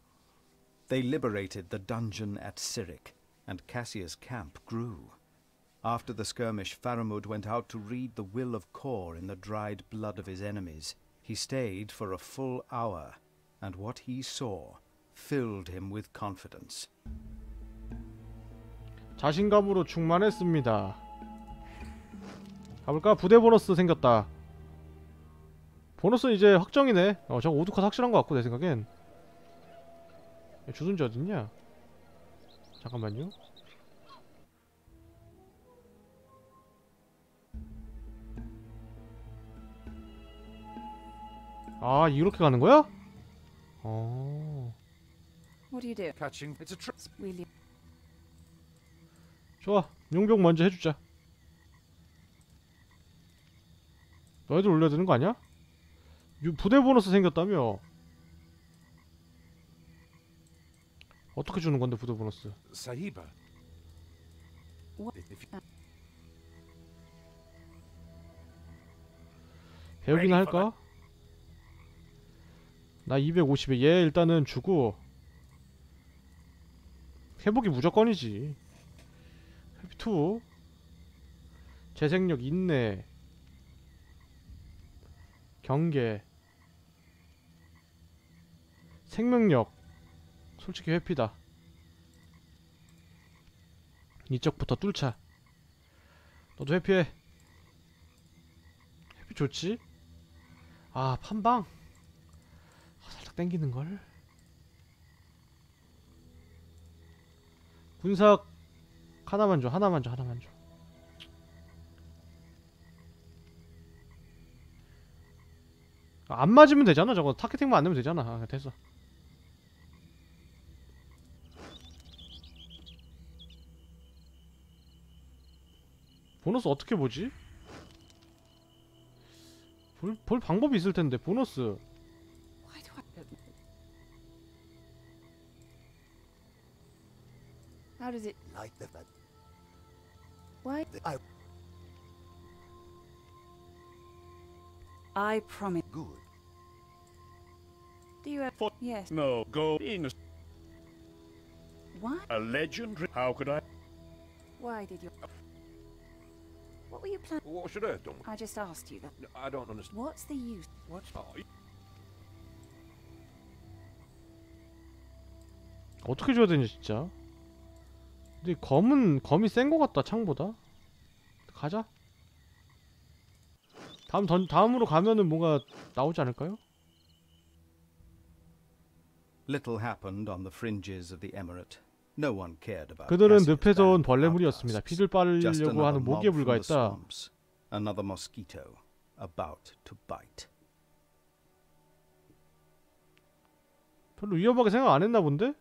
They liberated the dungeon at Cyric, and Cassia's camp grew. After the skirmish, Faramud went out to read the will of Kor in the dried blood of his enemies. He stayed for a full hour, and what he saw filled him with confidence. 자신감으로 충만했습니다. 가볼까? 부대 보너스 생겼다. 보너스는 이제 확정이네. 어, 저거 오두컷 확실한 것 같고 내 생각엔. 주둔지 어딨냐? 잠깐만요. 아, 이렇게 가는 거야? 어. What do you do? Catching. It's a trick. Will you? 좋아. 용병 먼저 해주자. 너희들 올려야 되는 거 아니야? 유, 부대 보너스 생겼다며. 어떻게 주는 건데 부대 보너스? Sahiba. What? If you... 배우기나 할까? 나 이백오십에 얘 일단은 주고. 회복이 무조건이지. 회피2. 재생력 인내. 경계. 생명력. 솔직히 회피다. 이쪽부터 뚫자. 너도 회피해. 회피 좋지? 아, 판방. 아, 살짝 땡기는걸. 군사 하나만 줘. 하나만 줘. 하나만 줘. 안 맞으면 되잖아. 저거 타겟팅만 안 되면 되잖아. 아, 됐어. 보너스 어떻게 보지? 볼, 볼 방법이 있을 텐데. 보너스. Why do I? How does it? Like the but Why? I I promise. good. Do you have? For- Yes. No, go in. What? A legend? How could I? Why did you? What were you planning? What should I have done? I just asked you that. No, I don't understand. What's the use? What? Oh, y- 어떻게 줘야 되냐 진짜. 근데 검은 검이 센 거 같다. 창보다. 가자. 다음 던 다음으로 가면은 뭔가 나오지 않을까요? Little happened on the fringes of the emirate. No one cared about 그들은 Cassius 늪에서 온 band 벌레물이었습니다. outcasts. 피를 Just 빨려고 another 하는 mob 모기에 from the 불과했다. swamps. Another mosquito about to bite. 별로 위험하게 생각 안 했나 본데?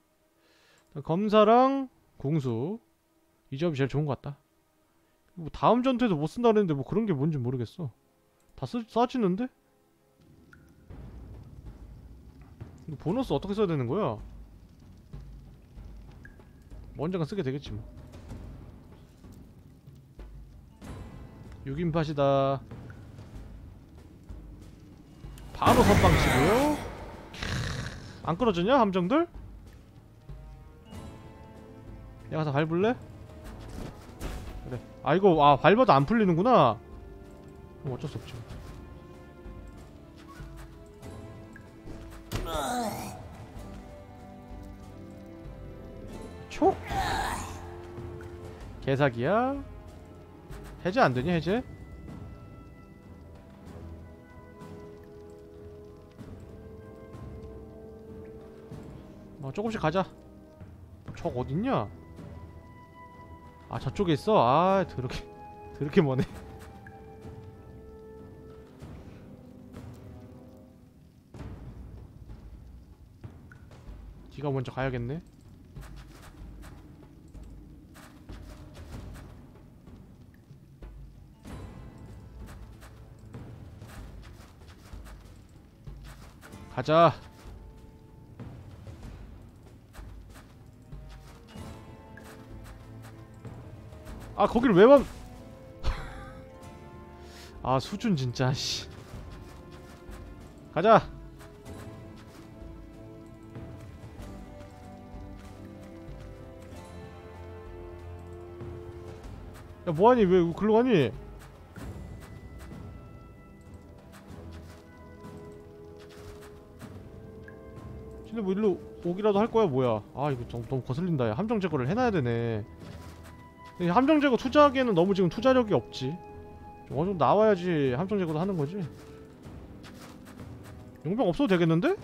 검사랑 공수 이 조합이 제일 좋은 것 같다. 뭐 다음 전투에도 못 쓴다 그랬는데 뭐 그런 게 뭔지 모르겠어. 다 쓰, 싸지는데? 이거 보너스 어떻게 써야 되는 거야? 뭐 언젠가 쓰게 되겠지 뭐. 육 인팟이다. 바로 선빵 치고요. 안 끊어졌냐 함정들? 야 가서 밟을래? 그래. 아 이거 아 밟아도 안 풀리는구나. 그럼 어쩔 수 없죠. 촉. 개사기야. 해제 안 되냐 해제? 어 조금씩 가자. 적 어딨냐? 아 저쪽에 있어? 아 더럽게 더럽게 머네. 네가 먼저 가야겠네. 가자. 아 거기를 왜 맘... 아 수준 진짜 씨. 가자. 야 뭐하니? 왜 글로 가니? 근데 뭐 일로 오기라도 할 거야 뭐야? 아 이거 너무, 너무 거슬린다. 야 함정 제거를 해놔야 되네. 근데 함정 제거 투자하기에는 너무 지금 투자력이 없지. 좀 어느 정도 나와야지 함정 제거도 하는 거지. 용병 없어도 되겠는데?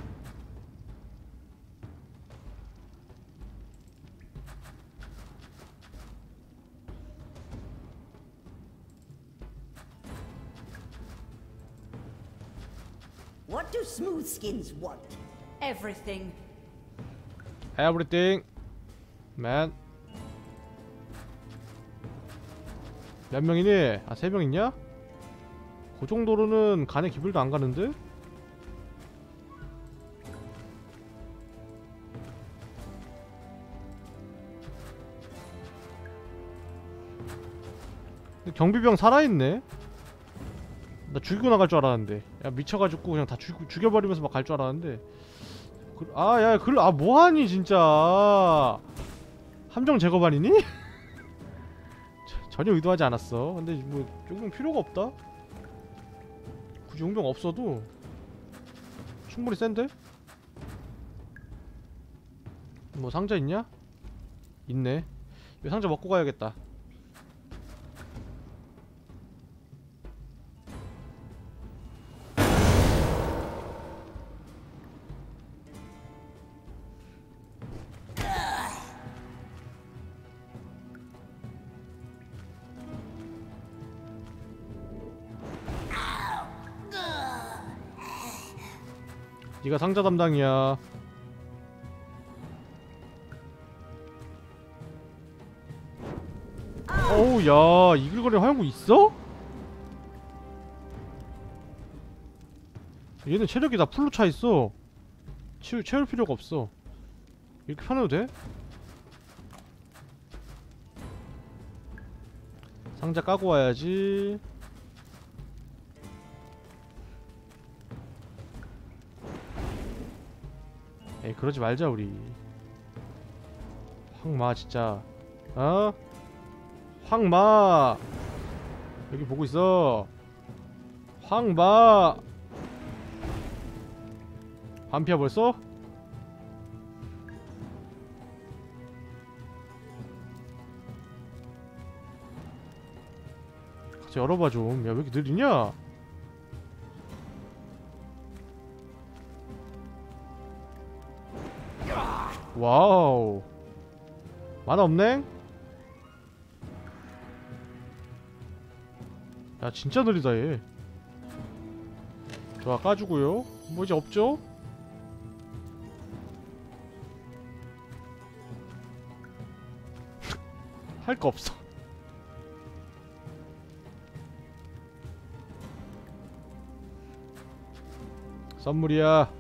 What do smooth skins want? Everything. Everything, man. 몇 명이니? 아, 세 명 있냐? 그 정도로는 간에 기별도 안 가는데? 근데 경비병 살아있네? 나 죽이고 나갈 줄 알았는데. 야, 미쳐가지고 그냥 다 죽, 죽여버리면서 막 갈 줄 알았는데. 그, 아, 야, 그, 아, 뭐하니, 진짜. 함정 제거반이니? 전혀 의도하지 않았어. 근데 뭐 용병 필요가 없다. 굳이 용병 없어도 충분히 센데? 뭐 상자 있냐? 있네. 이 상자 먹고 가야겠다. 네가 상자 담당이야. 어우 야 이글거리는 화염구 있어? 얘는 체력이 다 풀로 차있어. 채, 채울 필요가 없어. 이렇게 펴내도 돼? 상자 까고 와야지. 에이 그러지 말자 우리. 황마 진짜. 어? 황마 여기 보고 있어. 황마 반피야 벌써? 같이 열어봐 좀. 야 왜 이렇게 느리냐? 와우 만화 없네? 야 진짜 느리다 얘. 좋아 까주고요. 뭐 이제 없죠? 할 거 없어. 선물이야.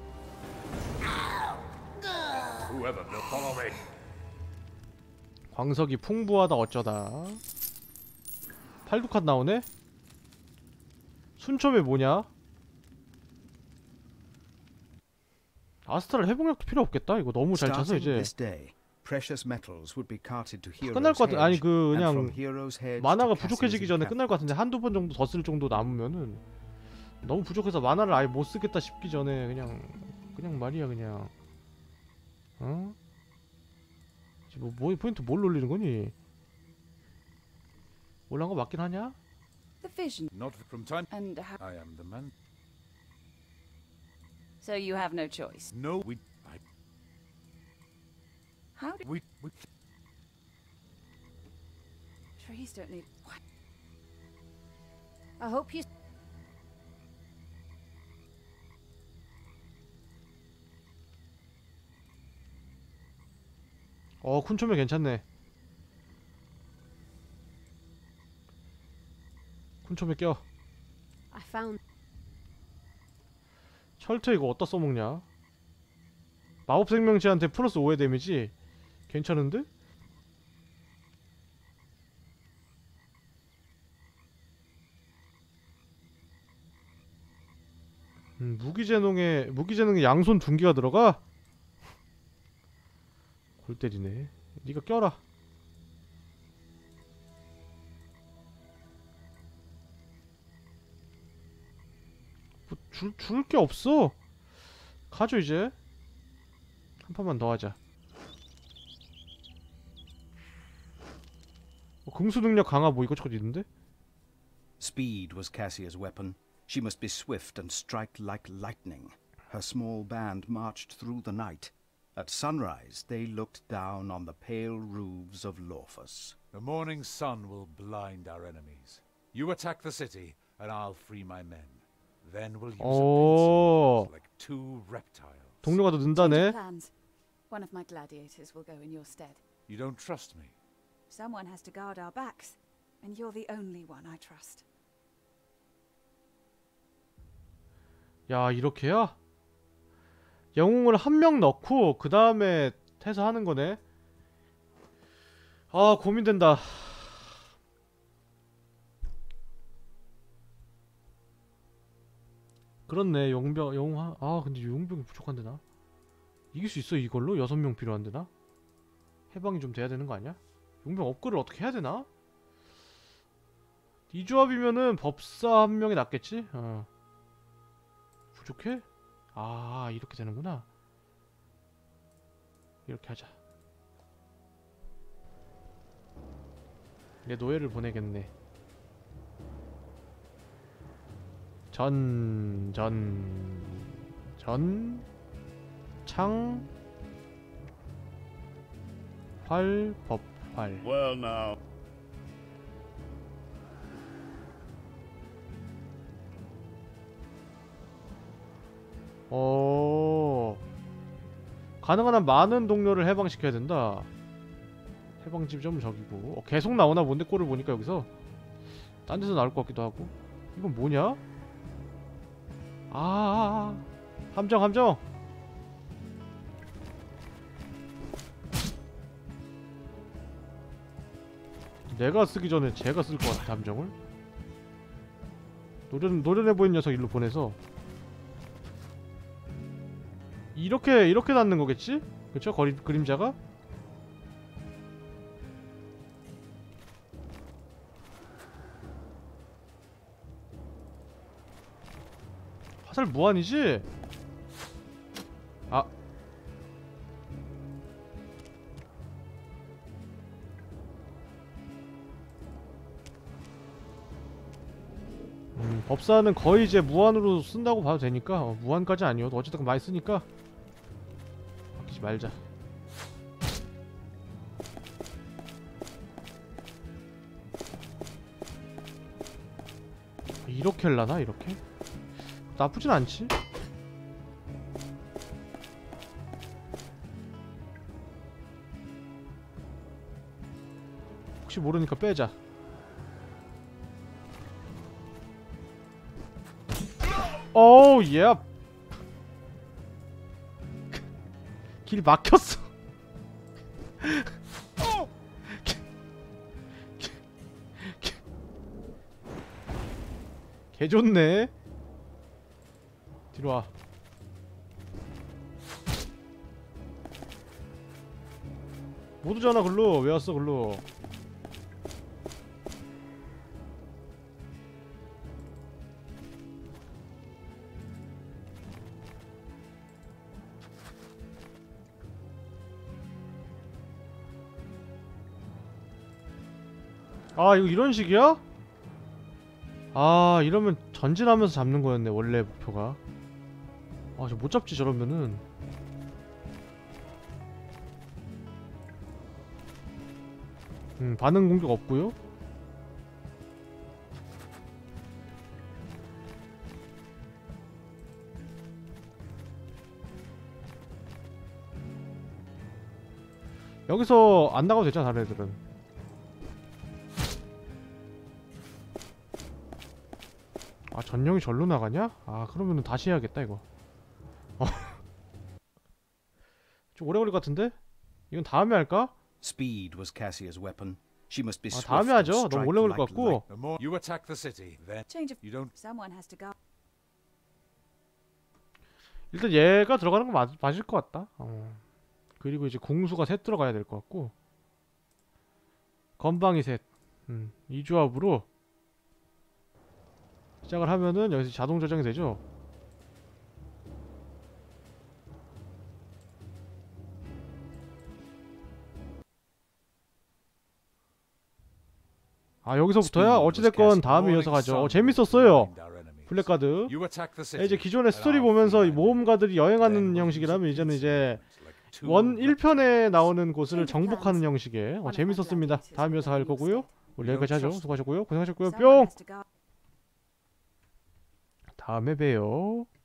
광석이 풍부하다 어쩌다. 팔두칸 나오네? 순첨이 뭐냐? 아스트랄 회복력도 필요 없겠다. 이거 너무 잘 차서 이제 끝날 것 같은. 아니 그 그냥 만화가 부족해지기 전에 끝날 것 같은데 한두 번 정도 더 쓸 정도 남으면은 너무 부족해서 만화를 아예 못 쓰겠다 싶기 전에 그냥 그냥 말이야 그냥. 어? 뭐, 뭐 포인트 뭘 올리는 거니? 올라간 거 맞긴 하냐? The vision. Not from time. And how... I am the man. So you have no choice. No, we. I, How do we we. trees don't need what? I hope you. 어 쿤초면 괜찮네. 쿤초면 껴. I found. 철퇴 이거 어디다 써먹냐? 마법 생명체한테 플러스 오의 데미지? 괜찮은데? 음, 무기재능에 무기재능에 양손 둔기가 들어가? 골 때리네. 니가 껴라. 줄 줄 게 없어. 가죠 이제. 한 판만 더 하자. 어, 금수 능력 강화 뭐 이것저것 있는데? Speed was Cassia's weapon. She must be swift and strike like lightning. Her small band marched through the night. At sunrise, they looked down on the pale roofs of Lorphus. The morning sun will blind our enemies. You attack the city, and I'll free my men. Then we'll use 오. a pincer like two reptiles. 동료가 더 는다네. Plans. One of my gladiators will go in your stead. You don't trust me? Someone has to guard our backs, and you're the only one I trust. 야, 이렇게야? 영웅을 한 명 넣고 그 다음에 해서 하는 거네. 아, 고민된다. 그렇네. 용병 영웅 하... 아, 근데 용병이 부족한데 나? 이길 수 있어 이걸로? 여섯 명 필요한데 나? 해방이 좀 돼야 되는 거 아니야? 용병 업글을 어떻게 해야 되나? 이 조합이면은 법사 한 명이 낫겠지? 어. 부족해? 아, 이렇게 되는구나. 이렇게 하자. 내 노예를 보내겠네. 전... 전... 전... 창... 활... 법... 활. Well now. 어... 가능한 한 많은 동료를 해방시켜야 된다. 해방지점 저기고. 어, 계속 나오나 본데 꼴을 보니까 여기서 딴 데서 나올 것 같기도 하고. 이건 뭐냐? 아, 함정 함정. 내가 쓰기 전에 제가 쓸 것 같아. 함정을. 노련, 노련해 보이는 녀석 일로 보내서 이렇게 이렇게 닿는 거겠지? 그쵸? 거리, 그림자가? 화살 무한이지? 아. 음, 법사는 거의 이제 무한으로 쓴다고 봐도 되니까. 어, 무한까지 아니어도 어쨌든 많이 쓰니까 바뀌지 말자. 이렇게 할라나? 이렇게? 나쁘진 않지? 혹시 모르니까 빼자. 오우 예. 길이 막혔어. 개 좋네. 뒤로 와. 못 오잖아 글로. 왜 왔어 글로. 아, 이거 이런 식이야? 아, 이러면 전진하면서 잡는 거였네 원래 목표가. 아, 저 못 잡지 저러면은. 음, 반응 공격 없고요. 여기서 안 나가도 되잖아 다른 애들은. 아, 전령이 절로 나가냐? 아, 그러면은 다시 해야겠다 이거. 어. 좀 오래 걸릴 것 같은데? 이건 다음에 할까? Speed was Cassia's weapon. She must be 아, swift 다음에 and 하죠. 너무 strike 오래 걸릴 것 like 같고. light. The more you attack the city, then Change of you don't. someone has to go. 일단 얘가 들어가는 건 맞, 맞을 것 같다. 어. 그리고 이제 공수가 셋 들어가야 될 것 같고. 건방이 셋. 음, 이 조합으로 시작을 하면은 여기서 자동 저장이 되죠. 아 여기서부터야? 어찌됐건 다음에 이어서 가죠. 어, 재밌었어요. 블랙가드. 네, 이제 기존의 스토리 보면서 이 모험가들이 여행하는 형식이라면 이제는 이제 원 일 편에 나오는 곳을 정복하는 형식의 어, 재밌었습니다. 다음 이어서 갈 거고요. 우리 여기까지 하죠. 수고하셨고요. 고생하셨고요. 뿅! 다음에 봬요.